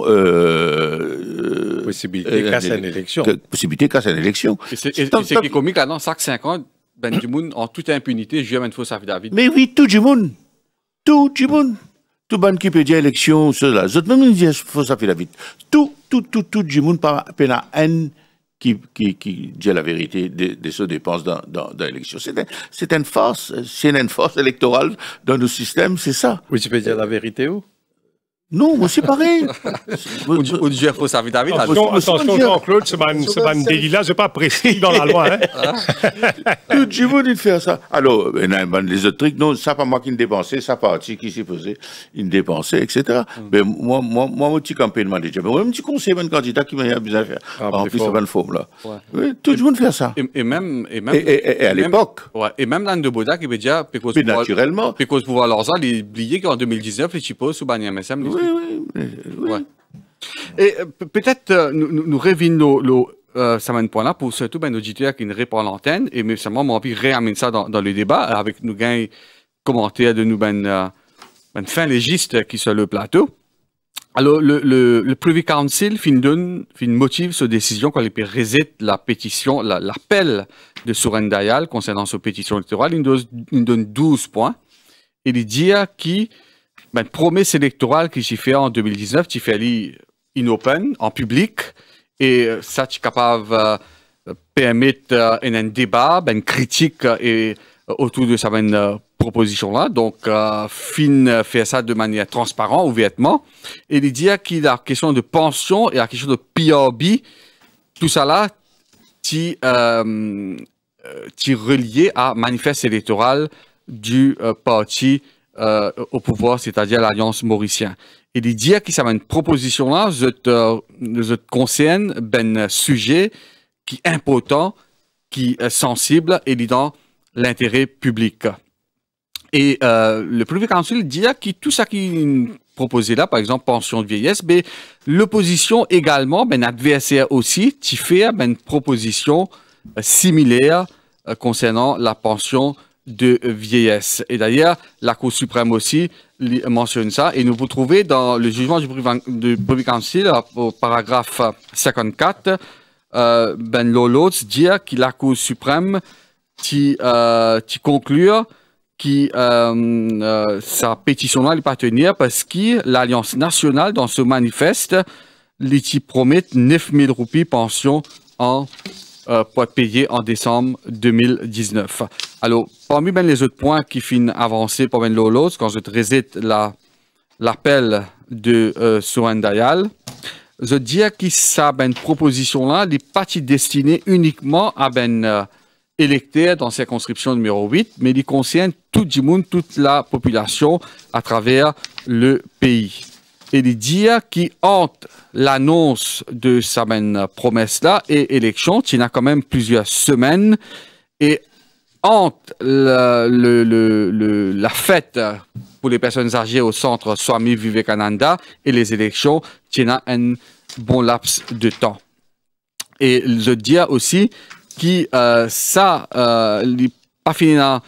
possibilité de casser une élection. Possibilité de casser une élection. Et c'est qui est comique là, dans chaque 5 ans, ben du monde en toute impunité, je viens une fausse affidavit. Mais oui, tout le monde. Tout le monde. Tout le monde qui peut dire élection, cela. D'autres même disent fausse affidavit. Tout le monde par peine haine qui dit la vérité de ce dépenses dans l'élection. C'est une farce. C'est une farce électorale dans nos systèmes, c'est ça. Oui, tu peux dire la vérité où? Non, moi c'est pareil. Ou du FO David. Attention, Jean-Claude, c'est pas un délit là, c'est pas précis dans la loi. Hein. Tout le monde il fait ça. Alors, les autres trucs, non, ça pas moi qui ne dépensais, ça parti qui s'y faisait, il dépensait, etc. Mais moi, mon petit campagne m'a dit, moi, un petit conseil, un candidat qui m'a besoin de faire. En plus, c'est pas une forme là. Oui, tout le monde fait ça. Et à l'époque. Et même dans le Boda qui veut dire, naturellement. Parce que pouvoir leur il est oublié qu'en 2019, les chipos sous Bani MSM. Oui. Et peut-être nous revenons ça mène point là pour surtout ben auditeurs qui ne répondent à l'antenne et mais seulement m'en envie réamener ça dans le débat avec nous gain commentaires de nous ben fin légiste qui sur le plateau. Alors le Privy Council fin motive sa décision quand il peut reset la pétition l'appel de Soren Dayal concernant sa pétition électorale il donne 12 points et il dit qui promesse électorale qui s'y fait en 2019, qui fait in open, en public, et ça, tu es capable de permettre un débat, une critique autour de cette proposition-là. Donc, fin faire ça de manière transparente, ouvertement. Et il dit qu'il y a la question de pension et la question de PRB, tout ça là, tu relié à manifeste électoral du parti au pouvoir, c'est-à-dire l'Alliance mauricienne. Et il dit que ça va une proposition là, je concerne un sujet qui est important, qui est sensible et dans l'intérêt public. Et le Privy Council dit que tout ça qui est proposé là, par exemple pension de vieillesse, mais l'opposition également, adversaire aussi, qui fait une proposition similaire concernant la pension de vieillesse. Et d'ailleurs, la Cour suprême aussi mentionne ça. Et nous vous trouvez dans le jugement du Privy Council, au paragraphe 54, Ben Lolots dit que la Cour suprême qui conclut que sa pétition-là n'est pas tenir parce que l'Alliance nationale, dans ce manifeste, lui promet 9 000 roupies pension pour être payé en décembre 2019. Alors, parmi les autres points qui finissent avancés pour Ben Lolos, quand je résite l'appel de Soren Dayal, je dis que ça, proposition-là, n'est pas destinée uniquement à électeurs dans circonscription numéro 8, mais il concerne tout le monde, toute la population à travers le pays. Et il dit qu'entre l'annonce de sa promesse-là et élection, il y a quand même plusieurs semaines, et entre la fête pour les personnes âgées au centre Swami Vivekananda et les élections, il y a un bon laps de temps. Et je dis aussi que ça n'est pas fini dans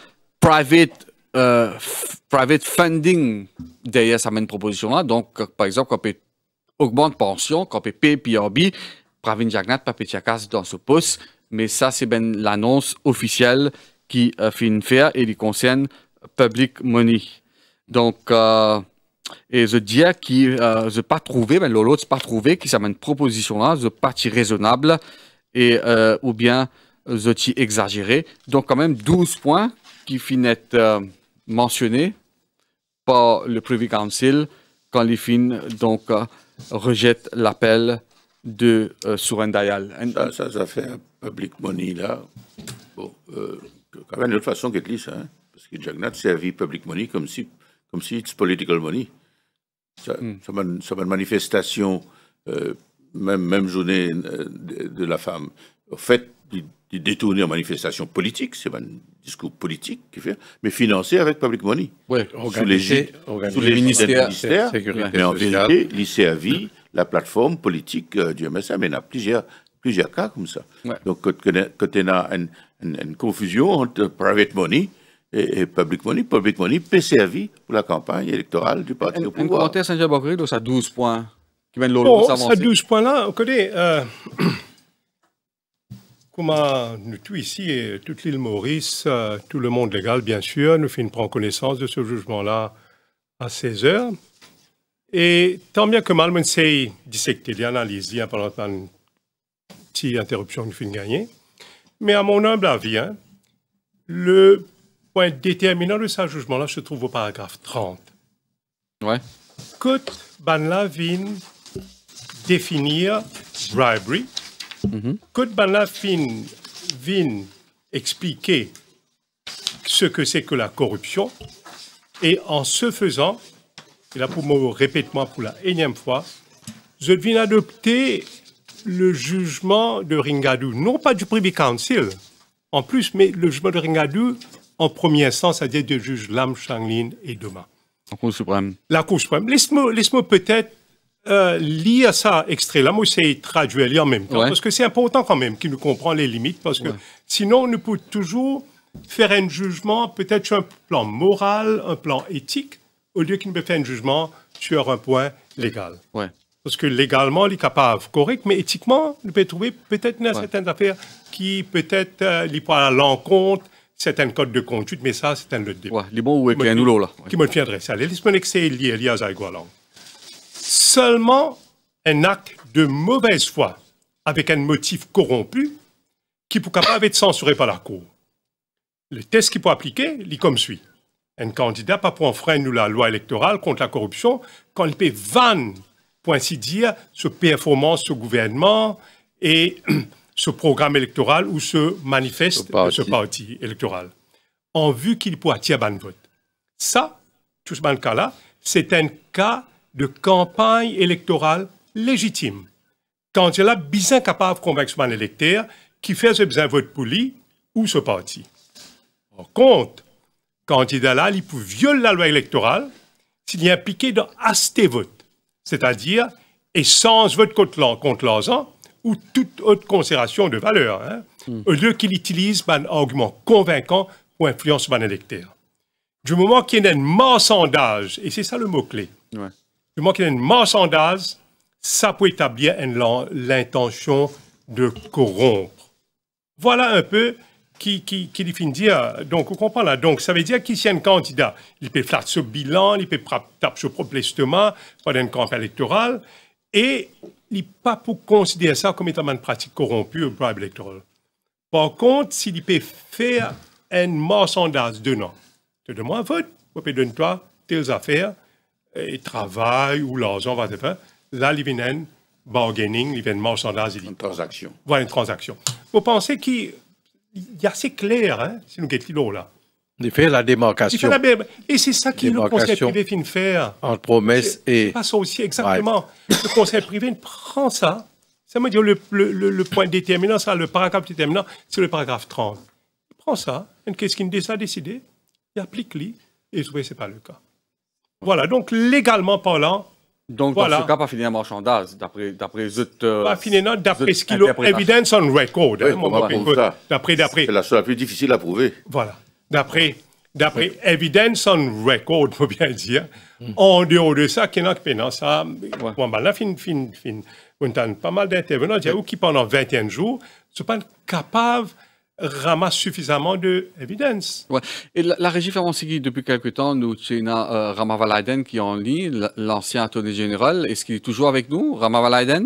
private funding derrière sa même proposition-là. Donc, par exemple, quand on peut augmenter pension, quand on peut payer PRB, Pravin Jagnat, pas Petiakas dans ce poste, mais ça, c'est l'annonce officielle qui finit faire et qui concerne public money. Donc, et je dis que je n'ai pas trouvé, Lolo, je n'ai pas trouvé que ça une proposition-là, je pas raisonnable et ou bien je suis exagéré. Donc, quand même, 12 points qui finissent mentionnés par le Privy Council quand les fins rejette l'appel de Soren Dayal. Ça fait un public money là. Bon, quand même, de toute façon, qu'est-ce que c'est, hein? Parce que Jagnat servi public money comme si it's political money. Ça une manifestation, même journée de la femme. Au fait, il détourner en manifestation politique, c'est un discours politique qui fait, mais financé avec public money. Oui, sous les ministères. Mais en vérité, il servi la plateforme politique du MSM. Il y en a plusieurs cas comme ça. Ouais. Donc, quand il y a une confusion entre private money et public money peut servir pour la campagne électorale du parti au pouvoir. Un commentaire, Saint-Jean-Bacry, ça 12 points. Qui mène ça 12 points-là, on connaît... Comment nous tous ici, et toute l'île Maurice, tout le monde légal, bien sûr, nous prendre connaissance de ce jugement-là à 16 heures. Et tant bien que mal, on sait dissecter l'analyse pendant une petite interruption que nous finissons gagner. Mais à mon humble avis, le point déterminant de ce jugement-là se trouve au paragraphe 30. Ouais. Quand ban là vient définir bribery. Quand ban là vient expliquer ce que c'est que la corruption. Et en ce faisant, et là pour me répéter pour la énième fois, je viens adopter le jugement de Ringadou, non pas du Privy Council, en plus, mais le jugement de Ringadou en première instance, c'est-à-dire du juge Lam Changlin et Doma. La Cour suprême. La Cour suprême. Laisse-moi peut-être lire ça extrait-là, moi c'est traduire en même temps, parce que c'est important quand même qu'il nous comprenne les limites, parce que sinon on ne peut toujours faire un jugement peut-être sur un plan moral, un plan éthique, au lieu qu'il ne peut faire un jugement sur un point légal. Parce que légalement, il est capable, correct, mais éthiquement, il peut trouver peut-être certaines affaires qui peut-être il peut à l'encontre certains codes de conduite, mais ça, c'est un autre débat. Les bons ou un ou là. Qui me fiendrait ça. Laisse-moi lire à seulement un acte de mauvaise foi avec un motif corrompu qui peut capable être censuré par la Cour. Le test qu'il peut appliquer, il est comme suit. Un candidat pas pour enfreindre la loi électorale contre la corruption quand il peut vanner, pour ainsi dire, ce performance, ce gouvernement et ce programme électoral ou ce manifeste de ce parti électoral, en vue qu'il peut attirer un vote. Ça, tout ce cas-là, c'est un cas de campagne électorale légitime. Quand il a bien capable de convaincre son électeur qui fait ce besoin de vote pour lui ou ce parti. Par contre, candidat-là, il peut violer la loi électorale s'il est impliqué dans acheter vote, c'est-à-dire essence vote contre l'argent ou toute autre considération de valeur, au lieu qu'il utilise un argument convaincant pour influencer son électeur. Du moment qu'il y a un marchandage, et c'est ça le mot-clé, du moment qu'il y a un marchandage, ça peut établir l'intention de corrompre. Voilà un peu qui définit dire. Donc, vous comprenez là. Donc, ça veut dire qu'ici, un candidat, il peut faire ce bilan, il peut taper son propre estomac pendant une campagne électorale, et il n'est pas pour considérer ça comme étant une pratique corrompue ou bribe électorale. Par contre, s'il peut faire un marchandage de nom, tu donnes-moi un vote, ou peut donner-toi tes affaires, et travail ou l'argent, whatever. Là, il vient un bargaining, il vient un marchandage. Une transaction. Voilà, une transaction. Vous pensez qu'il y a assez clair, si nous guettons là. Il fait la démarcation. Et c'est ça que le conseil privé finit faire. Entre promesse et... C'est pas ça aussi, exactement. Le conseil privé prend ça. Ça veut dire le point déterminant, ça, le paragraphe déterminant, c'est le paragraphe 30. Il prend ça, qu'est-ce qu'il a décidé, il applique-lui, et je trouve que ce n'est pas le cas. Voilà, donc légalement parlant... Donc, dans ce cas, pas fini un marchandage, d'après pas fini, d'après ce qu'il a evidence on record. D'après. C'est la chose la plus difficile à prouver. Voilà. D'après evidence on record, faut bien dire. En dehors de ça, qu'il y en a qui pendant ça, bon, ben là, on a pas mal d'intervenants qui pendant 21 jours ne sont pas capables de ramasser suffisamment d'évidence. Ouais. Et la régie Fermont-Sigui, depuis quelque temps, nous avons Ramavalaiden qui est en ligne, l'ancien attorney général. Est-ce qu'il est toujours avec nous, Ramavalaiden?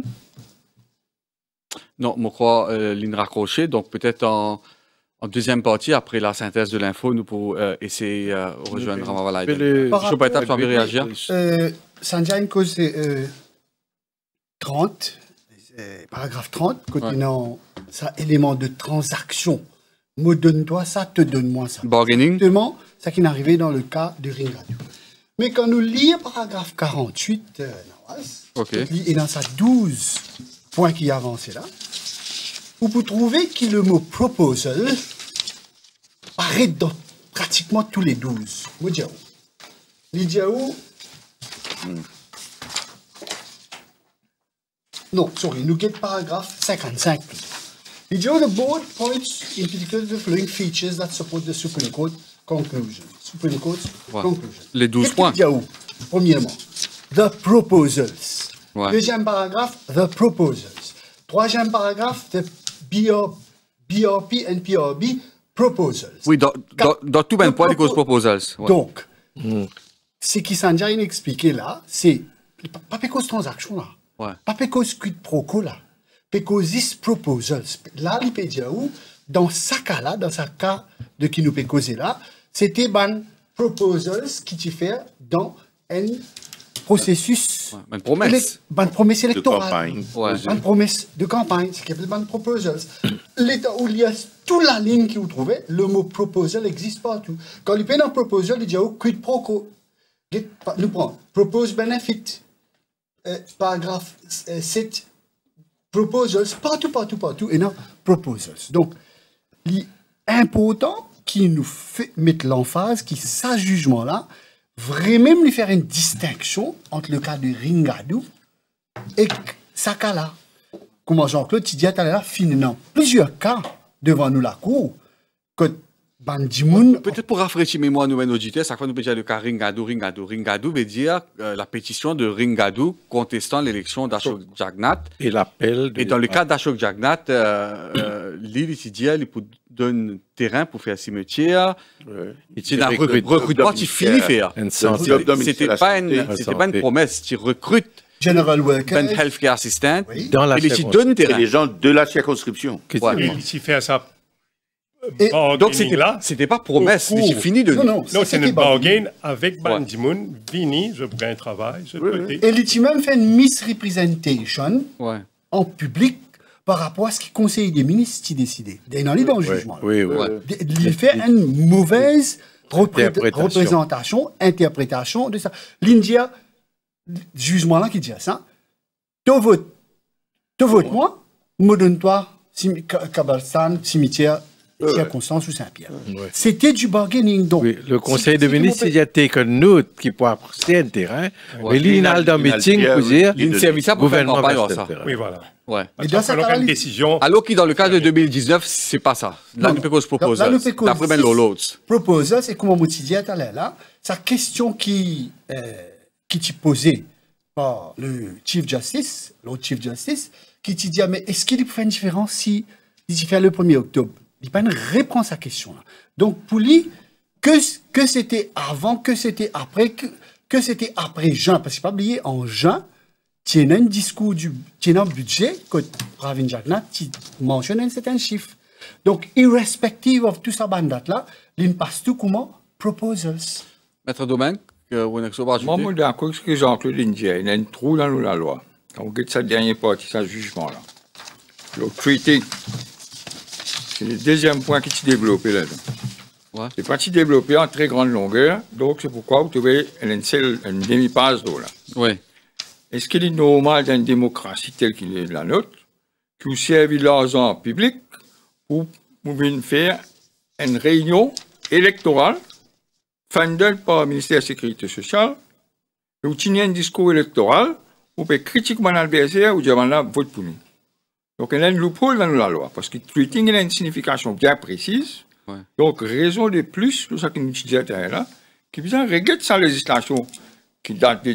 Non, je crois ligne raccrochée. Donc peut-être en deuxième partie, après la synthèse de l'info, nous pouvons essayer de rejoindre Ramavalaiden. Je peux être envie de réagir. Sanjay, une cause 30, paragraphe 30, contenant ça, élément de transaction. Me donne-toi ça, te donne-moi ça. Bargaining. Exactement, ça qui est arrivé dans le cas de Ringadou. Mais quand nous lisons paragraphe 48, et dans sa 12 points qui avancent là, vous pouvez trouver que le mot proposal paraît dans pratiquement tous les 12. Non, sorry, nous guette paragraphe 55. The board points in particular to the following features that support the Supreme Court conclusion. Supreme Court's conclusion. Les 12 points. Premièrement, the proposals. Ouais. Deuxième paragraphe, the proposals. Troisième paragraphe, the BRP and PRB proposals. Oui, dans tout le point, les causes proposals. Ouais. Donc, ce qui s'en a expliqué là, c'est pas cause transaction là. Ouais. Pas cause quid pro quo là. Pécosis proposals. Là, il peut dire où, dans ce cas-là, dans ce cas de qui nous peut causer là, c'était ban proposals qui tu fais dans un processus. Une promesse. Une promesse électorale. Une promesse de campagne. C'est qu'il y a une proposal. L'État où il y a toute la ligne que vous trouvez, le mot proposal n'existe pas tout. Quand il y a un proposal, il dit quid pro quo. Nous prenons propose benefit. Paragraphe 7. Proposals, partout, et non, proposals. Donc, l'important qui nous fait mettre l'emphase, qui ce jugement-là, vraiment lui faire une distinction entre le cas de Ringadou et ce cas-là. Comme Jean-Claude Tidiat là, finalement, plusieurs cas devant nous la cour, que Bandimoun... Peut-être pour rafraîchir mémoire nous auditeurs, chaque fois nous peut dire le cas Ringadou. Ringadou veut dire la pétition de Ringadou contestant l'élection d'Ashok Jagnat. Et l'appel. Et dans le cas d'Ashok Jagnat, l'île Tidiat, il peut donner terrain pour faire cimetière. C'est un recrutement qui finit faire. C'était pas une promesse, tu recrutes. General Worker. Un healthcare assistant. Dans la circonscription. Et les gens de la circonscription. Et il fait ça. Donc c'était pas promesse, mais c'est fini de Non, c'est une bargain avec Bandimoun, Vini, je prends un travail, je côté. Et il même fait une misrepresentation en public par rapport à ce que le Conseil des ministres a décidé. Il est dans le jugement. Il fait une mauvaise interprétation de ça. L'India, jugement là qui dit ça, tu votes moi, me donne-toi Kabalstan, cimetière, circonstance ou Saint-Pierre. C'était du bargaining. Donc, le Conseil de ministres, il y a été note qui peut apporter un terrain, mais l'INAL dans le meeting pour dire le gouvernement va ça. Oui, voilà. Ouais. Et dans cette décision. Alors que dans le cas de 2019, c'est pas ça. Là, nous pouvons proposer. D'après même l'autre. Proposer, c'est comme on dit là, sa question qui t'y posée par le Chief Justice, l'autre Chief Justice, qui t'y dit, mais est-ce qu'il fait une différence si il fait le 1er octobre? Il n'y a pas une réponse à cette question-là. Donc, pour lui, que c'était avant, que c'était après, que c'était après juin, parce qu'il ne faut pas oublier, en juin, tu as un discours tu as un budget que Pravin Jagnat mentionne un certain chiffre. Donc, irrespective of tout ça, là, il passe tout comment? Proposals. Maître Domingue, vous n'êtes pas ajouté? Moi, je suis d'accord avec ce que Jean-Claude India. Il y a un trou dans la loi. Quand vous regardez cette dernière partie, ce jugement-là. Le treating, c'est le deuxième point qui s'est développé là-dedans. C'est pas développé en très grande longueur, donc c'est pourquoi vous trouvez une demi-page d'eau là. Oui. Est-ce qu'il est normal dans une démocratie telle qu'il est la nôtre, que vous servez l'argent public pour faire une réunion électorale fundée par le ministère de la Sécurité sociale, et vous tenez un discours électoral, vous pouvez critiquer mon adversaire ou dire vote pour nous. Donc il y a une loophole dans la loi, parce que le treating a une signification bien précise. Donc raison de plus, tout ça que nous disons là, qui vient régler sa législation qui date de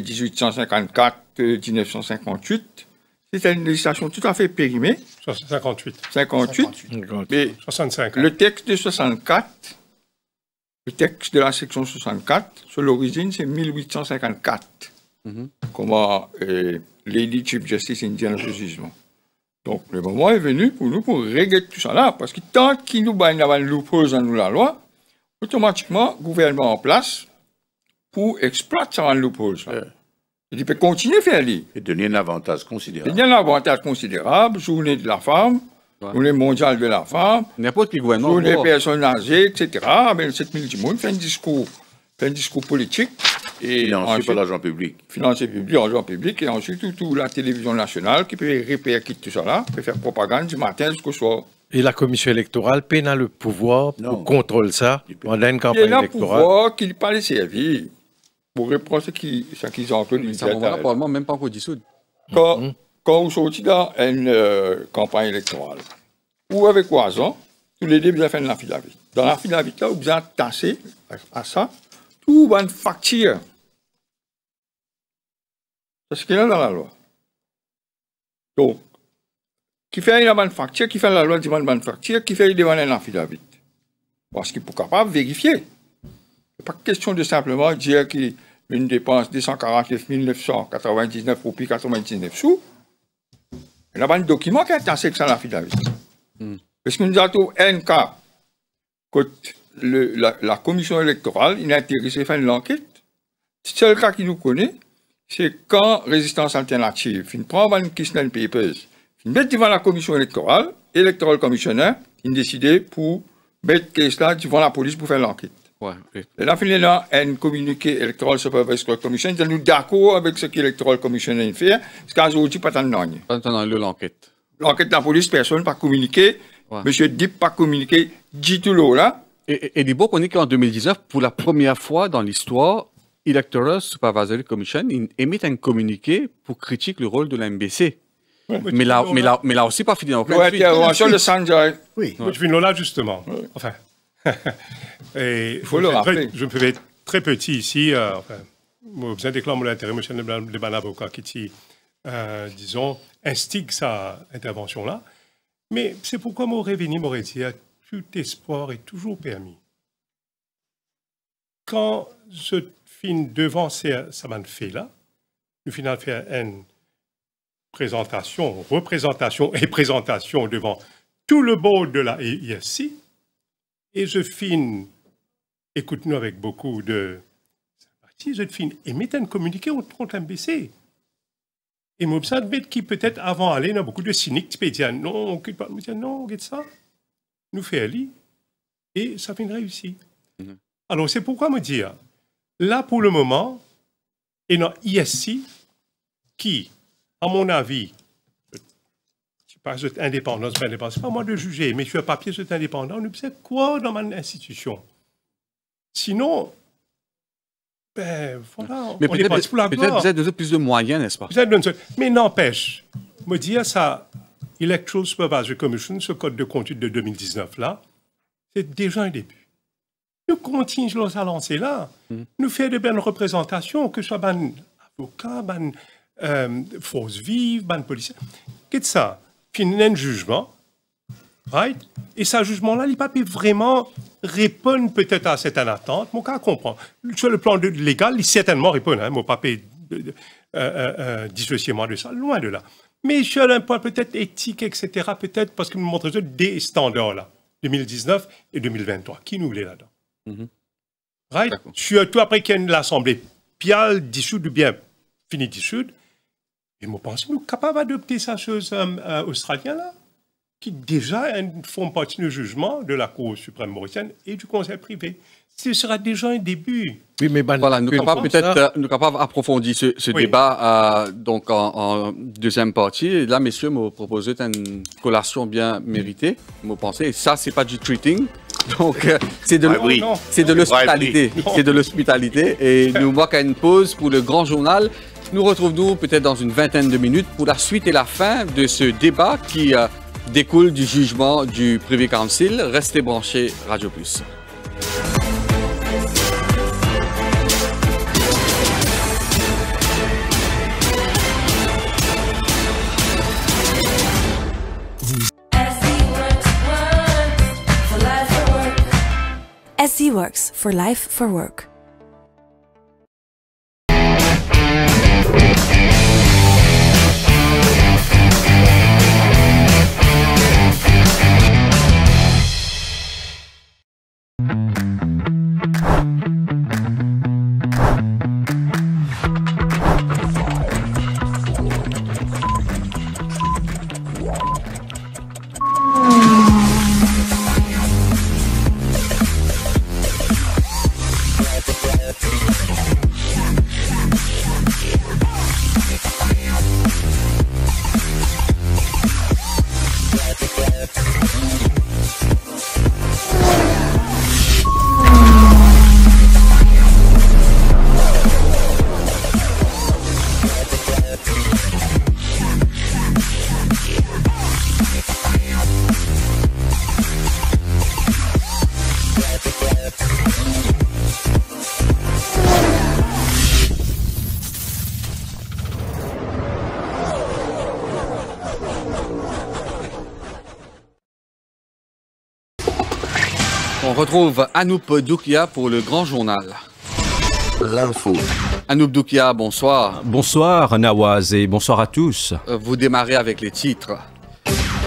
1854-1958. C'est une législation tout à fait périmée. 58. Mais 65. Le texte de 64, le texte de la section 64, sur l'origine, c'est 1854. Comment Lady Chief Justice Indian ce jugement. Donc le moment est venu pour nous pour régler tout ça là, parce que tant qu'il nous bat une loophole dans nous la loi, automatiquement, le gouvernement en place pour exploiter ça loophole. Il peut continuer à faire lui. Et donner un avantage considérable. Donner un avantage considérable, journée de la femme, journée mondiale de la femme, n'importe quel gouvernement, journée des personnes âgées, etc. Mais 7 000 du monde fait un discours politique. Et financé par l'argent public. Financé public, argent public, et ensuite tout la télévision nationale qui peut répercuter tout ça là, peut faire propagande du matin jusqu'au soir. Et la commission électorale peine le pouvoir pour contrôler ça pendant une campagne électorale. Il y a le pouvoir qu'il n'a pas les servir pour répondre à ce qu'ils ont entendu. Ça ne va probablement même pas encore dissoudre. Quand vous sortez dans une campagne électorale, ou avec Oison, tous les deux, vous avez fait une affidavit. Dans l'affidavit là, vous avez tassé à ça, tout une facture. C'est ce qu'il y a dans la loi. Donc, qui fait une bonne facture, qui fait la loi demande une bonne facture, qui fait devant un affidavit. Parce qu'il est capable de vérifier. Ce n'est pas question de simplement dire qu'il une dépense de 249 999 roupies 99 sous. Il y a un document qui est tassé avec l'affidavit. Parce que nous avons un cas que la commission électorale est intéressée à faire l'enquête. C'est le cas qui nous connaît. c'est quand Résistance Alternative, il prend une Kisnen Papers, il met devant la commission électorale, Electoral Commissioner, il décide pour mettre case là devant la police pour faire l'enquête. Ouais, oui. Et là, il y a un communiqué Electoral Supervisory Commission, il est d'accord avec ce que l'Electoral Commissioner fait, ce qu'il a dit pas tant de l'enquête. L'enquête de la police, personne n'a pas communiqué. Ouais. Monsieur Dip pas communiqué du tout là. Et il est beau qu'on est qu'en 2019, pour la première fois dans l'histoire, Electoral Supervisory Commission émet un communiqué pour critiquer le rôle de la MBC. Ouais. Mais là aussi, pas fini. Oui, intervention de Sanjay. Oui, je viens là justement. Oui. Enfin, il faut le rappeler. Je me fais très petit ici. Vous avez déclaré l'intérêt, monsieur le ban avocat, qui, disons, instigue sa intervention-là. Mais c'est pourquoi m'aurait dit tout espoir est toujours permis. Quand je finis devant ça m'a fait là, nous finissons faire une représentation et présentation devant tout le board de la ISC, et je finis, écoute-nous avec beaucoup de sympathie, je finis émettre un communiqué contre l'MBC. Et moi, ça admet qui peut-être avant aller, il y a beaucoup de cyniques qui peuvent dire non, on ne pas. Moi, non, regarde ça. Nous fait aller. Et ça fait une réussite. Alors, c'est pourquoi me dire, là, pour le moment, il y a ISC qui, à mon avis, je ne sais pas, indépendant, ce n'est pas moi de juger, mais sur un papier, c'est indépendant. Nous savons quoi dans ma institution? Sinon, ben voilà, mais on est parti pour la gloire. Peut-être vous avez plus de moyens, n'est-ce pas? Mais n'empêche, me dire ça, Electoral Supervisory Commission, ce code de conduite de 2019 là, c'est déjà un début. Nous continuons à lancer là. Nous faisons de bonnes représentations, que ce soit ban avocat, ban force vive, ban policier. Qu'est-ce que ça? Puis il y a un jugement, right? Et ce jugement-là, il ne peut pas vraiment répondre peut-être à cette attente. Mon cas comprend. Sur le plan légal, il certainement répond. Hein, mon papa dissociez-moi de ça, loin de là. Mais sur un point peut-être éthique, etc., peut-être parce que nous montrons des standards là, 2019 et 2023. Qui nous voulait là-dedans? Right? Surtout après qu'il y a l'Assemblée piale, dissoute ou bien finie dissoute. Et moi, je pense que nous sommes capables d'adopter ça chose australienne là, qui déjà font partie du jugement de la Cour suprême mauricienne et du Conseil privé. Ce sera déjà un début. Oui, mais voilà, nous sommes capables d'approfondir ce débat donc en deuxième partie. Et là, messieurs, m'ont proposé une collation bien méritée, m'ont pensé. Et ça, c'est pas du treating. Donc, c'est de l'hospitalité. C'est de l'hospitalité. Et nous voyons qu'à une pause pour le grand journal. Nous retrouvons peut-être dans une vingtaine de minutes pour la suite et la fin de ce débat qui découle du jugement du Privy Council. Restez branchés, Radio Plus. SC Works for Life for Work. On retrouve Anoop Doukia pour le grand journal. L'info. Anoop Doukia, bonsoir. Bonsoir Nawaz et bonsoir à tous. Vous démarrez avec les titres.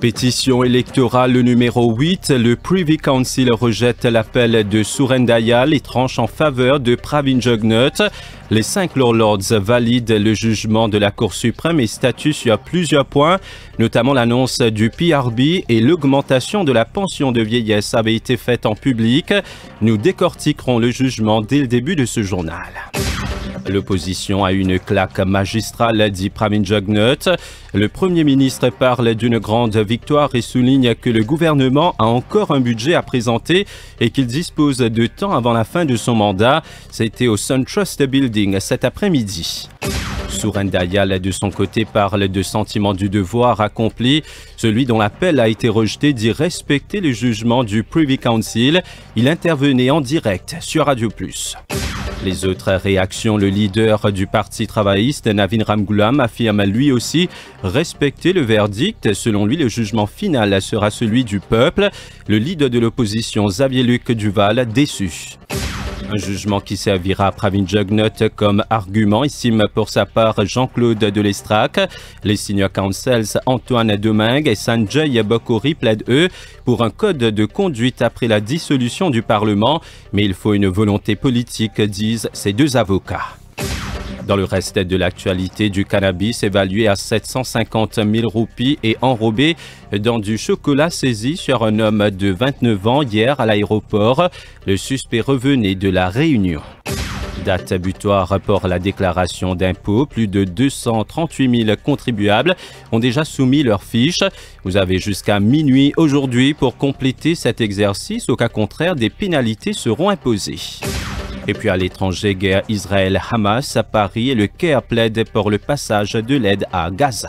Pétition électorale numéro 8, le Privy Council rejette l'appel de Surendayal et tranche en faveur de Pravin Jugnauth. Les 5 Lords valident le jugement de la Cour suprême et statuent sur plusieurs points, notamment l'annonce du PRB et l'augmentation de la pension de vieillesse avait été faite en public. Nous décortiquerons le jugement dès le début de ce journal. L'opposition a une claque magistrale, dit Pravin Jugnauth. Le Premier ministre parle d'une grande victoire et souligne que le gouvernement a encore un budget à présenter et qu'il dispose de temps avant la fin de son mandat. C'était au SunTrust Building cet après-midi. Surendayal, de son côté, parle de sentiment du devoir accompli. Celui dont l'appel a été rejeté dit respecter le jugement du Privy Council. Il intervenait en direct sur Radio Plus. Les autres réactions, le leader du Parti travailliste, Navin Ramgoolam, affirme lui aussi respecter le verdict. Selon lui, le jugement final sera celui du peuple. Le leader de l'opposition, Xavier-Luc Duval, déçu. Un jugement qui servira à Pravin Jugnauth comme argument, estime pour sa part Jean-Claude Delestrac. Les senior counsels Antoine Domingue et Sanjay Bokori plaident eux pour un code de conduite après la dissolution du Parlement. Mais il faut une volonté politique, disent ces deux avocats. Dans le reste de l'actualité, du cannabis évalué à 750 000 roupies et enrobé dans du chocolat saisi sur un homme de 29 ans hier à l'aéroport. Le suspect revenait de la Réunion. Date butoir pour la déclaration d'impôt. Plus de 238 000 contribuables ont déjà soumis leurs fiches. Vous avez jusqu'à minuit aujourd'hui pour compléter cet exercice. Au cas contraire, des pénalités seront imposées. Et puis à l'étranger, guerre Israël-Hamas à Paris et le Caire plaide pour le passage de l'aide à Gaza.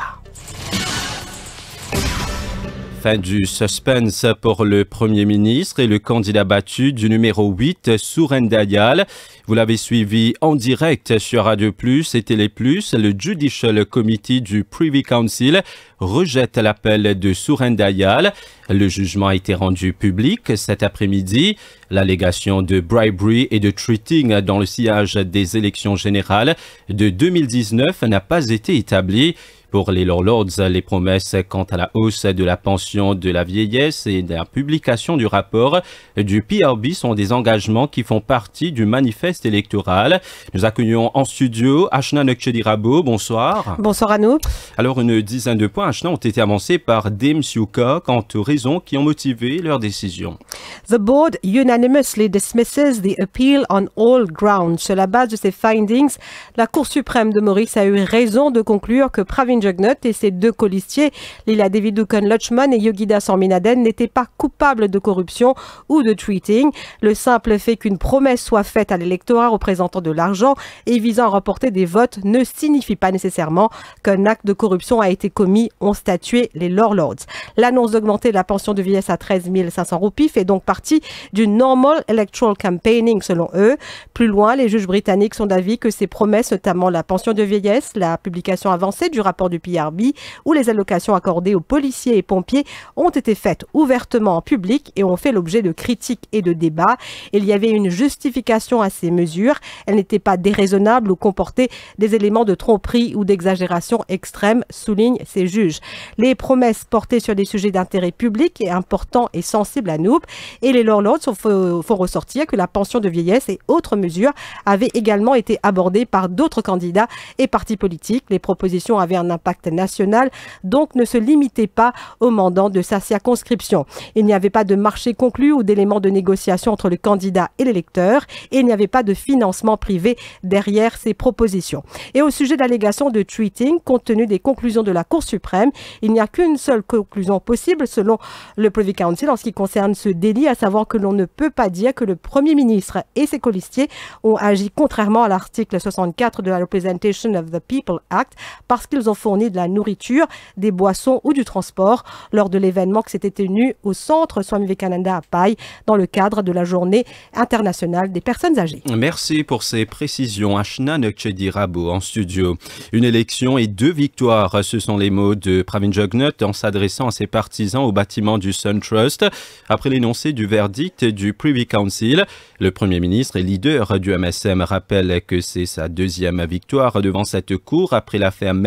Fin du suspense pour le Premier ministre et le candidat battu du numéro 8, Surendayal. Vous l'avez suivi en direct sur Radio Plus et Télé Plus. Le Judicial Committee du Privy Council rejette l'appel de Surendayal. Le jugement a été rendu public cet après-midi. L'allégation de bribery et de treating dans le sillage des élections générales de 2019 n'a pas été établie. Pour les Lords, les promesses quant à la hausse de la pension de la vieillesse et de la publication du rapport du PRB sont des engagements qui font partie du manifeste électoral. Nous accueillons en studio Ashna Nokchedirabo. Bonsoir. Bonsoir à nous. Alors, une dizaine de points, Ashna, ont été avancés par Dame Siuka quant aux raisons qui ont motivé leur décision. The board unanimously dismisses the appeal on all grounds. Sur la base de ces findings, la Cour suprême de Maurice a eu raison de conclure que Pravin Jugnauth et ses deux colistiers, Lila Devidukan Lutchman et Yogida Sorminaden, n'étaient pas coupables de corruption ou de treating. Le simple fait qu'une promesse soit faite à l'électorat représentant de l'argent et visant à remporter des votes ne signifie pas nécessairement qu'un acte de corruption a été commis, ont statué les Lords. L'annonce d'augmenter la pension de vieillesse à 13 500 roupies fait donc partie du normal electoral campaigning selon eux. Plus loin, les juges britanniques sont d'avis que ces promesses, notamment la pension de vieillesse, la publication avancée du rapport du PRB ou les allocations accordées aux policiers et pompiers ont été faites ouvertement en public et ont fait l'objet de critiques et de débats. Il y avait une justification à ces mesures. Elles n'étaient pas déraisonnables ou comportaient des éléments de tromperie ou d'exagération extrême, soulignent ces juges. Les promesses portaient sur des sujets d'intérêt public et importants et sensibles à nous. Et les Lords font ressortir que la pension de vieillesse et autres mesures avaient également été abordées par d'autres candidats et partis politiques. Les propositions avaient un impact national, donc ne se limitait pas au mandant de sa circonscription. Il n'y avait pas de marché conclu ou d'éléments de négociation entre le candidat et l'électeur et il n'y avait pas de financement privé derrière ces propositions. Et au sujet de l'allégation de treating, compte tenu des conclusions de la Cour suprême, il n'y a qu'une seule conclusion possible selon le Privy Council en ce qui concerne ce délit, à savoir que l'on ne peut pas dire que le Premier ministre et ses colistiers ont agi contrairement à l'article 64 de la Representation of the People Act parce qu'ils ont fourni de la nourriture, des boissons ou du transport lors de l'événement qui s'était tenu au centre Swami Vivekananda à Pai dans le cadre de la journée internationale des personnes âgées. Merci pour ces précisions. Ashna Nokchedirabo en studio. Une élection et 2 victoires, ce sont les mots de Pravin Jugnauth en s'adressant à ses partisans au bâtiment du SunTrust. Après l'énoncé du verdict du Privy Council, le Premier ministre et leader du MSM rappelle que c'est sa 2e victoire devant cette cour après l'affaire Medpoint.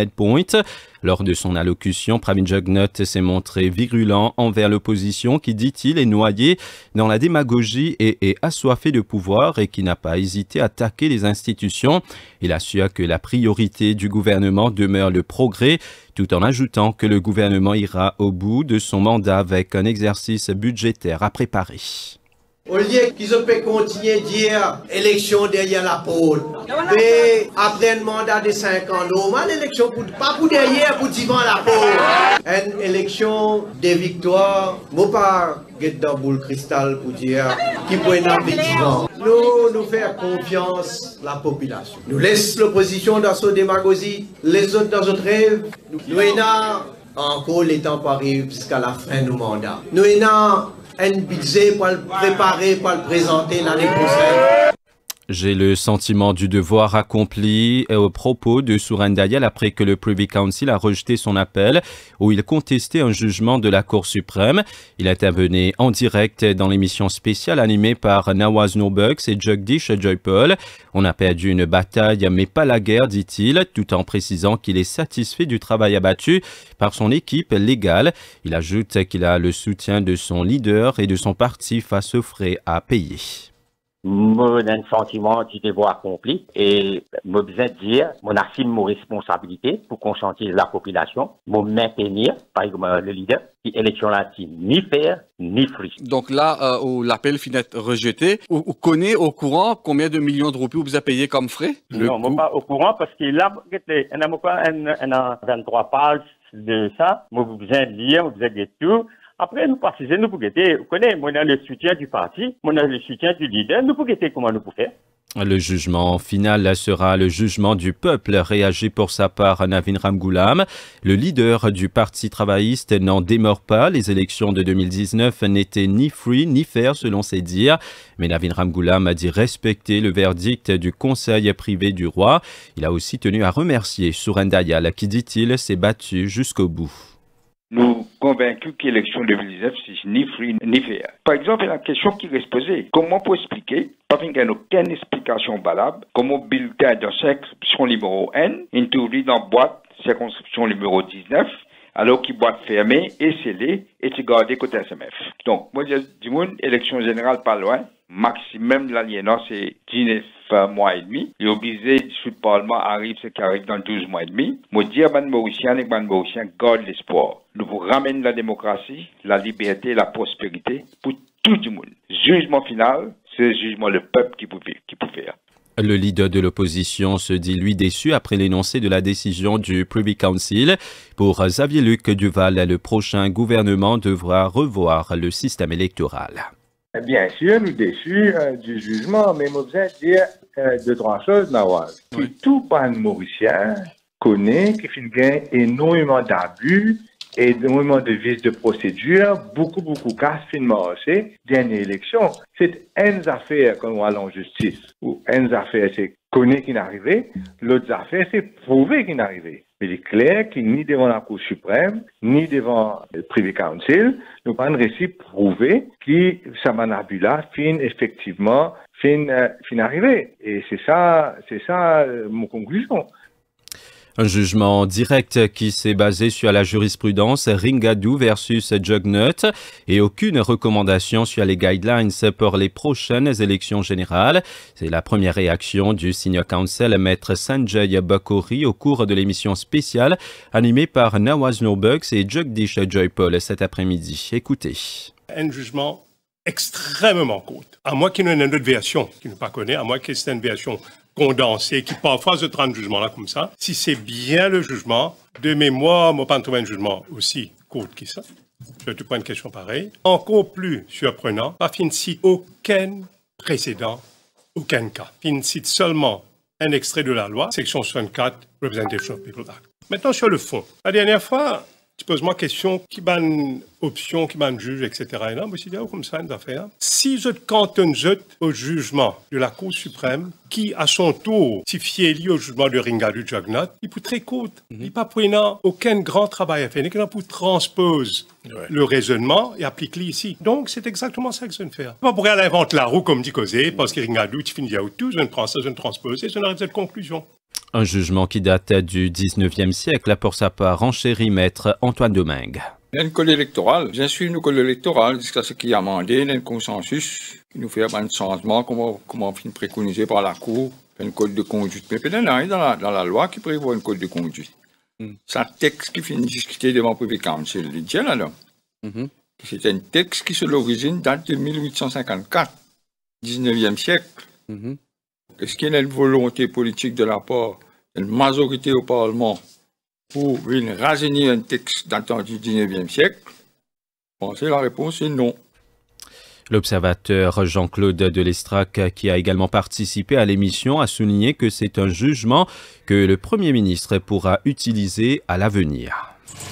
Point. Lors de son allocution, Pravin Jugnauth s'est montré virulent envers l'opposition qui, dit-il, est noyée dans la démagogie et est assoiffée de pouvoir et qui n'a pas hésité à attaquer les institutions. Il assure que la priorité du gouvernement demeure le progrès, tout en ajoutant que le gouvernement ira au bout de son mandat avec un exercice budgétaire à préparer. Au lieu qu'ils peuvent continuer à dire élection derrière la pôle, mais après un mandat de 5 ans, normal, l'élection pas pour derrière, pour devant la pôle. Une élection de victoire, moi pas dans boule cristal pour dire qui peut être devant. Nous faire confiance la population. Nous laissons l'opposition dans son démagogie, les autres dans notre rêve. Nous avons encore les temps pour arriver jusqu'à la fin du mandat. Nous avons un budget pour le préparer, pour le présenter l'année prochaine. J'ai le sentiment du devoir accompli au propos de Surendayal après que le Privy Council a rejeté son appel où il contestait un jugement de la Cour suprême. Il intervenait en direct dans l'émission spéciale animée par Nawaz Nobucks et Jagdish Joypal. On a perdu une bataille mais pas la guerre, dit-il, tout en précisant qu'il est satisfait du travail abattu par son équipe légale. Il ajoute qu'il a le soutien de son leader et de son parti face aux frais à payer. Mon sentiment du devoir accompli et mon besoin de dire, mon assume mon responsabilité pour conscientiser la population, mon maintenir, par exemple, le leader, qui élection là, ni faire, ni fruit. Donc là, où l'appel finit rejeté, vous connaissez au courant combien de millions de roupies vous avez payé comme frais? Non, moi pas au courant parce que là, on a 23 pages de ça, moi vous besoin de lire, vous besoin de tout. Après, nous précisons, nous pouvons guetter, vous connaissez, on a le soutien du parti, on a le soutien du leader, nous pouvons guetter comment nous pouvons faire. Le jugement final sera le jugement du peuple, réagit pour sa part Navin Ramgoolam. Le leader du Parti travailliste n'en démord pas. Les élections de 2019 n'étaient ni free ni fair selon ses dires. Mais Navin Ramgoolam a dit respecter le verdict du Conseil privé du roi. Il a aussi tenu à remercier Surendayal qui, dit-il, s'est battu jusqu'au bout. Nous convaincus que l'élection 2019, c'est ni free ni fair. Par exemple, la question qui reste posée, comment pour expliquer, pas qu'il n'y a aucune explication valable, comment bulletin dans circonscription numéro N, introduit dans boîte circonscription numéro 19, alors qu'il boîte fermée et scellée et c'est gardé côté SMF. Donc, moi, je dis, élection générale pas loin, maximum de l'aliénance, c'est 19 mois et demi. Et obligé, le Parlement arrive, c'est carré dans 12 mois et demi. Moi, dire, Mauricien et Mauricien gardent l'espoir. Nous vous ramène la démocratie, la liberté, la prospérité pour tout le monde. Jugement final, c'est le jugement le peuple qui peut faire. Le leader de l'opposition se dit, lui, déçu après l'énoncé de la décision du Privy Council. Pour Xavier Luc Duval, le prochain gouvernement devra revoir le système électoral. Bien sûr, nous déçus du jugement, mais moi, je vais dire deux, trois choses, Nawaz. Oui. Tout pan mauricien connaît qu'il y a énormément d'abus et énormément de vices de procédure, beaucoup casse finement aussi. Dernière élection, c'est une affaire quand on va en justice, ou une affaire c'est connaître qu'il est arrivé, l'autre affaire c'est prouver qu'il est arrivé. Mais il est clair qu'il ni devant la Cour suprême, ni devant le Privy Council, nous pas un récit prouvé que ça manabula fin effectivement fin arrivé. Et c'est ça mon conclusion. Un jugement direct qui s'est basé sur la jurisprudence Ringadou versus Jugnauth et aucune recommandation sur les guidelines pour les prochaines élections générales. C'est la première réaction du Senior Counsel Maître Sanjay Bakori au cours de l'émission spéciale animée par Nawaz Nobucks et Jagdish Joypal cet après-midi. Écoutez. Un jugement extrêmement court. À moins qu'il y ait une autre version qui ne pas connaît, à moins que c'est une version condensé, qui parfois se trame jugement là comme ça. Si c'est bien le jugement, de mémoire, moi pas trouvé un jugement aussi court que ça. Je te prends une question pareille. Encore plus surprenant, pas fin cite aucun précédent, aucun cas. Fin cite seulement un extrait de la loi, section 64, Representation of People Act. Maintenant sur le fond. La dernière fois, tu poses moi question qui ban option, qui ban juge, etc. Et là, je me suis dit, comme ça, une affaire. Si je cantonne au jugement de la Cour suprême, qui à son tour s'y fiélie au jugement de Ringadou Jugnauth, il peut très court. Il pas prenant aucun grand travail à faire. Il n'a pas transpose le raisonnement et applique-le ici. Donc, c'est exactement ça que je viens de faire. Pas pour aller inventer la roue, comme dit Cosé, parce que Ringadou, tu finis à tout, je ne prends ça, je ne transpose, et je n'arrive à cette conclusion. Un jugement qui date du 19e siècle. Pour sa part, renchérit maître Antoine Domingue. Il y a une code électorale. Bien sûr, une code électorale, c'est ce qui est amendé, il y a un consensus qui nous fait un changement, comment on finit préconisé par la Cour, une code de conduite. Mais peut-être dans la loi qui prévoit une code de conduite. C'est un texte qui finit discuté devant le Privy Council. Il dit là. C'est un texte qui, sur l'origine, date de 1854, 19e siècle. Est-ce qu'il y a une volonté politique de la part d'une majorité au Parlement pour rajeunir un texte datant du 19e siècle? Pensez, la réponse est non. L'observateur Jean-Claude Delestrac, qui a également participé à l'émission, a souligné que c'est un jugement que le Premier ministre pourra utiliser à l'avenir.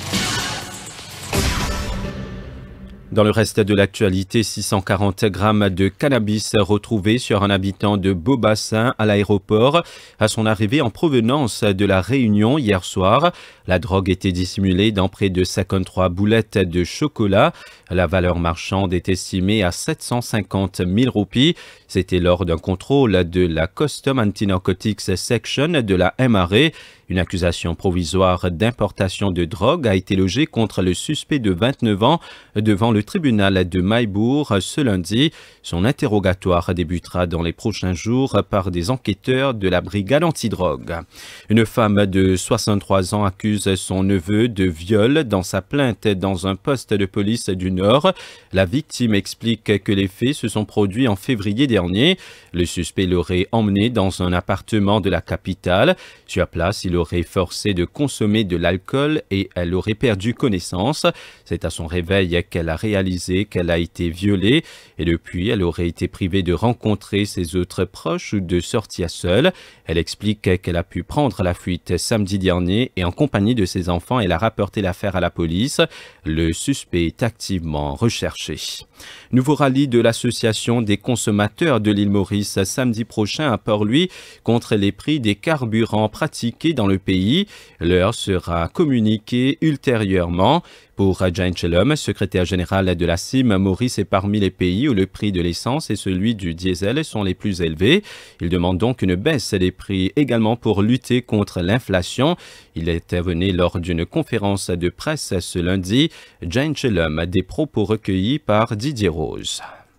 Dans le reste de l'actualité, 640 grammes de cannabis retrouvés sur un habitant de Beaubassin à l'aéroport à son arrivée en provenance de la Réunion hier soir. La drogue était dissimulée dans près de 53 boulettes de chocolat. La valeur marchande est estimée à 750 000 roupies. C'était lors d'un contrôle de la Custom Anti-Narcotics Section de la MRA. Une accusation provisoire d'importation de drogue a été logée contre le suspect de 29 ans devant le tribunal de Maillebourg ce lundi. Son interrogatoire débutera dans les prochains jours par des enquêteurs de la brigade antidrogue. Une femme de 63 ans accuse son neveu de viol dans sa plainte dans un poste de police du Nord. La victime explique que les faits se sont produits en février dernier. Le suspect l'aurait emmené dans un appartement de la capitale. Sur place, il aurait forcé de consommer de l'alcool et elle aurait perdu connaissance. C'est à son réveil qu'elle a réalisé qu'elle a été violée et depuis, elle aurait été privée de rencontrer ses autres proches ou de sortir seule. Elle explique qu'elle a pu prendre la fuite samedi dernier et en compagnie de ses enfants, elle a rapporté l'affaire à la police. Le suspect est activement recherché. Nouveau rallye de l'Association des consommateurs de l'île Maurice samedi prochain à Port-Louis contre les prix des carburants pratiqués dans le pays. L'heure sera communiquée ultérieurement. Pour Jane Chelum, secrétaire général de la CIM, Maurice est parmi les pays où le prix de l'essence et celui du diesel sont les plus élevés. Il demande donc une baisse des prix également pour lutter contre l'inflation. Il est intervenu lors d'une conférence de presse ce lundi. Jane Chelum a des propos recueillis par Didier Rose.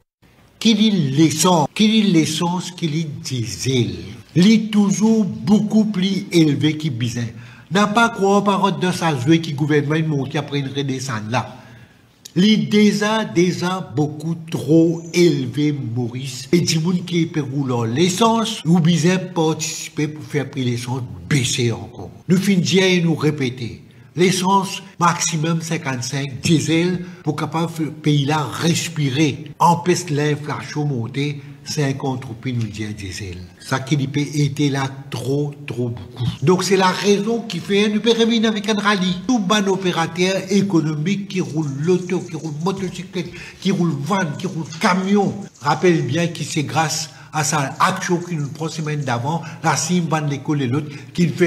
Qu'il y l'essence, qu'il y diesel, il toujours beaucoup plus élevé qu'il besoin. N'a pas croire par dans sa jouée qui gouvernement monte après une redescendre là. Il déjà beaucoup trop élevé Maurice. Et du monde qui est péroulant l'essence, ou besoin participer pour faire prix l'essence baisser encore. Nous finissons et nous répéter. L'essence maximum 55 diesel pour capable le pays là respirer, empêcher l'inflation monter 50 roupies nous dit diesel. Ça qui était là trop beaucoup. Donc c'est la raison qui fait nous revenir avec un rallye. Tout bon opérateur économique qui roule l'auto, qui roule motocyclette, qui roule van, qui roule camion, rappelle bien que c'est grâce à sa action qui nous prend semaine d'avant, la CIM, van l'école et l'autre,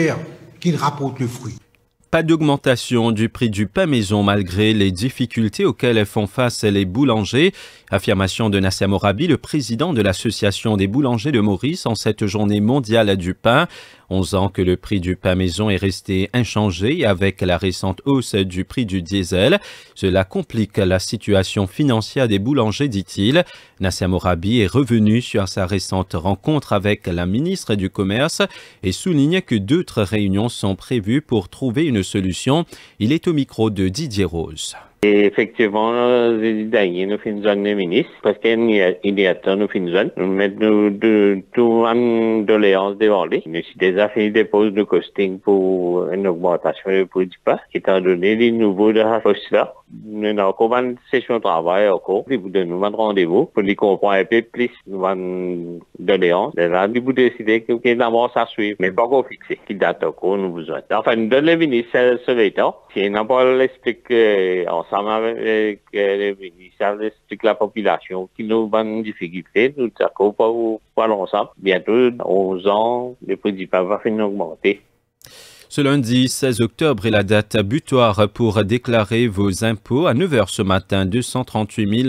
qu'il rapporte le fruit. Pas d'augmentation du prix du pain maison malgré les difficultés auxquelles font face les boulangers. Affirmation de Nassim Morabi, le président de l'Association des boulangers de Maurice en cette journée mondiale du pain. 11 ans que le prix du pain maison est resté inchangé avec la récente hausse du prix du diesel. Cela complique la situation financière des boulangers, dit-il. Nassim Morabi est revenu sur sa récente rencontre avec la ministre du Commerce et souligne que d'autres réunions sont prévues pour trouver une solution. Il est au micro de Didier Rose. Et effectivement, dernier, nous finissons le ministre, parce qu'il y a temps, nous finissons, nous mettons tout en doléance devant lui. Nous avons déjà fait des pauses de costing pour une augmentation du prix du pain, étant donné les nouveaux de la poste là. Nous avons encore une session de travail encore, puis vous donnez un rendez-vous pour les comprendre un peu plus, nous avons doléance. Là, vous décidez que d'abord ça suit, mais pas encore fixé, qui date encore, nous besoin. Enfin, nous donnons le ministre ce l'état. Si on pas l'explique, ensemble avec les ministères, explique la population qui nous va en difficulté, nous d'accord pour l'ensemble. Bientôt, 11 ans, le prix du pain va finir augmenter. Ce lundi 16 octobre est la date butoir pour déclarer vos impôts. À 9h ce matin, 238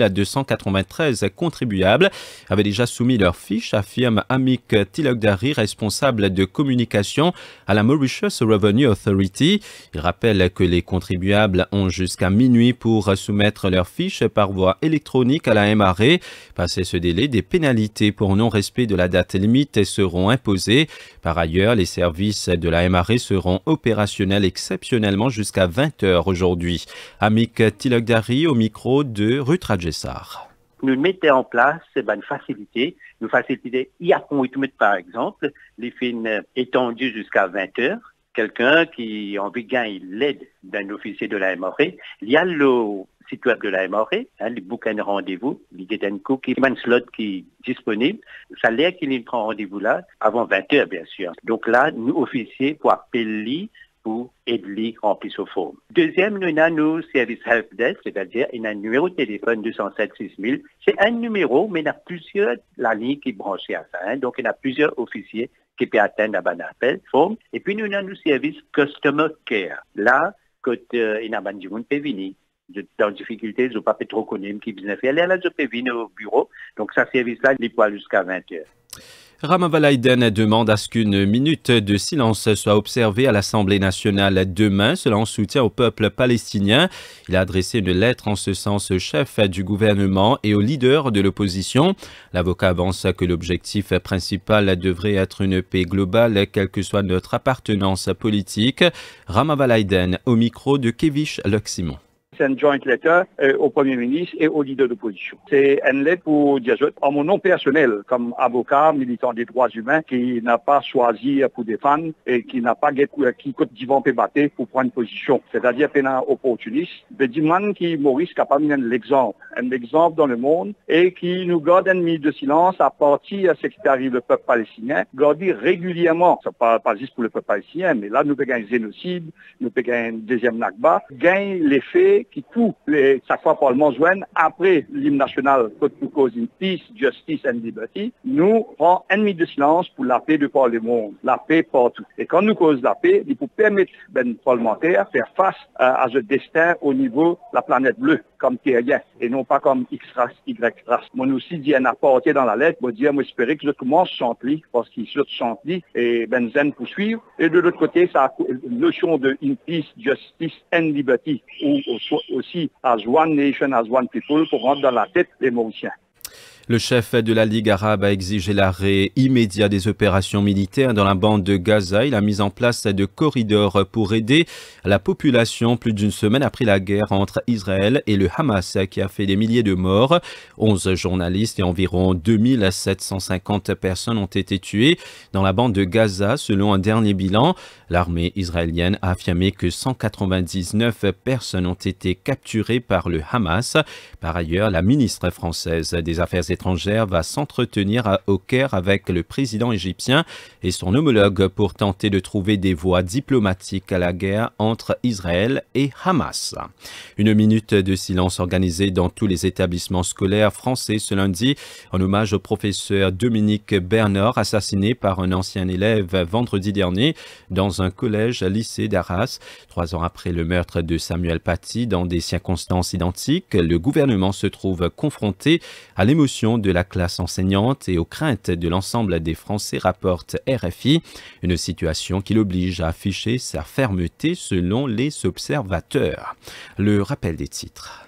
293 contribuables avaient déjà soumis leurs fiches, affirme Amik Tilakdari, responsable de communication à la Mauritius Revenue Authority. Il rappelle que les contribuables ont jusqu'à minuit pour soumettre leurs fiches par voie électronique à la MRA. Passé ce délai, des pénalités pour non-respect de la date limite seront imposées. Par ailleurs, les services de la MRA seront opérationnels exceptionnellement jusqu'à 20h aujourd'hui. Amik Tilakdari au micro de Ruth Rajessar. Nous mettons en place une facilité. Nous faciliter par exemple, les fins étendues jusqu'à 20h. Quelqu'un qui a envie de gagner l'aide d'un officier de la MRA, il y a le site web de la MRA, le bouquin de rendez-vous, il y a un slot qui est disponible. Ça l'air qu'il prend rendez-vous là, avant 20h bien sûr. Donc là, nous officiers pour appeler pour aider à remplir ce forme. Deuxième, nous avons nos services helpdesk, c'est-à-dire il y a un numéro de téléphone 207 6000. C'est un numéro, mais il y a plusieurs la ligne qui est branchée à ça. Donc il y a plusieurs officiers qui peuvent atteindre à un appel forme. Et puis nous avons nos services Customer Care. Là, quand il y a un monde qui peut venir dans difficulté, je ne peux pas trop connaître qui business faire. Là, je peux venir au bureau. Donc, ce service-là, il peut aller jusqu'à 20h. Ramavalaiden demande à ce qu'une minute de silence soit observée à l'Assemblée nationale demain, cela en soutien au peuple palestinien. Il a adressé une lettre en ce sens au chef du gouvernement et au leader de l'opposition. L'avocat avance que l'objectif principal devrait être une paix globale, quelle que soit notre appartenance politique. Ramavalaiden au micro de Kevish Luximon. C'est une joint letter au Premier ministre et au leader d'opposition. C'est une lettre pour dire, en mon nom personnel, comme avocat, militant des droits humains, qui n'a pas choisi pour défendre et qui n'a pas qui côté divan peut battre pour prendre une position. C'est-à-dire qu'il y a un opportuniste, des gens qui Maurice capable de un exemple dans le monde et qui nous garde une minute de silence à partir de ce qui arrive le peuple palestinien, garder régulièrement, c'est pas juste pour le peuple palestinien, mais là nous payons un génocide, nous payons un deuxième Nakba, gagne les faits qui tout chaque fois Parlement joignent après l'hymne national pour cause in peace, justice and liberty, nous prenons une minute de silence pour la paix de par le monde, la paix partout. Et quand nous causons la paix, il faut permettre aux parlementaires de faire face à ce destin au niveau de la planète bleue, comme terrien, et non pas comme X race, Y race. Moi aussi dit un apporté dans la lettre, moi dire, moi espérer que je commence à chanter, parce qu'il se chante et Benzen pour suivre. Et de l'autre côté, ça a une notion de in peace, justice and liberty, ou aussi as one nation, as one people, pour rentrer dans la tête des Mauriciens. Le chef de la Ligue arabe a exigé l'arrêt immédiat des opérations militaires dans la bande de Gaza. Il a mis en place de corridors pour aider la population plus d'une semaine après la guerre entre Israël et le Hamas qui a fait des milliers de morts. 11 journalistes et environ 2750 personnes ont été tuées dans la bande de Gaza selon un dernier bilan. L'armée israélienne a affirmé que 199 personnes ont été capturées par le Hamas. Par ailleurs, la ministre française des Affaires étrangères va s'entretenir au Caire avec le président égyptien et son homologue pour tenter de trouver des voies diplomatiques à la guerre entre Israël et Hamas. Une minute de silence organisée dans tous les établissements scolaires français ce lundi en hommage au professeur Dominique Bernard, assassiné par un ancien élève vendredi dernier dans un collège-lycée d'Arras. 3 ans après le meurtre de Samuel Paty dans des circonstances identiques, le gouvernement se trouve confronté à l'émotion de la classe enseignante et aux craintes de l'ensemble des Français, rapporte RFI. Une situation qui l'oblige à afficher sa fermeté selon les observateurs. Le rappel des titres.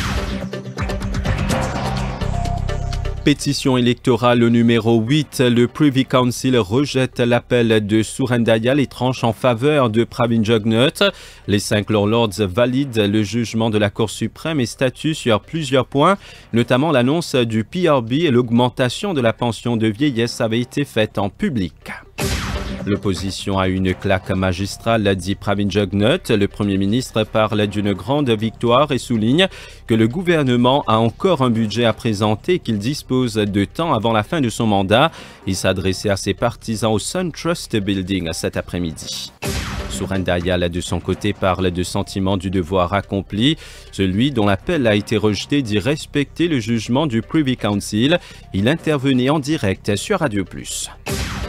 Pétition électorale numéro 8, le Privy Council rejette l'appel de Surendayal et tranche en faveur de Pravin Jugnut. Les 5 Lords valident le jugement de la Cour suprême et statuent sur plusieurs points, notamment l'annonce du PRB et l'augmentation de la pension de vieillesse avait été faite en public. L'opposition a une claque magistrale, dit Pravin Jugnut. Le Premier ministre parle d'une grande victoire et souligne que le gouvernement a encore un budget à présenter et qu'il dispose de temps avant la fin de son mandat. Il s'adressait à ses partisans au Sun Trust Building cet après-midi. Surendayal, de son côté, parle de sentiment du devoir accompli. Celui dont l'appel a été rejeté dit respecter le jugement du Privy Council. Il intervenait en direct sur Radio+.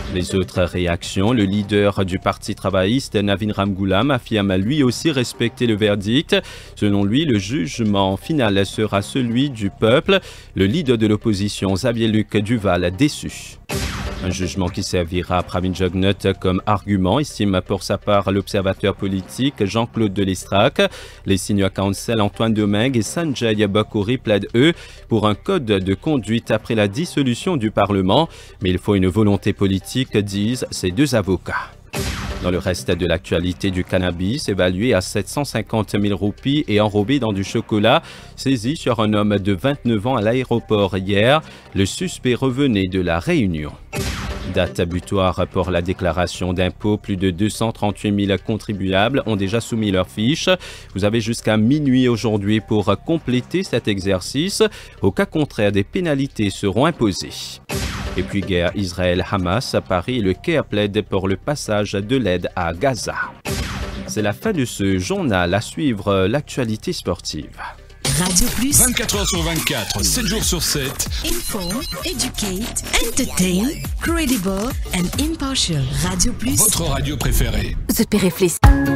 Les autres réactions, le leader du Parti travailliste, Navin Ramgoolam, affirme lui aussi respecter le verdict. Selon lui, le jugement final sera celui du peuple. Le leader de l'opposition, Xavier-Luc Duval, déçu. Un jugement qui servira à Pravin Jugnut comme argument, estime pour sa part l'observateur politique Jean-Claude Delestrac. Les senior counsel Antoine Domingue et Sanjay Bakouri plaident, eux, pour un code de conduite après la dissolution du Parlement. Mais il faut une volonté politique, disent ces deux avocats. Dans le reste de l'actualité, du cannabis évalué à 750 000 roupies et enrobé dans du chocolat, saisi sur un homme de 29 ans à l'aéroport hier. Le suspect revenait de la Réunion. Date butoir pour la déclaration d'impôt. Plus de 238 000 contribuables ont déjà soumis leurs fiches. Vous avez jusqu'à minuit aujourd'hui pour compléter cet exercice. Au cas contraire, des pénalités seront imposées. Et puis guerre Israël-Hamas à Paris, le Caire plaide pour le passage de l'aide à Gaza. C'est la fin de ce journal. À suivre l'actualité sportive. Radio Plus. 24 heures sur 24, 7 jours sur 7. Inform, educate, entertain, credible and impartial. Radio Plus. Votre radio préférée. The Périflis.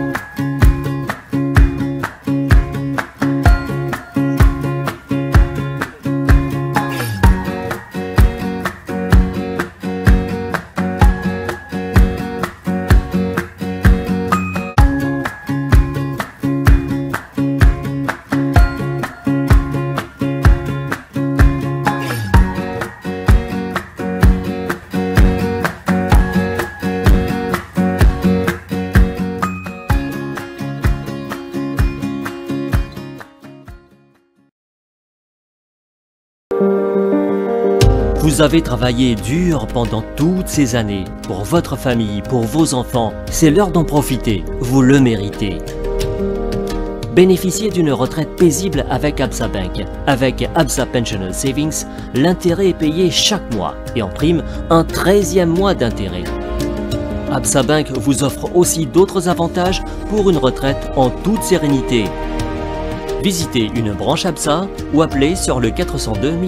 Vous avez travaillé dur pendant toutes ces années, pour votre famille, pour vos enfants. C'est l'heure d'en profiter, vous le méritez. Bénéficiez d'une retraite paisible avec Absa Bank. Avec Absa Pensional Savings, l'intérêt est payé chaque mois et en prime, un 13e mois d'intérêt. Absa Bank vous offre aussi d'autres avantages pour une retraite en toute sérénité. Visitez une branche Absa ou appelez sur le 402 000.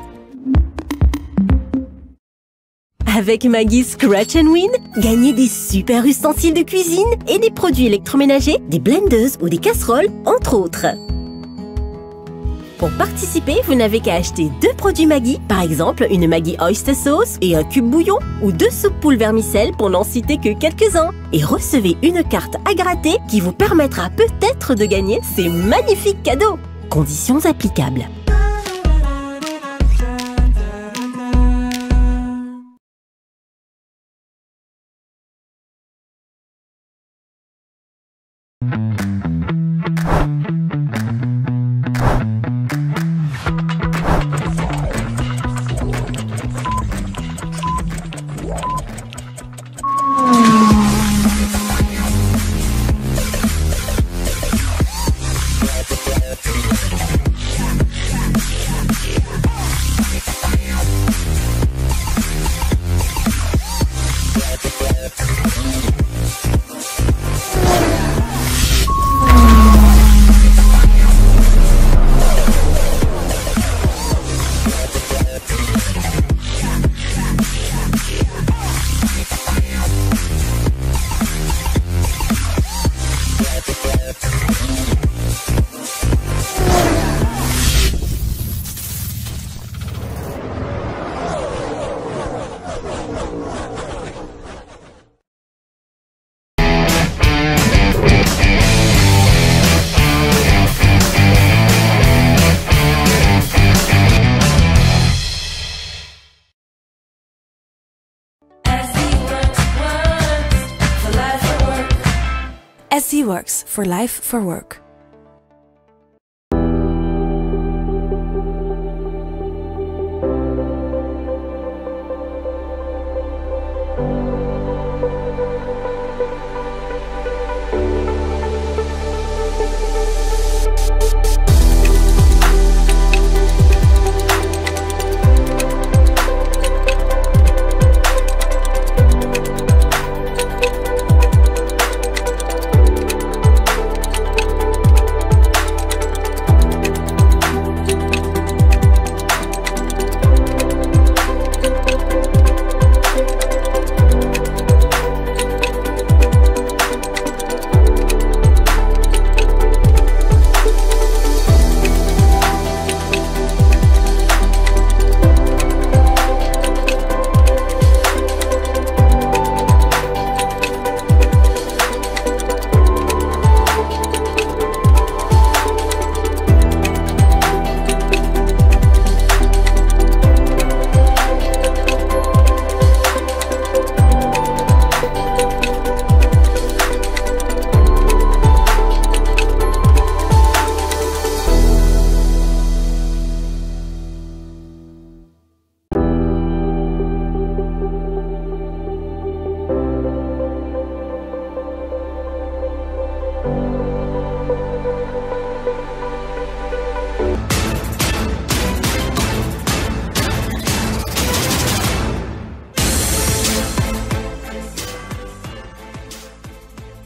Avec Maggi Scratch and Win, gagnez des super ustensiles de cuisine et des produits électroménagers, des blenders ou des casseroles, entre autres. Pour participer, vous n'avez qu'à acheter 2 produits Maggi, par exemple une Maggi Oyster Sauce et un cube bouillon, ou 2 soupes poules vermicelles pour n'en citer que quelques-uns. Et recevez une carte à gratter qui vous permettra peut-être de gagner ces magnifiques cadeaux. Conditions applicables. SC Works for Life for Work.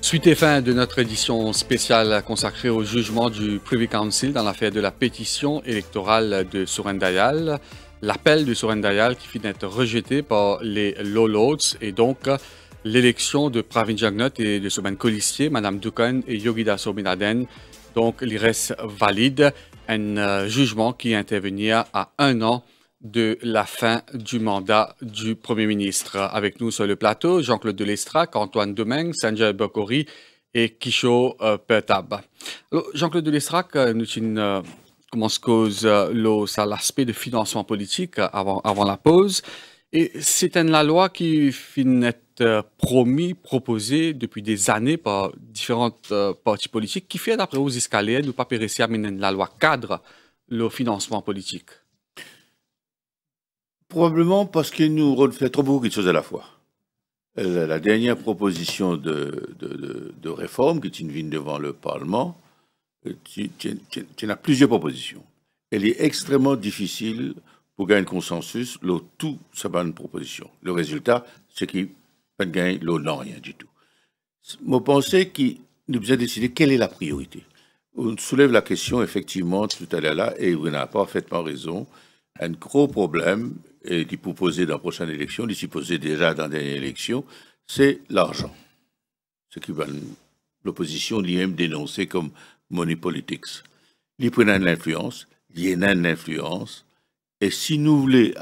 Suite et fin de notre édition spéciale consacrée au jugement du Privy Council dans l'affaire de la pétition électorale de Sourendayal. L'appel de Sourendayal qui finit d'être rejeté par les Law Lords et donc l'élection de Pravin Jugnut et de Souben Colistier, Mme Dukan et Yogita Sobinaden. Donc, il reste valide un jugement qui intervient à 1 an de la fin du mandat du Premier ministre. Avec nous sur le plateau, Jean-Claude Delestrac, Antoine Domingue, Sanjay Bokori et Kisho Pertab. Jean-Claude Delestrac, nous commence cause l'aspect de financement politique avant la pause. Et c'est la loi qui finit proposée depuis des années par différentes partis politiques qui fait d'après vous escaliers nous pas réussir à mener la loi cadre le financement politique. Probablement parce qu'il nous refait trop beaucoup de choses à la fois. La dernière proposition de réforme qui est une vigne devant le Parlement, tu as plusieurs propositions. Elle est extrêmement difficile pour gagner un consensus, tout ça va une proposition. Le résultat, c'est qu'il ne gagne non rien du tout. Je pense qu'il nous devons décider quelle est la priorité. On soulève la question, effectivement, tout à l'heure là, et vous n'avez parfaitement raison. Un gros problème, et qui pour poser dans la prochaine élection, d'ici posé déjà dans la dernière élection, c'est l'argent. Ce qui va l'opposition lui-même dénoncer comme money politics. Il prend l'influence, il y a une influence, et si nous voulons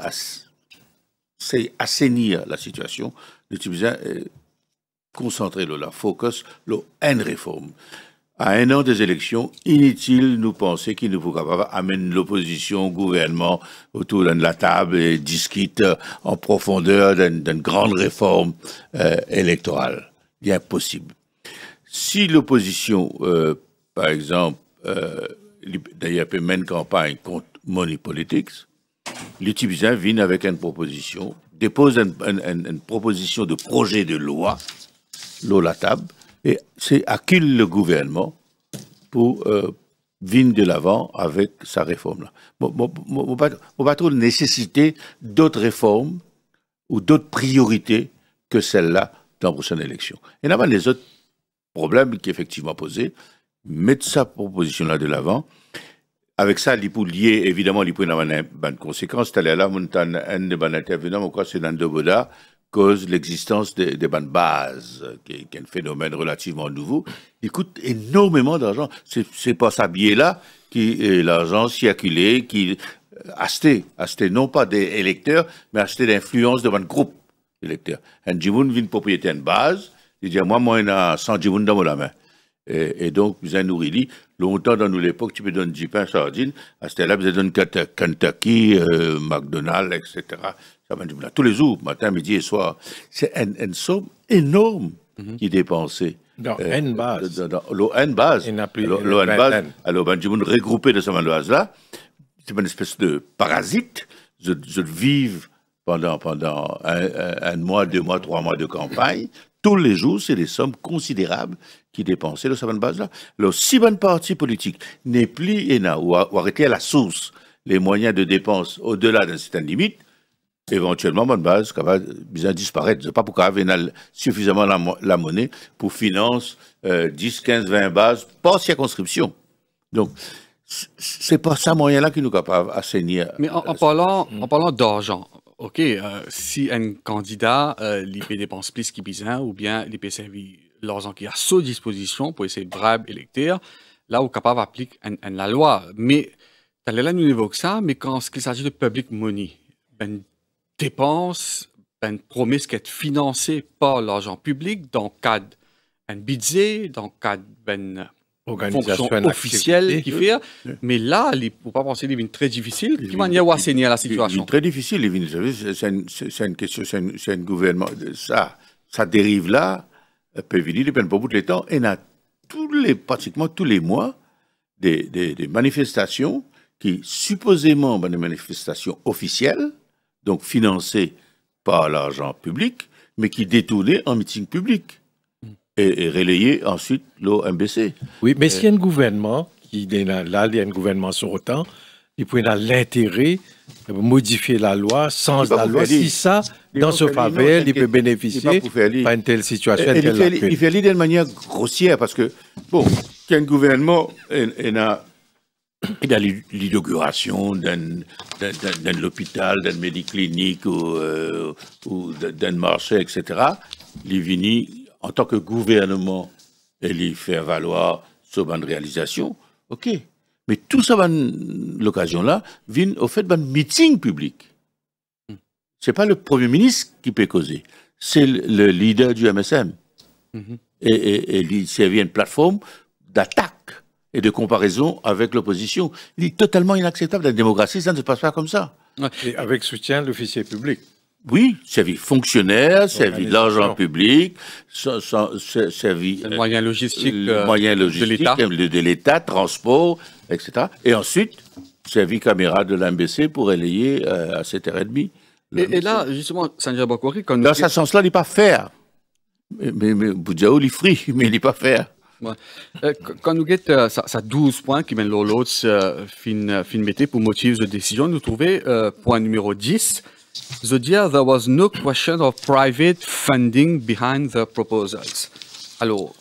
assainir la situation, nous devons concentrer la focus, une réforme. À 1 an des élections, inutile nous penser qu'il nous faut amener l'opposition au gouvernement autour de la table et discute en profondeur d'une grande réforme électorale. Il est impossible. Si l'opposition, par exemple, d'ailleurs peut mener une campagne contre Money Politics, l'Utibizien vient avec une proposition, dépose une proposition de projet de loi, la table, et c'est à qui le gouvernement pour venir de l'avant avec sa réforme-là. On va trop nécessiter d'autres réformes ou d'autres priorités que celle-là dans la prochaine élection. Et là, les autres problèmes qui sont effectivement posés, mettre sa proposition-là de l'avant. Avec ça, il peut lier, évidemment, il peut y avoir une conséquence. C'est là, un des intervenants, je crois que c'est dans Doboda, cause l'existence des bandes bases, qui est un phénomène relativement nouveau. Il coûte énormément d'argent. C'est pas ça biais-là qui l'argent circulé, qui acheté non pas des électeurs, mais acheté d'influence de un groupe d'électeurs. Un Djimoun vient propriétaire de base, il dit moi, il y a 100 Djimoun dans la main. Et donc, vous avez nourri, longtemps dans nous l'époque, tu peux donner du pain, sardine, à ce là vous avez donné Kentucky, McDonald's, etc. Tous les jours, matin, midi et soir. C'est une somme énorme qui est dépensée. Dans N base. Dans N base. N base. Alors, ben, du monde regroupé de ce là c'est une espèce de parasite. Je vive pendant un mois, 2 mois, 3 mois de campagne. Tous les jours, c'est des sommes considérables qui dépensaient de cette base-là. Alors, si un parti politique n'est plus ou arrêté à la source les moyens de dépenses au-delà d'une certaine limite, éventuellement, bonne base va bien disparaître. Je ne sais pas pourquoi il y a suffisamment la monnaie pour financer 10, 15, 20 bases par circonscription. Donc, c'est pas ça moyen-là qui nous est capable d'assainir. Mais en parlant d'argent, OK, si un candidat l'IP dépense plus qu'il besoin ou bien l'IP servir l'argent qui a sous disposition pour essayer de brave électeur, là, on est capable d'appliquer la loi. Mais, là, nous évoquons ça, mais quand il s'agit de public money, ben, dépense, une promesse qui est financée par l'argent public dans le cadre d'un budget, dans le cadre d'une fonction officielle qui fait. Mais là, il ne faut pas penser qu'il est très difficile. Qui manière où assainir la situation? Très difficile. C'est une question, c'est un gouvernement. Ça dérive là, peut venir depuis un bon bout de temps. Et il y a pratiquement tous les mois des manifestations qui, supposément, des manifestations officielles, donc financé par l'argent public, mais qui détournait en meeting public et relayé ensuite l'OMBC. Oui, mais s'il y a un gouvernement, là, il y a un gouvernement sortant, il peut avoir l'intérêt de modifier la loi sans la loi. Si ça, dans ce faveur, il peut bénéficier par une telle situation. Il fait l'idée d'une manière grossière parce que, bon, qu'un gouvernement il a l'inauguration d'un hôpital, d'un médiclinique ou d'un marché, etc., il vient en tant que gouvernement et il fait valoir sur une réalisation, ok. Mais tout ça, l'occasion-là, vient au fait d'un meeting public. Ce n'est pas le Premier ministre qui peut causer, c'est le leader du MSM. Et il servit une plateforme d'attaque et de comparaison avec l'opposition. Il est totalement inacceptable. Dans la démocratie, ça ne se passe pas comme ça. Et avec soutien de l'officier public. Oui, servi fonctionnaire, servi l'argent public, servi moyen logistique de l'État, transport, etc. Et ensuite, servi caméra de l'MBC pour relayer à 7h30. Et là, justement, Sanjay Bokori, dans ce sens-là, il n'est pas faire. Mais Boudjao, il est free, mais il n'est pas faire. Ouais. Quand nous avons ça 12 points qui mènent l'autre fin mété pour motifs de décision, nous trouvons point numéro 10. The dear, there was no question of private funding behind the proposals. Alors,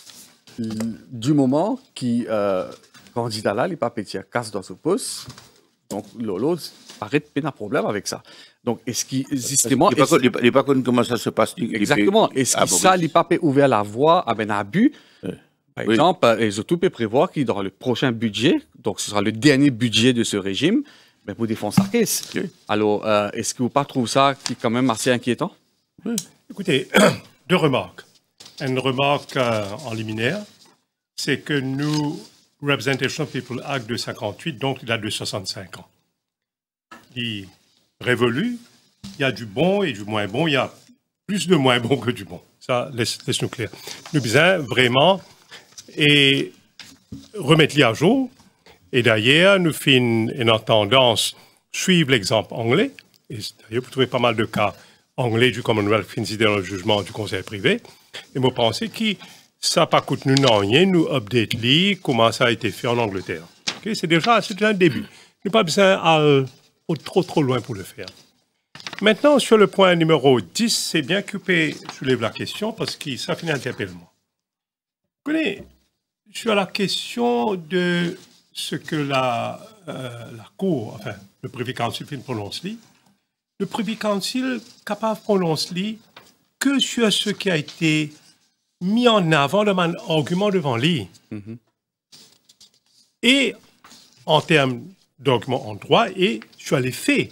du moment qui candidat là, il n'est pas petit à casse dans ce poste, donc l'autre paraît de un problème avec ça. Donc, est-ce qu'il justement, il n'est pas connu comment ça se passe. Exactement. Est-ce que ça, il n'a pas ouvert la voie à un abus? Par exemple, les autres peuvent prévoir qu'il dans le prochain budget, donc ce sera le dernier budget de ce régime, mais pour défendre sa caisse. Alors, est-ce que vous pas trouvez ça qui est quand même assez inquiétant? Écoutez, deux remarques. Une remarque en liminaire, c'est que nous, Representation People Act de 58, donc il a de 65 ans. Il est révolu, il y a du bon et du moins bon, il y a plus de moins bon que du bon. Ça, laisse-nous clair. Nous besoin vraiment et remettre-les à jour. Et d'ailleurs, nous faisons une tendance suivre l'exemple anglais. Et d'ailleurs, vous trouvez pas mal de cas anglais du Commonwealth qui sont dans le jugement du conseil privé. Et moi, je pense que ça n'a pas coûté nous rien, nous update comment ça a été fait en Angleterre. Okay? C'est déjà un début. Nous n'avons pas besoin d'aller trop loin pour le faire. Maintenant, sur le point numéro 10, c'est bien que je soulève la question parce que ça finit interpellement. Vous connaissez, sur la question de ce que la Cour, enfin, le Privy Council prononce-li, le Privy Council capable de prononcer que sur ce qui a été mis en avant dans un argument devant lui. Et en termes d'argument en droit et sur les faits.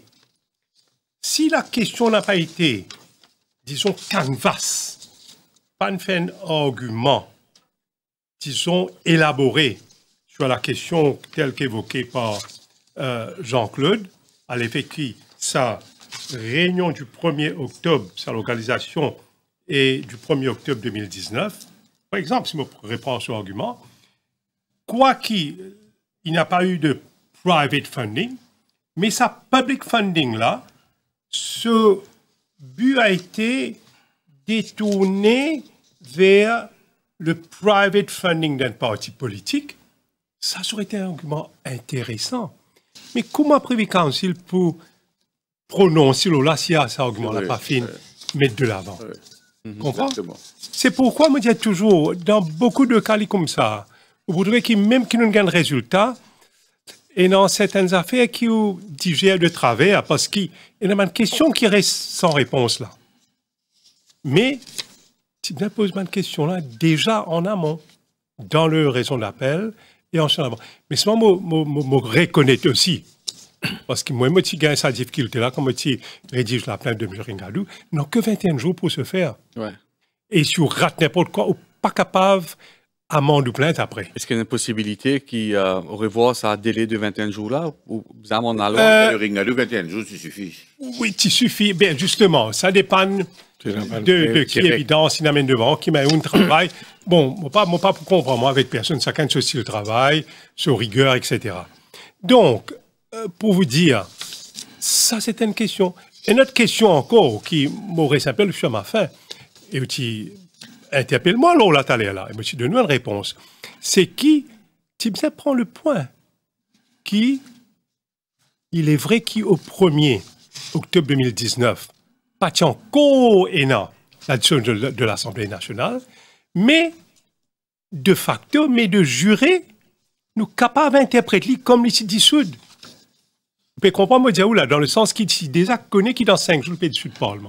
Si la question n'a pas été, disons, canvas, pas un argument, disons, élaboré sur la question telle qu'évoquée par Jean-Claude, à l'effet que sa réunion du 1er octobre, sa localisation est du 1er octobre 2019, par exemple, si je réponds sur l'argument, quoi qu'il n'y a pas eu de private funding, mais sa public funding là, ce but a été détourné vers le private funding d'un parti politique. Ça aurait été un argument intéressant. Mais comment Privy Council peut prononcer là si cet argument n'a pas fait mettre de l'avant? Comprends? C'est pourquoi je dis toujours, dans beaucoup de cas comme ça, vous trouvez que même qu'ils n'ont pas de résultat, et dans certaines affaires qui digèrent de travers, parce qu'il y a une question qui reste sans réponse là. Mais, si vous posez une question là, déjà en amont, dans le raison d'appel, et en avant. Mais seulement, je reconnais aussi, parce que moi, je gagne cette difficulté là, quand je rédige la plainte de M. Ringadou, non que 21 jours pour se faire. Ouais. Et si vous ratez n'importe quoi, ou pas capable, amende ou plainte après. Est-ce qu'il y a une possibilité qui revoit ça délai de 21 jours là ou vous amende à l'heure? Ringadou, 21 jours, ça suffit. Oui, ça suffit. Bien, justement, ça dépend de qui évidence il amène devant, qui met un travail. Bon, moi pas pour comprendre, moi, avec personne, chacun de ceci le travail, sur rigueur, etc. Donc, pour vous dire, ça c'est une question. Et notre question encore, qui m'aurait s'appelé sur ma fin, et aussi, interpelle-moi là, tout à l'heure, et je donne une réponse. C'est qui, tu me prend le point, qui il est vrai qu'au 1er octobre 2019, pas encore la décision de l'Assemblée nationale, mais de facto, mais de jurer, nous capables d'interpréter comme ici dissoudre. Vous pouvez comprendre, moi, là, dans le sens qu'il déjà connaît qui dans 5 jours, le pays du Sud Parlement.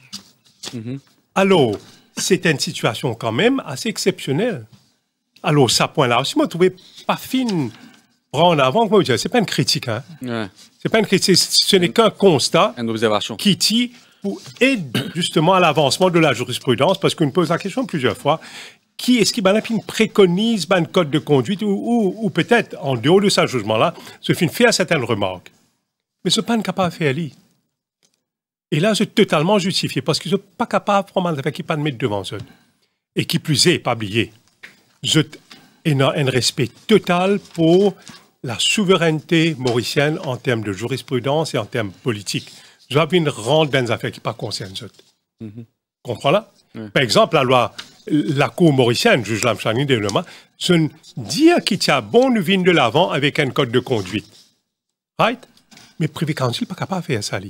Alors, c'est une situation quand même assez exceptionnelle. Alors, ça point-là aussi, moi, je ne trouvais pas fine prendre avant, moi, c'est pas une critique, hein. Ouais. C'est pas une critique, ce n'est qu'un constat. Une observation. Qui dit pour aider justement à l'avancement de la jurisprudence, parce qu'on me pose la question plusieurs fois. Qui est-ce qui préconise un code de conduite ou peut-être, en dehors de ce jugement-là, se fait certaines remarques. Mais ce n'est pas capable de faire. Et là, c'est totalement justifié parce qu'ils ne sont pas capables de faire qui pas de mettre devant eux. Et qui plus est, pas oublier, il y a un respect total pour la souveraineté mauricienne en termes de jurisprudence et en termes politiques. Je vais venir rendre dans des affaires qui ne concernent pas eux. Comprends là? Par exemple, la Cour mauricienne, juge Lamchani développement, c'est dire qu'il y a bon nous vient de l'avant avec un code de conduite. Right? Mais le Privy Council n'est pas capable de faire ça.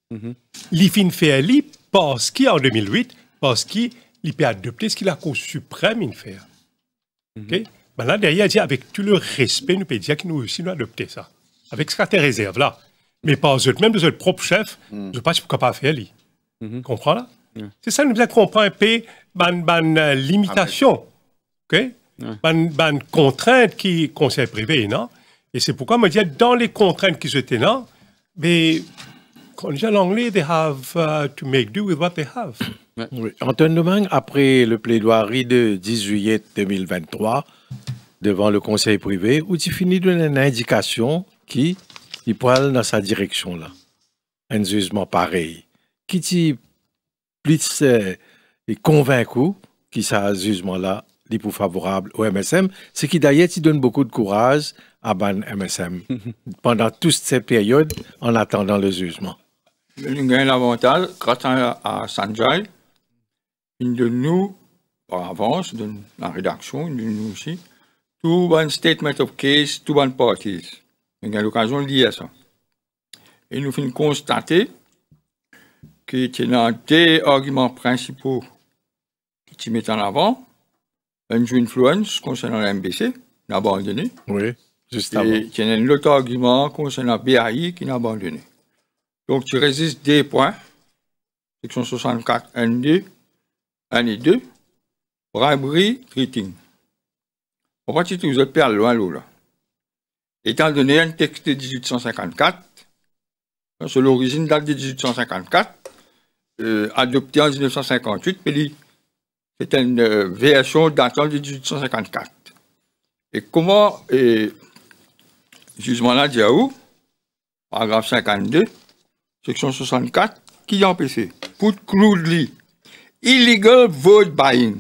Il fin fait parce qu'en 2008, parce qu'il peut adopter ce qu'il a la Cour suprême fait. OK? Ben là, derrière, il dit avec tout le respect, nous pouvons dire que nous aussi nous adopter ça. Avec ce qu'il réserve là. Mais par eux, même de notre propre chef, je ne sais pas si vous capable de faire. Comprends là? C'est ça, nous devons comprendre un peu la limitation, OK? La contrainte qui est conseil privé, non? Et c'est pourquoi je dis dans les contraintes qui étaient là, mais quand on dit en anglais, they have to make do with what they have. Oui. Antoine Domingue, après le plaidoirie de 10 juillet 2023 devant le conseil privé, où tu finis de donner une indication qui pourrait aller dans sa direction là, un jugement pareil, qui t'y plus convaincu que ce jugement-là est plus favorable au MSM, ce qui d'ailleurs te donne beaucoup de courage à ban MSM pendant toute cette période en attendant le jugement. Il y a un avantage, grâce à Sanjay, une de nous, par avance, de la rédaction, une de nous aussi, tout un statement of case, tout un parties. Il y a l'occasion de dire ça. Et nous finissons constater qu'il y a des arguments principaux qui mettent en avant une influence concernant la MBC, qui a abandonné. Oui, justement. Et il y a un autre argument concernant BAI qui a abandonné. Donc, tu résistes des points, section 64, 1 et 2, bribery, treating. On va dire que vous êtes perdu loin là. Étant donné un texte de 1854, c'est l'origine date de 1854, adopté en 1958, mais c'est une version datant de 1854. Et comment, jugement-là dit où, paragraphe 52, section 64, qui a empêché? Put crudely, illegal vote buying.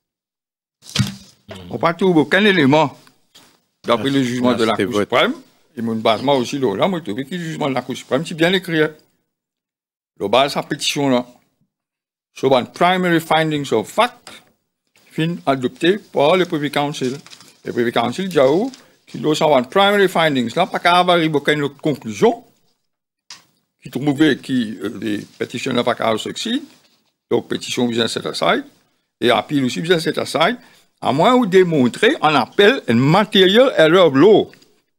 On ne trouve aucun élément, d'après le jugement de la Cour suprême, et mon basement aussi, là, moi, je trouve que le jugement de la Cour suprême, c'est bien écrit. Le bas de sa pétition, là, sur un primary findings of fact, fin adopté par le Privy Council. Le Privy Council dit où, qu'il doit avoir un primary findings, là, pas qu'à avoir aucune autre conclusion, qui trouvait que les pétitions n'ont pas qu'à succéder, donc pétition vient set aside, et appel aussi vient set aside, à moins de démontrer, on appelle une material error of law,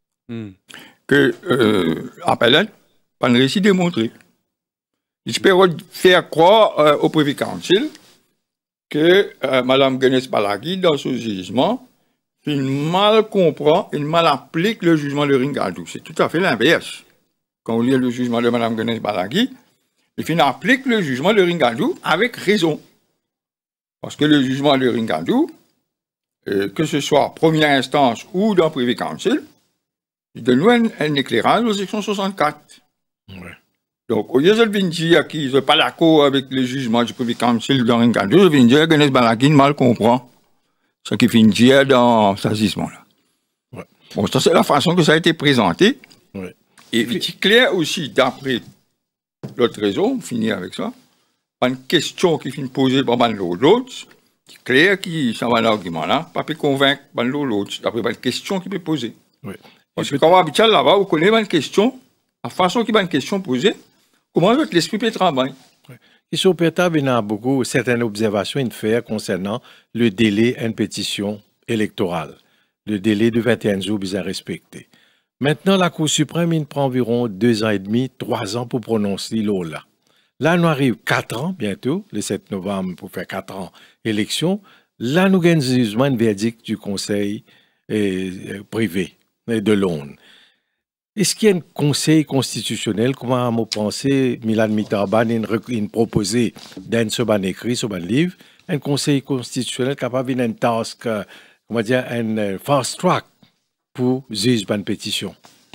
que appellant, pas réussi à démontrer. Je peux faire croire au Privy Council que Mme Genes Balaghi, dans ce jugement, il mal comprend, il mal applique le jugement de Ringadou. C'est tout à fait l'inverse. Quand on lit le jugement de Mme Genes Balaghi, il applique le jugement de Ringadou avec raison. Parce que le jugement de Ringadou, que ce soit première instance ou dans le Privy Council, il donne un éclairage aux sections 64. Ouais. Donc, au lieu de dire qu'ils ne sont pas d'accord avec le jugement du Privy Council dans Ringadou, je viens dire que Genes Balaghi mal comprend ce qui finit dire dans ce jugement-là. Ouais. Bon, ça, c'est la façon que ça a été présenté. Ouais. Et il est clair aussi, d'après l'autre raison, on finit avec ça, une question qui finit posée par l'autre, c'est clair qu'il s'en va l'argument-là, pas peut convaincre l'autre, d'après une question qui peut poser. Ouais. Parce que quand on habite là-bas, on connaît une question la façon qu'il y a une question posée, comment l'esprit peut travailler? Question pétable, il y a beaucoup, certaines observations à faire concernant le délai d'une pétition électorale. Le délai de 21 jours est respecté. Maintenant, la Cour suprême, il prend environ 2 ans et demi, 3 ans pour prononcer l'OLA. Là, nous arrivons 4 ans bientôt, le 7 novembre, pour faire 4 ans élection. Là, nous avons un jugement, un verdict du Conseil privé de Londres. Est-ce qu'il y a un conseil constitutionnel? Comment vous pensez, Milan Mitarban, il proposé dans ce écrit, ce livre, un conseil constitutionnel capable d'une task, comment dire, un fast track pour juger une pétition?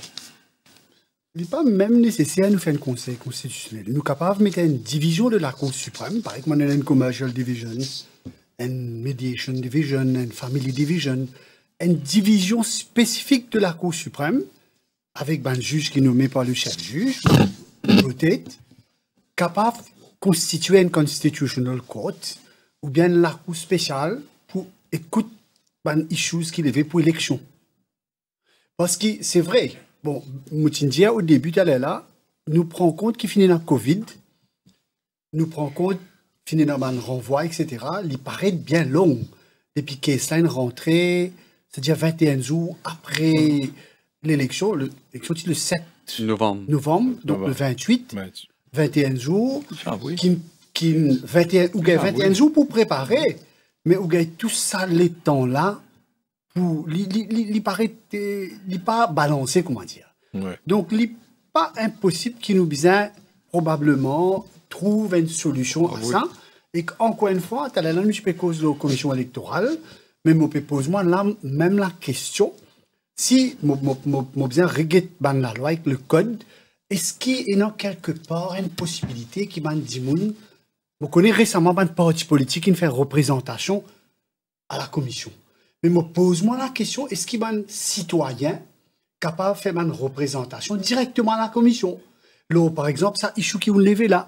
Il n'est pas même nécessaire de faire un conseil constitutionnel. Nous sommes capables de mettre une division de la Cour suprême, par exemple, une commercial division, une mediation division, une family division, une division spécifique de la Cour suprême, avec un juge qui est nommé par le chef juge, peut-être, capable de constituer une constitutional court, ou bien la Cour spéciale pour écouter les issues qui lèvent pour élection. Parce que c'est vrai, bon, Moutindia, au début d'aller là, nous prenons compte qu'il finit dans le Covid, nous prenons compte qu'il finit dans un renvoi, etc. Il paraît bien long. Depuis qu'Estagne rentrée, c'est-à-dire 21 jours après l'élection, l'élection c'est le 7 novembre, donc le 28, 21 jours, qui 21 jours pour préparer, mais où gagne tout ça les temps là pour il paraît pas balancé, comment dire. Ouais. Donc il n'est pas impossible qu'il nous besoin probablement trouve une solution à ça, et encore une fois tu as là je peux cause de la commission électorale, mais je peux poser moi là même la question. Si je bien regarde la loi avec le code, est-ce qu'il y a quelque part une possibilité qui m'a dit, je connais récemment un parti politique qui fait représentation à la commission. Mais je pose-moi la question, est-ce qu'il y a un citoyen capable de faire une représentation directement à la commission? Là, par exemple, ça, issue qui vous levez là,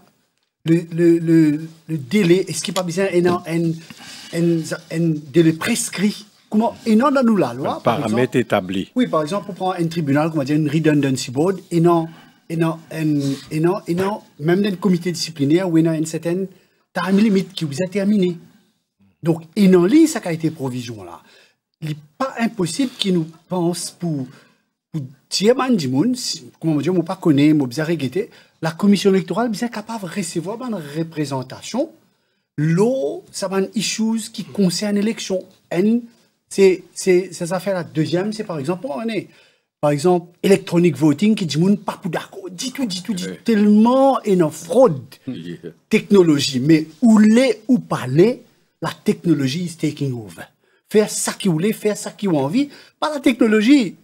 le délai, est-ce qu'il n'y a pas besoin d'un délai prescrit? Comment, et non dans nous la loi, par paramètre établi. Oui, par exemple, pour prendre un tribunal, comment dire, une redundancy board, et non, même dans un comité disciplinaire où il y a une certaine time limit qui vous a terminé. Donc, et non, ça qui a été provision là. Il n'est pas impossible qu'ils nous pensent pour dire, comment dire, je ne pas connaître, je ne sais pas, la commission électorale est capable de recevoir une représentation, là, ça va une issues qui concerne l'élection. C'est ça fait la deuxième, c'est par exemple, par exemple, electronic voting qui dit pas pour d'accord, dit tout, tellement une fraude technologie, mais où l'est ou pas l'est, la technologie is taking over. Faire ça qui voulait, faire ça qui a envie, pas la technologie,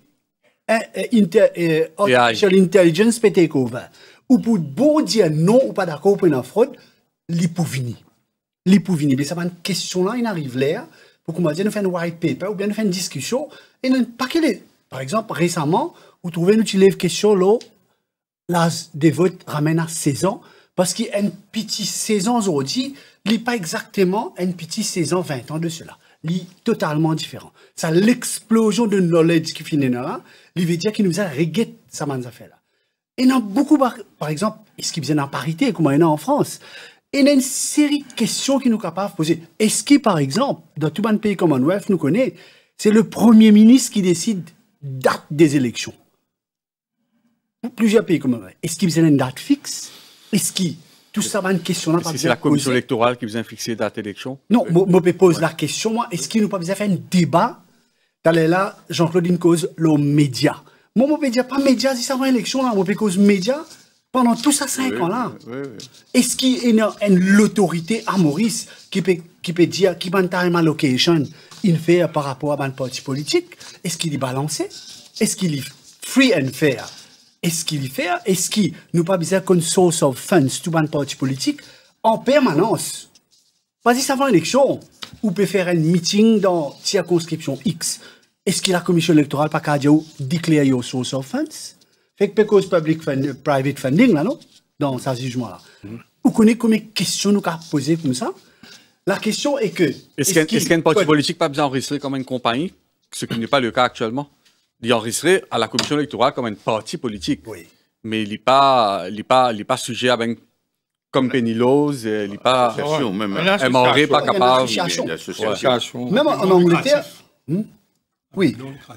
artificial intelligence peut take over. Ou pour beau dire non ou pas d'accord pour une fraude, l'hypovini. Mais ça va une question là, il arrive là. Pour qu'on dire, nous faisons un white paper ou bien nous faisons une discussion. Et nous, par exemple, récemment, vous trouvez une petite question là, l'âge des votes ramène à 16 ans, parce qu'il y a une petite 16 ans aujourd'hui, il n'est pas exactement une petite 16 ans, 20 ans de cela. Il est totalement différent. Ça, l'explosion de knowledge qui finit là, il veut dire qu'il nous a réglé ça, affaire là. Et il y a beaucoup, par exemple, est-ce qu'il y a une parité, comme il y en a en France? Et il y a une série de questions qui nous sont capables de poser. Est-ce que, par exemple, dans tout un pays Commonwealth, nous connaissons, c'est le Premier ministre qui décide date des élections? Pour plusieurs pays Commonwealth. Est-ce qu'il y a une date fixe? Est-ce que tout ça va une question là? Est-ce que c'est la commission électorale qui vous a fixé date d'élection? Non, je pose la question, moi, est-ce qu'il nous pas besoin de faire un débat? D'aller là, Jean-Claude cause le média. Moi, je ne peux pas média si ça va une élection là, je peux cause média. Pendant tout ça 5 ans là, est-ce qu'il y a l'autorité à Maurice qui peut dire qui va time allocation il fait par rapport à un parti politique? Est-ce qu'il est balancé? Est-ce qu'il est free and fair? Est-ce qu'il est fair? Est-ce qu'il nous pas besoin qu'une source of funds tout un parti politique en permanence? Pas si ça va une élection, ou peut faire un meeting dans circonscription X. Est-ce que la commission électorale pas qu'à dire déclare your source of funds? Fait que cause private funding, là, non? Dans ce jugement-là. Vous connaissez combien de questions nous avons posées comme ça? La question est que... Est-ce qu'un parti politique pas besoin d'enregistrer comme une compagnie, ce qui n'est pas le cas actuellement? D'enregistrer à la commission électorale comme un parti politique. Oui. mais il n'est pas sujet à ben, comme Penilose, il n'est pas MRA pas capable. Même en Angleterre. Oui.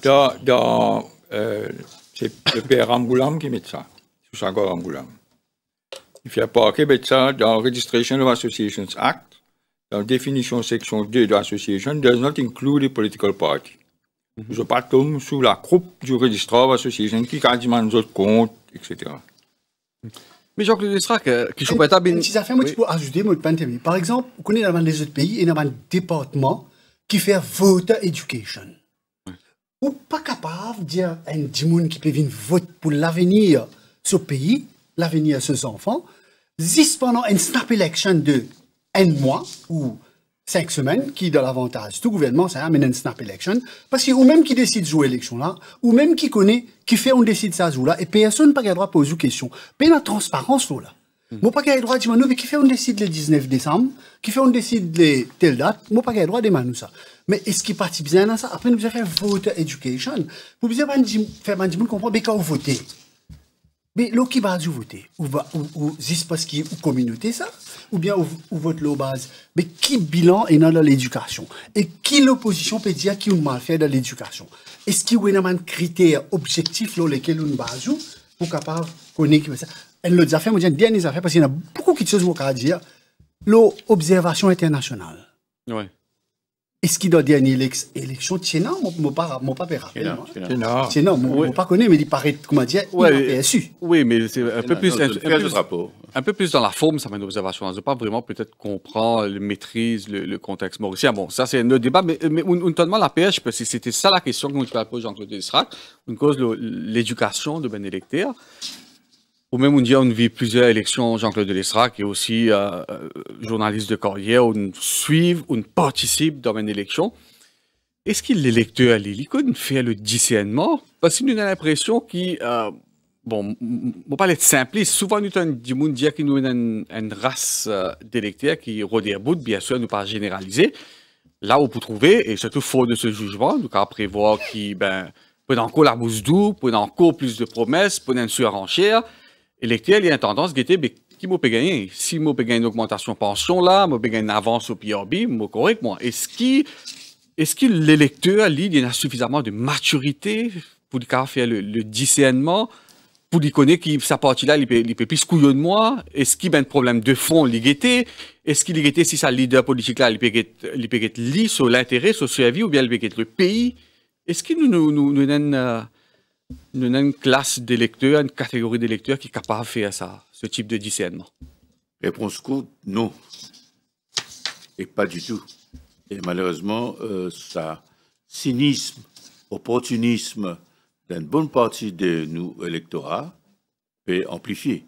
C'est le père Amboulam qui met ça, sous sa gorge Amboulam. Il fait pas qu'il met ça dans Registration of Associations Act, dans la définition section 2 de l'association, does not include a political party. Je tombe sous la coupe du registrar of association qui quasiment nous autres comptes, etc. Mais Jean-Claude Lestrac, qui joue pas ta bien. Si ça fait, moi, tu peux ajouter, moi, par exemple, vous connaissez dans les autres pays, il y a un département qui fait voter education. Ou pas capable de dire à un dimoun qui peut venir voter pour l'avenir de ce pays, l'avenir de ses enfants, juste pendant une snap election de un mois ou 5 semaines, qui dans l'avantage. Tout gouvernement, ça amène une snap election, parce que ou même qui décide de jouer l'élection là, ou même qui connaît, qui fait, on décide ça jouer là, et personne n'a pas le droit de poser une question. Mais la transparence là. Moi, pas le droit de dire, mais qui fait, on décide le 19 décembre, qui fait, on décide les telle date, moi, pas le droit de dire ça. Mais est-ce qu'il partit bien dans ça? Après, nous avons fait voter education. Vous avez faire un monde comprendre, mais quand vous votez, mais l'eau qui va voter, ou juste parce qu'il y a une communauté, ça, ou bien ou vote l'eau base. Mais qui bilan est dans l'éducation? Et qui l'opposition peut dire qui a mal fait dans l'éducation? Est-ce qu'il y a un critère objectif dans lequel on base pour capable connaître ça? Et l'autre affaire, moi, je dis dernières affaires, parce qu'il y a beaucoup de choses à dire. L'observation internationale. Oui. Est-ce qu'il doit dire une élection Tchéna? Mon papa me rappelle. Tchéna, mon pas connaît, mais il paraît, comment dire, il a PSU. Oui, mais c'est un peu plus dans la forme, ça mène une observation. On ne pas vraiment peut-être comprendre, maîtrise le contexte mauricien. Bon, ça, c'est un autre débat, mais on te demande la pêche, parce que c'était ça la question que nous avons posée Jean-Claude Lestrac, une cause de l'éducation de ben électeur. Ou même on dit on vit plusieurs élections, Jean-Claude Lestrac, et aussi journaliste de carrière, on suit, on participe dans une élection. Est-ce que l'électeur, il peut faire le discernement? Parce qu'il a l'impression qu'il, bon, on va pas être simpliste, souvent nous avons dit qu'il nous a une race d'électeurs qui redéboute, bien sûr, nous pas généraliser. Là où vous trouver, et surtout fort de ce jugement, nous avons prévoir qu'il peut encore la bouse doux, peut encore plus de promesses, peut une surenchère. L'électeur, il a une tendance à guetter, qui m'a gagné? Si m'a gagné une augmentation de pension là, m'a gagné une avance au PRB, m'a correct, moi. Est-ce que l'électeur, lui, il a suffisamment de maturité pour faire le discernement, pour lui connaître que sa partie-là, il peut plus couillon de moi? Est-ce qu'il y a un problème de fond, il guetté? Est-ce qu'il guetté si sa leader politique-là, il peut guetter lui sur l'intérêt, sur sa vie, ou bien il peut guetter le pays? Est-ce que nous avons une classe d'électeurs, une catégorie d'électeurs qui est capable de faire ça, ce type de discernement? Réponse courte, non. Et pas du tout. Et malheureusement, ça cynisme, opportunisme d'une bonne partie de nous électorats peut amplifier.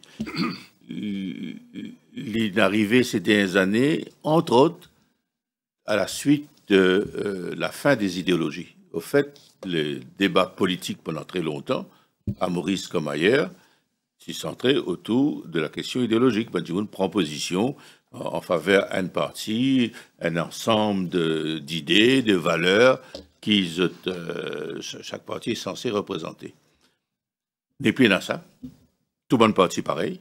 L'arrivée ces dernières années, entre autres, à la suite de la fin des idéologies. Au fait, le débat politique pendant très longtemps, à Maurice comme ailleurs, s'est centré autour de la question idéologique. On prend position en faveur d'un parti, un ensemble d'idées, de valeurs qui chaque parti est censé représenter. N'est plus dans ça. Tout bon parti pareil,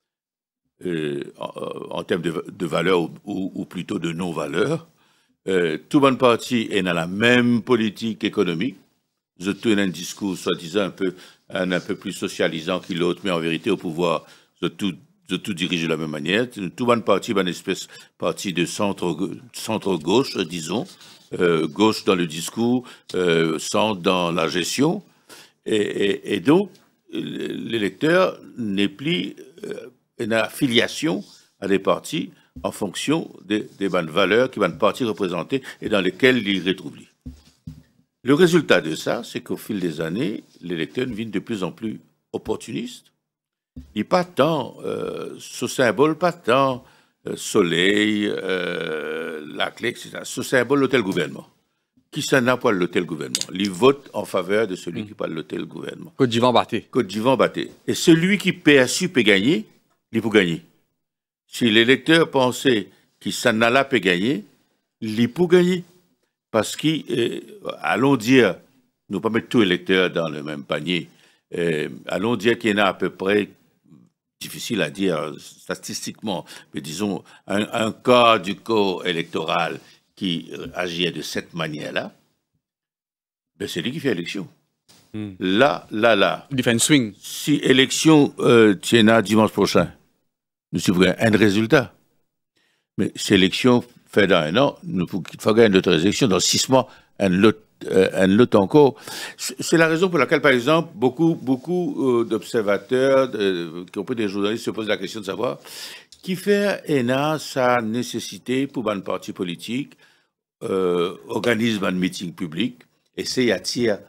en termes de valeurs ou plutôt de non-valeurs. Tout bon parti est dans la même politique économique. Je tourne un discours soi-disant un peu plus socialisant que l'autre, mais en vérité au pouvoir, je tout dirige de la même manière. Tout bon parti est une espèce parti de centre-gauche, disons, gauche dans le discours, centre dans la gestion, et donc l'électeur n'est plus une affiliation à des partis en fonction des bonnes valeurs qui vont parti représenter et dans lesquelles il retrouve. Le résultat de ça, c'est qu'au fil des années, l'électeur devient de plus en plus opportuniste. Il n'est pas tant ce symbole, pas tant soleil, la clé, etc. Ce symbole, l'hôtel gouvernement. Qui s'en a pas l'hôtel gouvernement? Il vote en faveur de celui qui parle l'hôtel gouvernement. Côte d'Ivan batté. Côte d'Ivan batté. Et celui qui PSU peut gagner, il peut gagner. Si l'électeur pensait qu'il s'en a là peut gagner, il peut gagner. Parce qu'allons dire, nous ne pas mettre tous les électeurs dans le même panier, Allons dire qu'il y en a à peu près, difficile à dire statistiquement, mais disons un quart du corps électoral qui agit de cette manière-là, ben c'est lui qui fait élection. Là. Il fait un swing. Si élection tient dimanche prochain, nous suivrons un résultat. Mais si élection fait dans un an, nous faut gagner une autre élection dans 6 mois, un lot encore. C'est la raison pour laquelle, par exemple, beaucoup d'observateurs, y compris des journalistes, se posent la question de savoir qui fait ENA sa nécessité pour un parti politique, organise un meeting public, essaye d'attirer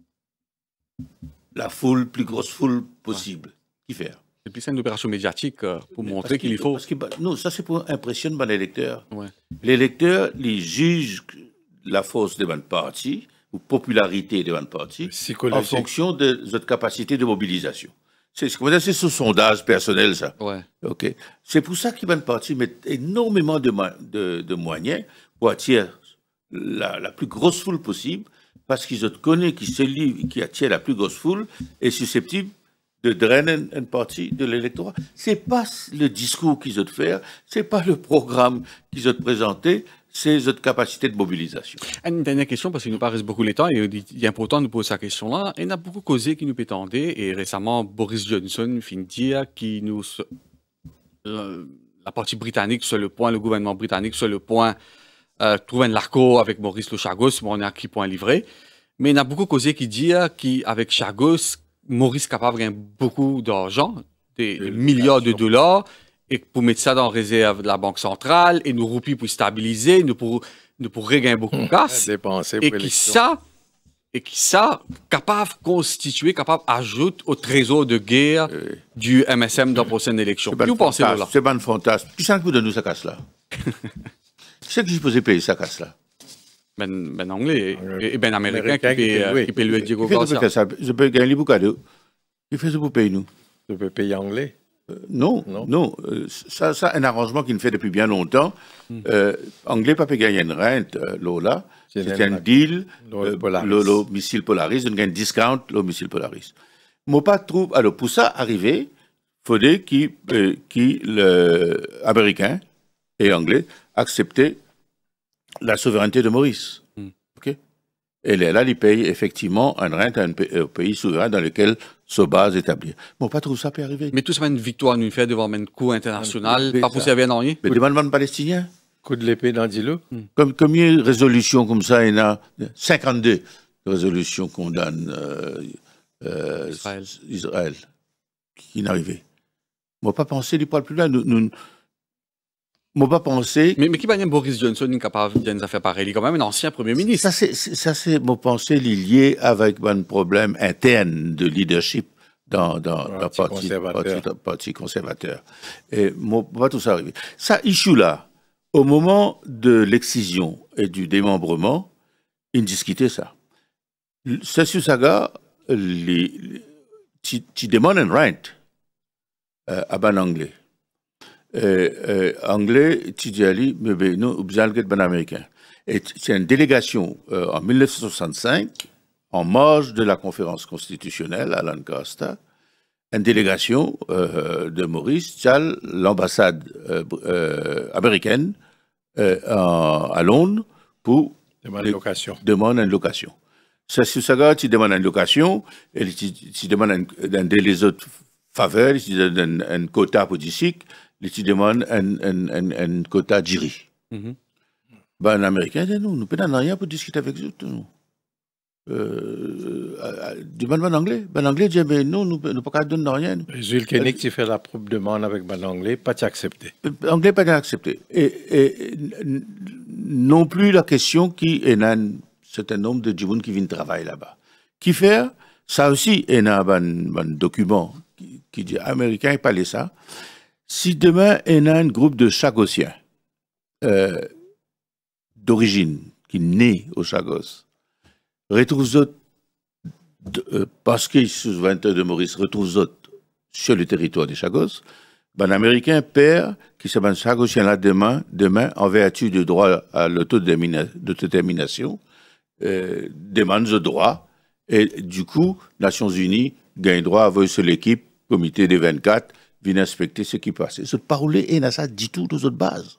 la foule, plus grosse foule possible. Qui fait? Et puis c'est une opération médiatique pour montrer qu'il faut. Non, ça c'est pour impressionner l'électeur. Ouais. L'électeur, il juge la force de votre parti ou popularité de votre parti en fonction de votre capacité de mobilisation. C'est ce sondage personnel, ça. Ouais. Okay. C'est pour ça que votre parti met énormément de moyens pour attirer la plus grosse foule possible, parce qu'ils connaissent que celui qui attire la plus grosse foule est susceptible de drainer une partie de l'électorat. C'est pas le discours qu'ils ont fait, c'est pas le programme qu'ils ont présenté, c'est votre capacité de mobilisation. Une dernière question, parce qu'il nous paraît beaucoup le temps, et il est important de nous poser cette question-là. Il y a beaucoup causé qui nous pétendaient, et récemment, Boris Johnson fin de dire la partie britannique sur le point, le gouvernement britannique sur le point, trouver un accord avec Maurice le Chagos, on est à qui point livré. Mais il y a beaucoup causé qui disent qu'avec Chagos, Maurice est capable de gagner beaucoup d'argent, des milliards de dollars, et pour mettre ça dans la réserve de la Banque centrale, et nous roupies pour stabiliser, nous pour regagner beaucoup de casse, et qui ça, capable de constituer, capable d'ajouter au trésor de guerre du MSM dans la prochaine élection. Que vous pensez de là? C'est un fantasme. Qui c'est que vous donnez sa casse-là? Qui c'est que je posais payer sa casse-là? Ben anglais et ben américain qui paye le Diego Garcia. Je peux gagner beaucoup cadeaux. Il fait ça pour payer nous. Je peux payer anglais? Non. Ça, un arrangement qu'il fait depuis bien longtemps. Anglais pas gagner une rente, Lola. C'est un deal. Le missile Polaris, on gagne un discount, le missile Polaris. Moi, pas trouve. Alors, pour ça arriver, il faudrait que l'Américain et Anglais acceptaient la souveraineté de Maurice. Okay? Et là, il paye effectivement un rente à un pays souverain dans lequel se base établie. Bon, pas trop ça peut arriver. Mais tout ça, une victoire nous fait devant un coup international, pas pour servir à rien. Mais demande palestinien. Coup de l'épée dans Dilo. Combien de résolutions comme ça, il y en a 52 résolutions condamnent Israël qui n'arrivait. Moi, pas penser, il parle plus là. Moi, pas penser. Mais qui va dire Boris Johnson incapable de faire des affaires pareilles? Il est quand même un ancien Premier ministre. Ça, c'est mon pensée lié avec un problème interne de leadership dans le parti conservateur. Et moi, pas tout ça arriver. Ça, issue-là, au moment de l'excision et du démembrement, ils discutaient ça. C'est sur ça, tu demandes un rent à ban anglais. Anglais, tu dis Ali, mais nous, vous avez un américain. Et c'est une délégation en 1965, en marge de la conférence constitutionnelle à Lancaster, une délégation de Maurice, Tchal, l'ambassade américaine à Londres pour demander une location. C'est sur ça, tu demandes une location, et tu demandes les autres faveurs, tu demandes un quota pour d'ici. Tu demandes un quota d'Iri. Ben, un Américain dit non, nous ne pouvons rien pour discuter avec eux. Demande en anglais. Ben, l'anglais dit mais non, nous ne pouvons pas donner rien. Jules Koenig, tu fais la propre demande avec ben anglais, pas t'accepter. Anglais, pas accepté. Et non plus la question qui est un certain nombre de gens qui viennent travailler là-bas. Qui fait, ça aussi, il y a un document qui dit Américain, pas les ça. Si demain, il y a un groupe de Chagossiens d'origine qui naît au Chagos, retrouve parce qu'ils sont souveraineté de Maurice, retrouve autres sur le territoire des Chagos, ben l'Américain perd qui s'appelle Chagossien là demain, en vertu du droit à l'autodétermination, demande ce droit, et du coup, Nations Unies gagne droit à voir sur l'équipe, comité des 24, vient inspecter ce qui passe. Ce parler et n'a ça dit tout aux autres bases.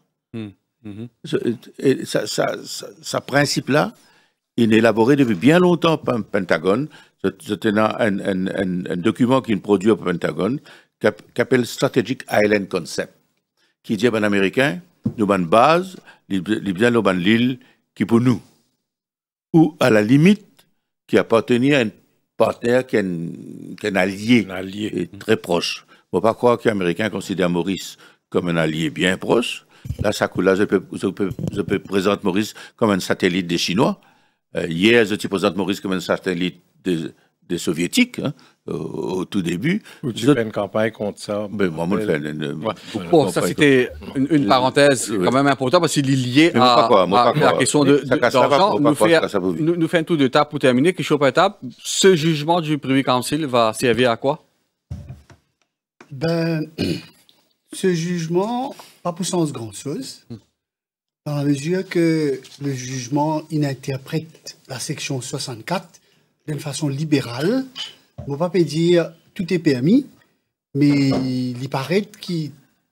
Ce principe-là, il est élaboré depuis bien longtemps par le Pentagone. C'est un document qui est produit au Pentagone, qui s'appelle Strategic Island Concept, qui dit à un Américain, nous avons une base, nous avons l'île qui est pour nous. Ou à la limite, qui appartenait à un partenaire qui est un allié, et très proche. Il ne faut pas croire que les Américains considèrent Maurice comme un allié bien proche. Là, je peux présenter Maurice comme un satellite des Chinois. Hier, je présente Maurice comme un satellite des Soviétiques, hein, au tout début. Tu fais une campagne contre ça. Ben, moi, je fais Bon, ça, c'était une parenthèse quand même importante parce qu'il est lié à la question d'argent. Nous faisons un tour de table pour terminer. Quelque chose par table. Ce jugement du Privy Council va servir à quoi? Ben, ce jugement, pas pour sens grand-chose, dans la mesure que le jugement, il interprète la section 64 d'une façon libérale. On ne va pas dire tout est permis, mais il paraît que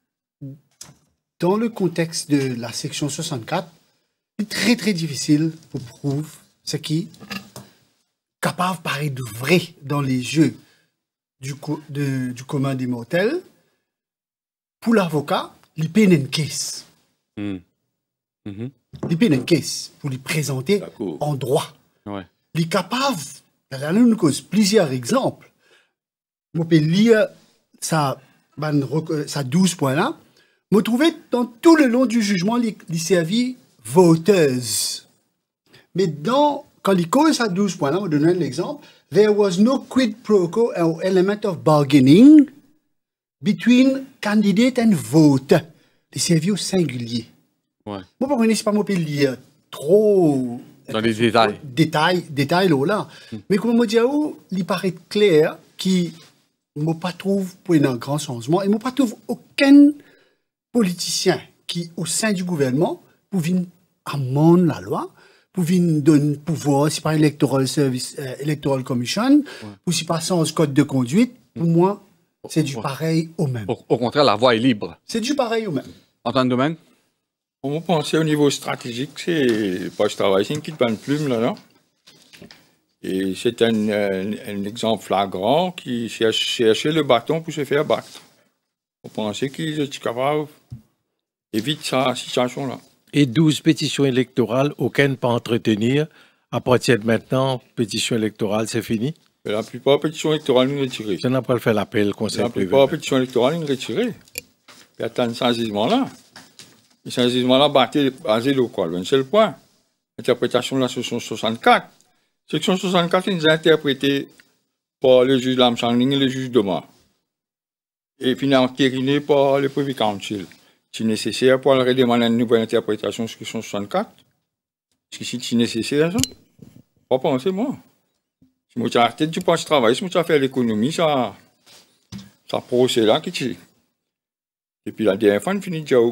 dans le contexte de la section 64, c'est très très difficile pour prouver ce qui est capable de paraître de vrai dans les yeux du commun des mortels. Pour l'avocat, il paye une caisse. Il paye une caisse pour lui présenter en droit. Ouais. Il est capable, là, nous cause plusieurs exemples. Je peux lire ça 12 points là. Je trouvais dans tout le long du jugement, il servi voteuse. Mais quand il cause ça 12 points là, je donne un exemple. There was no quid pro quo or element of bargaining between candidate and voter. Il servi au singulier. Ouais. Moi, par contre, c'est pas moi qui lire trop dans les détails. Détails là. Mais comme je dis, il paraît clair qu'il ne pas trouve pour un grand changement et ne pas trouve aucun politicien qui, au sein du gouvernement, pour venir amender la loi, pour venir donner pouvoir, si pas Electoral Commission, ou si pas sans code de conduite, pour moi, c'est du pareil au même. Au contraire, la voie est libre. C'est du pareil au même. Antoine Domaine? On pense au niveau stratégique, c'est pas je travaille, c'est une petite bonne plume là, non? Et c'est un exemple flagrant qui cherchait le bâton pour se faire battre. On pensait qu'ils étaient capables d'éviter cette situation-là. Et 12 pétitions électorales, aucune pas entretenir. À partir de maintenant, pétition électorale, c'est fini? Mais la plupart des pétitions électorales, nous retirées. Ça n'a pas fait l'appel, conseil privé. La plupart des pétitions électorales, nous retirées. Puis attendre ce jugement-là. Et ce jugement-là, basé sur quoi? Un seul point. Interprétation de la section 64. Section 64 est interprétée par le juge Lam Changling et le juge Doma. Et puis entérinée par le Privy Council. C'est nécessaire pour redemander une nouvelle interprétation de section 64. Est-ce que c'est nécessaire, ça? Pas penser, moi. Si moi, j'ai arrêté du pas de travail, si moi, j'ai fait l'économie, ça procès-là, qui tue. Et puis la dernière fois, on finit déjà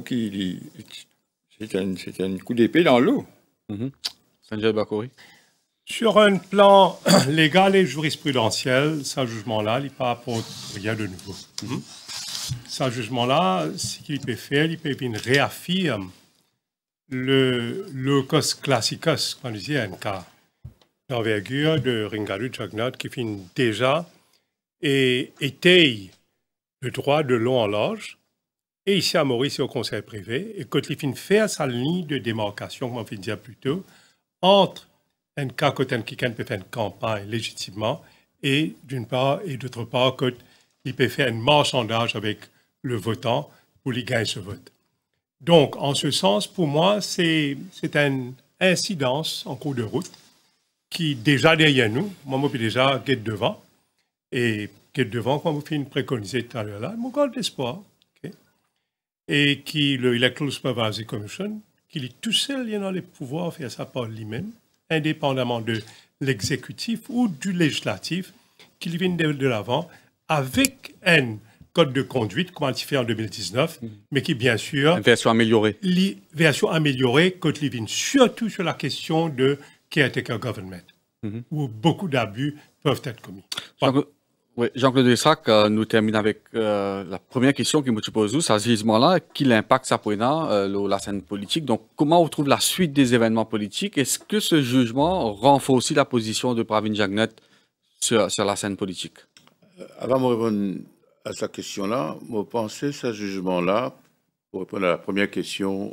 c'est un coup d'épée dans l'eau. Sanjay Bakouri. Sur un plan légal et jurisprudentiel, ce jugement-là, il ne apporte rien de nouveau. Ce jugement-là, ce qu'il peut faire, il peut réaffirmer le locus classicus, comme on disait, un cas d'envergure de Ringalu Jagnot qui finit déjà et étaye le droit de long en large. Et ici à Maurice, au conseil privé, et quand il finit faire sa ligne de démarcation, comme on vient de dire plus tôt, entre un cas quand un quelqu'un peut faire une campagne légitimement, et d'une part, et d'autre part, quand il peut faire un marchandage avec le votant pour lui gagner ce vote. Donc, en ce sens, pour moi, c'est une incidence en cours de route qui, déjà derrière nous, moi, je peux déjà guette devant, et guette devant, comme vous faites préconiser tout à l'heure là, mon grand espoir, et qui, le Electoral Supervisory Commission, qu'il est tout seul, il a les pouvoirs de faire ça par lui-même, indépendamment de l'exécutif ou du législatif, qu'il vient de l'avant, avec un code de conduite, comme il fait en 2019, mais qui, bien sûr... Une version améliorée. Version améliorée, quand il vient surtout sur la question de caretaker government, où beaucoup d'abus peuvent être commis. Oui, Jean-Claude Destrac, nous terminons avec la première question qui me pose, ce jugement-là, quel impact ça peut avoir la scène politique? Donc, comment on trouve la suite des événements politiques? Est-ce que ce jugement renforce aussi la position de Pravin Jagnat sur la scène politique? Avant de répondre à cette question-là, je pense que ce jugement-là, pour répondre à la première question,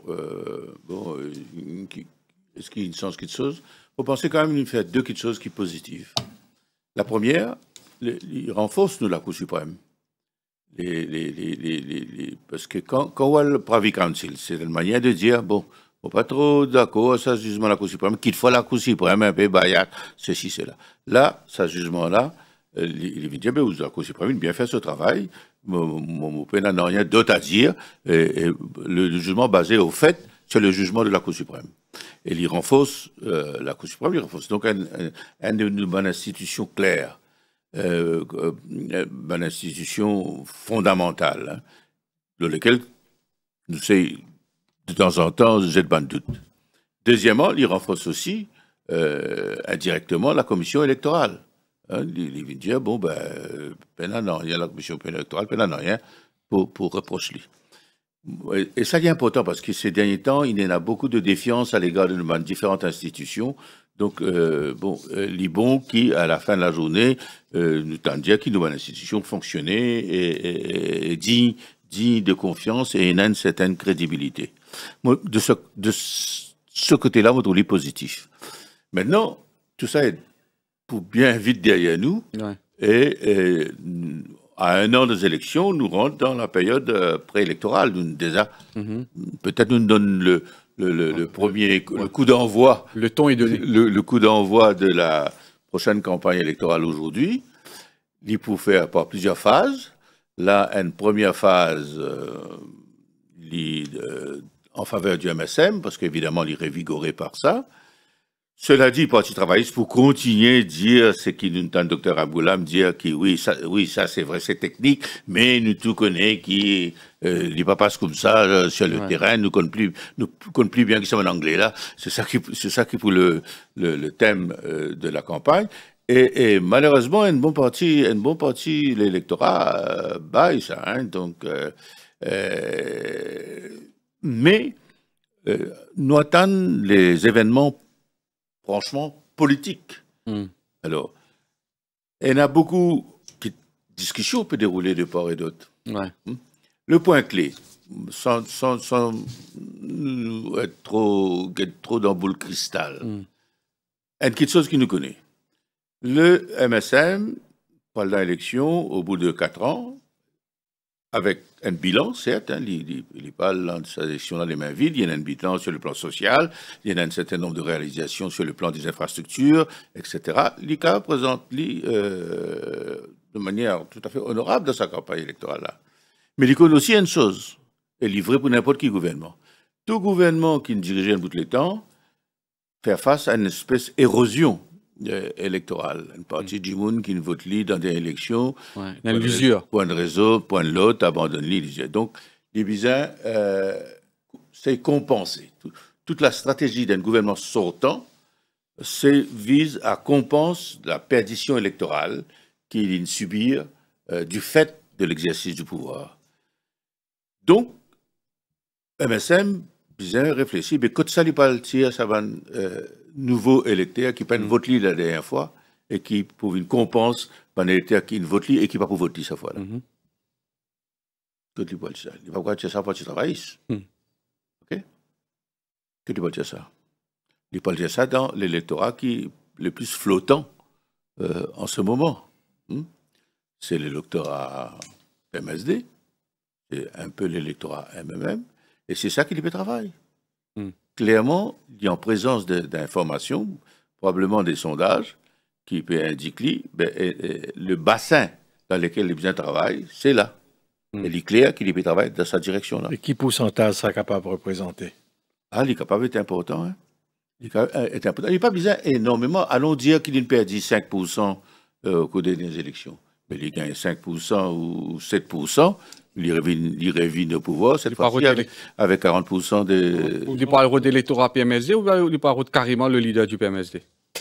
est-ce qu'il y a une sens quelque chose? Je pense quand même qu'il fait deux petites choses qui sont positives. La première, il renforce nous la Cour suprême. Parce que quand on voit le Privy Council, c'est une manière de dire, bon, on n'est pas trop d'accord à ce jugement de la Cour suprême, qu'il faut la Cour suprême un peu baillat, ceci, cela. Là, ce jugement-là, il vient dire, ben, la Cour suprême, il bien fait ce travail, mon père n'a rien d'autre à dire, et le jugement basé au fait, c'est le jugement de la Cour suprême. Et il renforce la Cour suprême, il renforce donc une bonne institution claire. Une institution fondamentale, hein, dans laquelle nous savons de temps en temps j'ai de bonnes doutes. Deuxièmement, il renforce aussi indirectement la commission électorale. Hein, il vient dire bon ben non, il y a la commission électorale, non rien pour reprocher lui. Et ça est important parce que ces derniers temps, il y en a beaucoup de défiance à l'égard de différentes institutions. Donc, les bons qui, à la fin de la journée, nous tendent à dire qu'il nous a une institution fonctionner et digne de confiance et une certaine crédibilité. De ce côté-là, je trouve positif. Maintenant, tout ça est pour bien vite derrière nous. Ouais. Et à un an des élections, nous rentrons dans la période préélectorale. Déjà, peut-être nous donne le premier le coup d'envoi. Le ton est donné. Le coup d'envoi de la prochaine campagne électorale aujourd'hui. Il peut faire par plusieurs phases. Là, une première phase en faveur du MSM, parce qu'évidemment, il est révigoré par ça. Cela dit, Parti travailliste, pour continuer à dire ce qu'il nous entend, Dr Aboulam, dire que oui, ça c'est vrai, c'est technique, mais nous tout connaissons qui ne pas passe comme ça sur le terrain, nous connaissons plus bien que ça en anglais là. C'est ça qui pour le thème de la campagne. Et malheureusement, un bon parti, l'électorat baille ça. Hein, donc, mais nous attendons les événements franchement politique. Alors, il y en a beaucoup de discussions peuvent dérouler de part et d'autre. Ouais. Le point clé, sans être trop dans boule cristal, il y a quelque chose qui nous connaît. Le MSM, pendant l'élection, au bout de 4 ans, avec un bilan, certes, hein, il parle de sa gestion dans les mains vides, il y a un bilan sur le plan social, il y a un certain nombre de réalisations sur le plan des infrastructures, etc. L'ICA présente de manière tout à fait honorable dans sa campagne électorale-là. Mais il connaît aussi une chose, et livré pour n'importe qui gouvernement. Tout gouvernement qui ne dirigeait en bout de temps fait face à une espèce d'érosion électorale. Une partie du monde qui ne vote li dans des élections, point de réseau, point de l'autre, abandonne l'île. Donc, les bizarres, c'est compenser. Toute la stratégie d'un gouvernement sortant vise à compenser la perdition électorale qu'il vient subir du fait de l'exercice du pouvoir. Donc, MSM, bien réfléchi, mais quand ça lui parle, ça va nouveau électeur qui peine voter la dernière fois et qui pour une compense un électeur qui ne vote et qui pas pour voter cette fois-là. Que tu peux dire ça? Il va pas dire ça pour tu travailles. OK? Que tu peux dire ça? Il peut dire ça dans l'électorat qui est le plus flottant en ce moment. C'est l'électorat MSD, c'est un peu l'électorat MMM, et c'est ça qui lui fait travailler. Clairement, il y a en présence d'informations, probablement des sondages, qui peut indiquer le bassin dans lequel les besoins travaillent, c'est là. Et il est clair qu'il peut travailler dans cette direction-là. Et quel pourcentage ça est capable de représenter? Ah, il est capable d'être important. Hein? Il n'est pas besoin énormément. Allons dire qu'il a perdu 5% au cours des élections. Mais il gagne 5% ou 7%. Il revient au pouvoir, cette fois-ci avec 40% de... Il parle de l'électorat PMSD ou il parle carrément le leader du PMSD?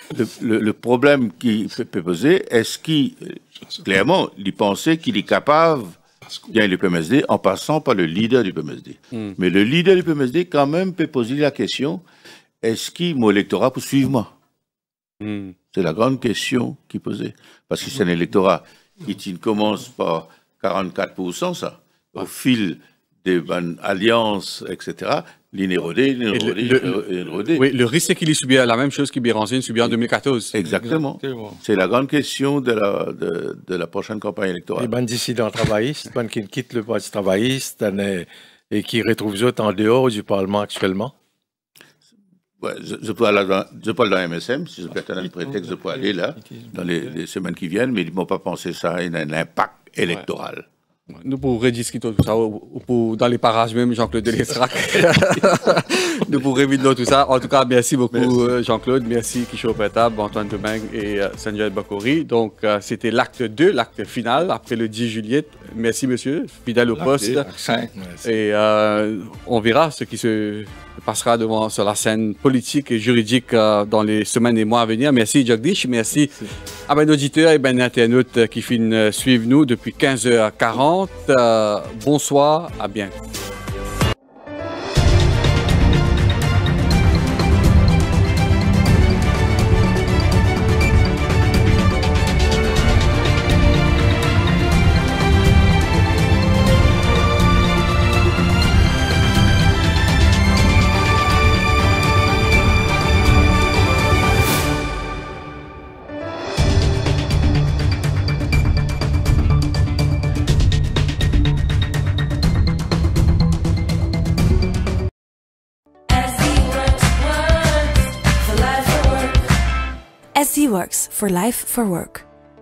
Le problème qui peut poser, est-ce qu'il, clairement, il pensait qu'il est capable de gagner le PMSD en passant par le leader du PMSD. Mais le leader du PMSD, quand même, peut poser la question, est-ce qu'il mon électorat pour suivre moi? C'est la grande question qui posait. Parce que c'est un électorat qui commence par 44%, ça, au fil des alliances, etc., l'inérodé. Oui, le risque, c'est qu'il subit la même chose que Béranzine subit en 2014. Exactement. C'est la grande question de la prochaine campagne électorale. Les dissidents travaillistes, qui quittent le parti travailliste et qui retrouvent eux en dehors du Parlement actuellement? Ouais, je peux aller dans MSM, si je peux attendre un prétexte, je peux aller là, dans les semaines qui viennent, mais ils ne m'ont pas pensé ça a un impact électoral. Nous pourrons rediscuter tout ça dans les parages même, Jean-Claude Delesrac. Nous pourrons réviser tout ça. En tout cas, merci beaucoup Jean-Claude, merci Kishore Petab, Antoine Domingue et Sanjay Bakori. Donc, c'était l'acte 2, l'acte final, après le 10 juillet. Merci monsieur, fidèle au poste. Et on verra ce qui se passera sur la scène politique et juridique dans les semaines et mois à venir. Merci Jagdish, merci à mes auditeurs et mes internautes qui suivent nous depuis 15h40. Bonsoir, à bientôt. SC Works for Life for Work.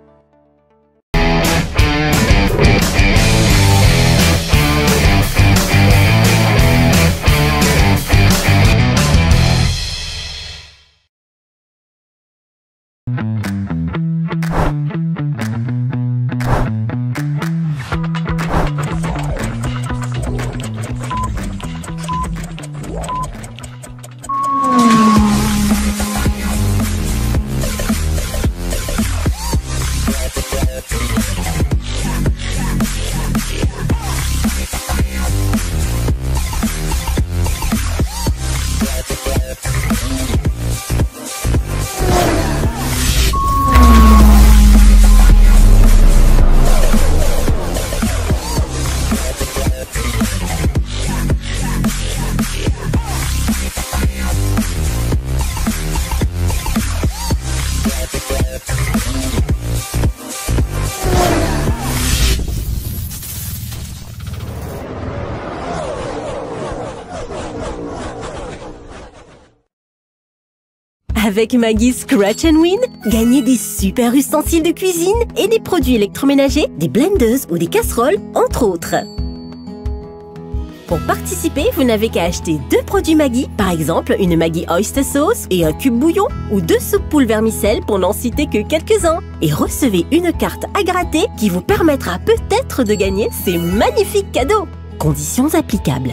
Avec Maggi Scratch and Win, gagnez des super ustensiles de cuisine et des produits électroménagers, des blenders ou des casseroles, entre autres. Pour participer, vous n'avez qu'à acheter 2 produits Maggi, par exemple une Maggi Oyster Sauce et un cube bouillon, ou 2 soupes poules vermicelles pour n'en citer que quelques-uns. Et recevez une carte à gratter qui vous permettra peut-être de gagner ces magnifiques cadeaux. Conditions applicables.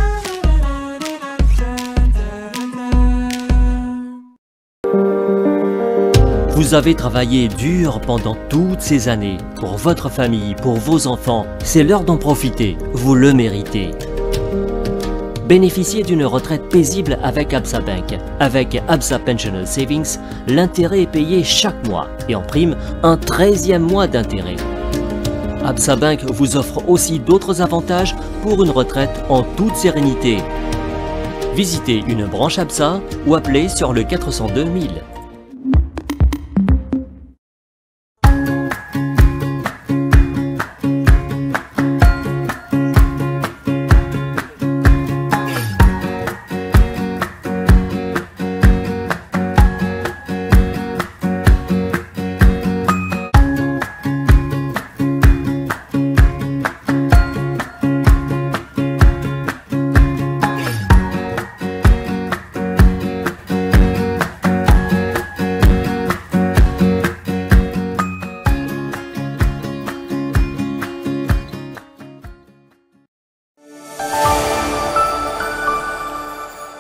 Vous avez travaillé dur pendant toutes ces années, pour votre famille, pour vos enfants. C'est l'heure d'en profiter, vous le méritez. Bénéficiez d'une retraite paisible avec Absa Bank. Avec Absa Pensional Savings, l'intérêt est payé chaque mois et en prime, un 13e mois d'intérêt. Absa Bank vous offre aussi d'autres avantages pour une retraite en toute sérénité. Visitez une branche Absa ou appelez sur le 402 000.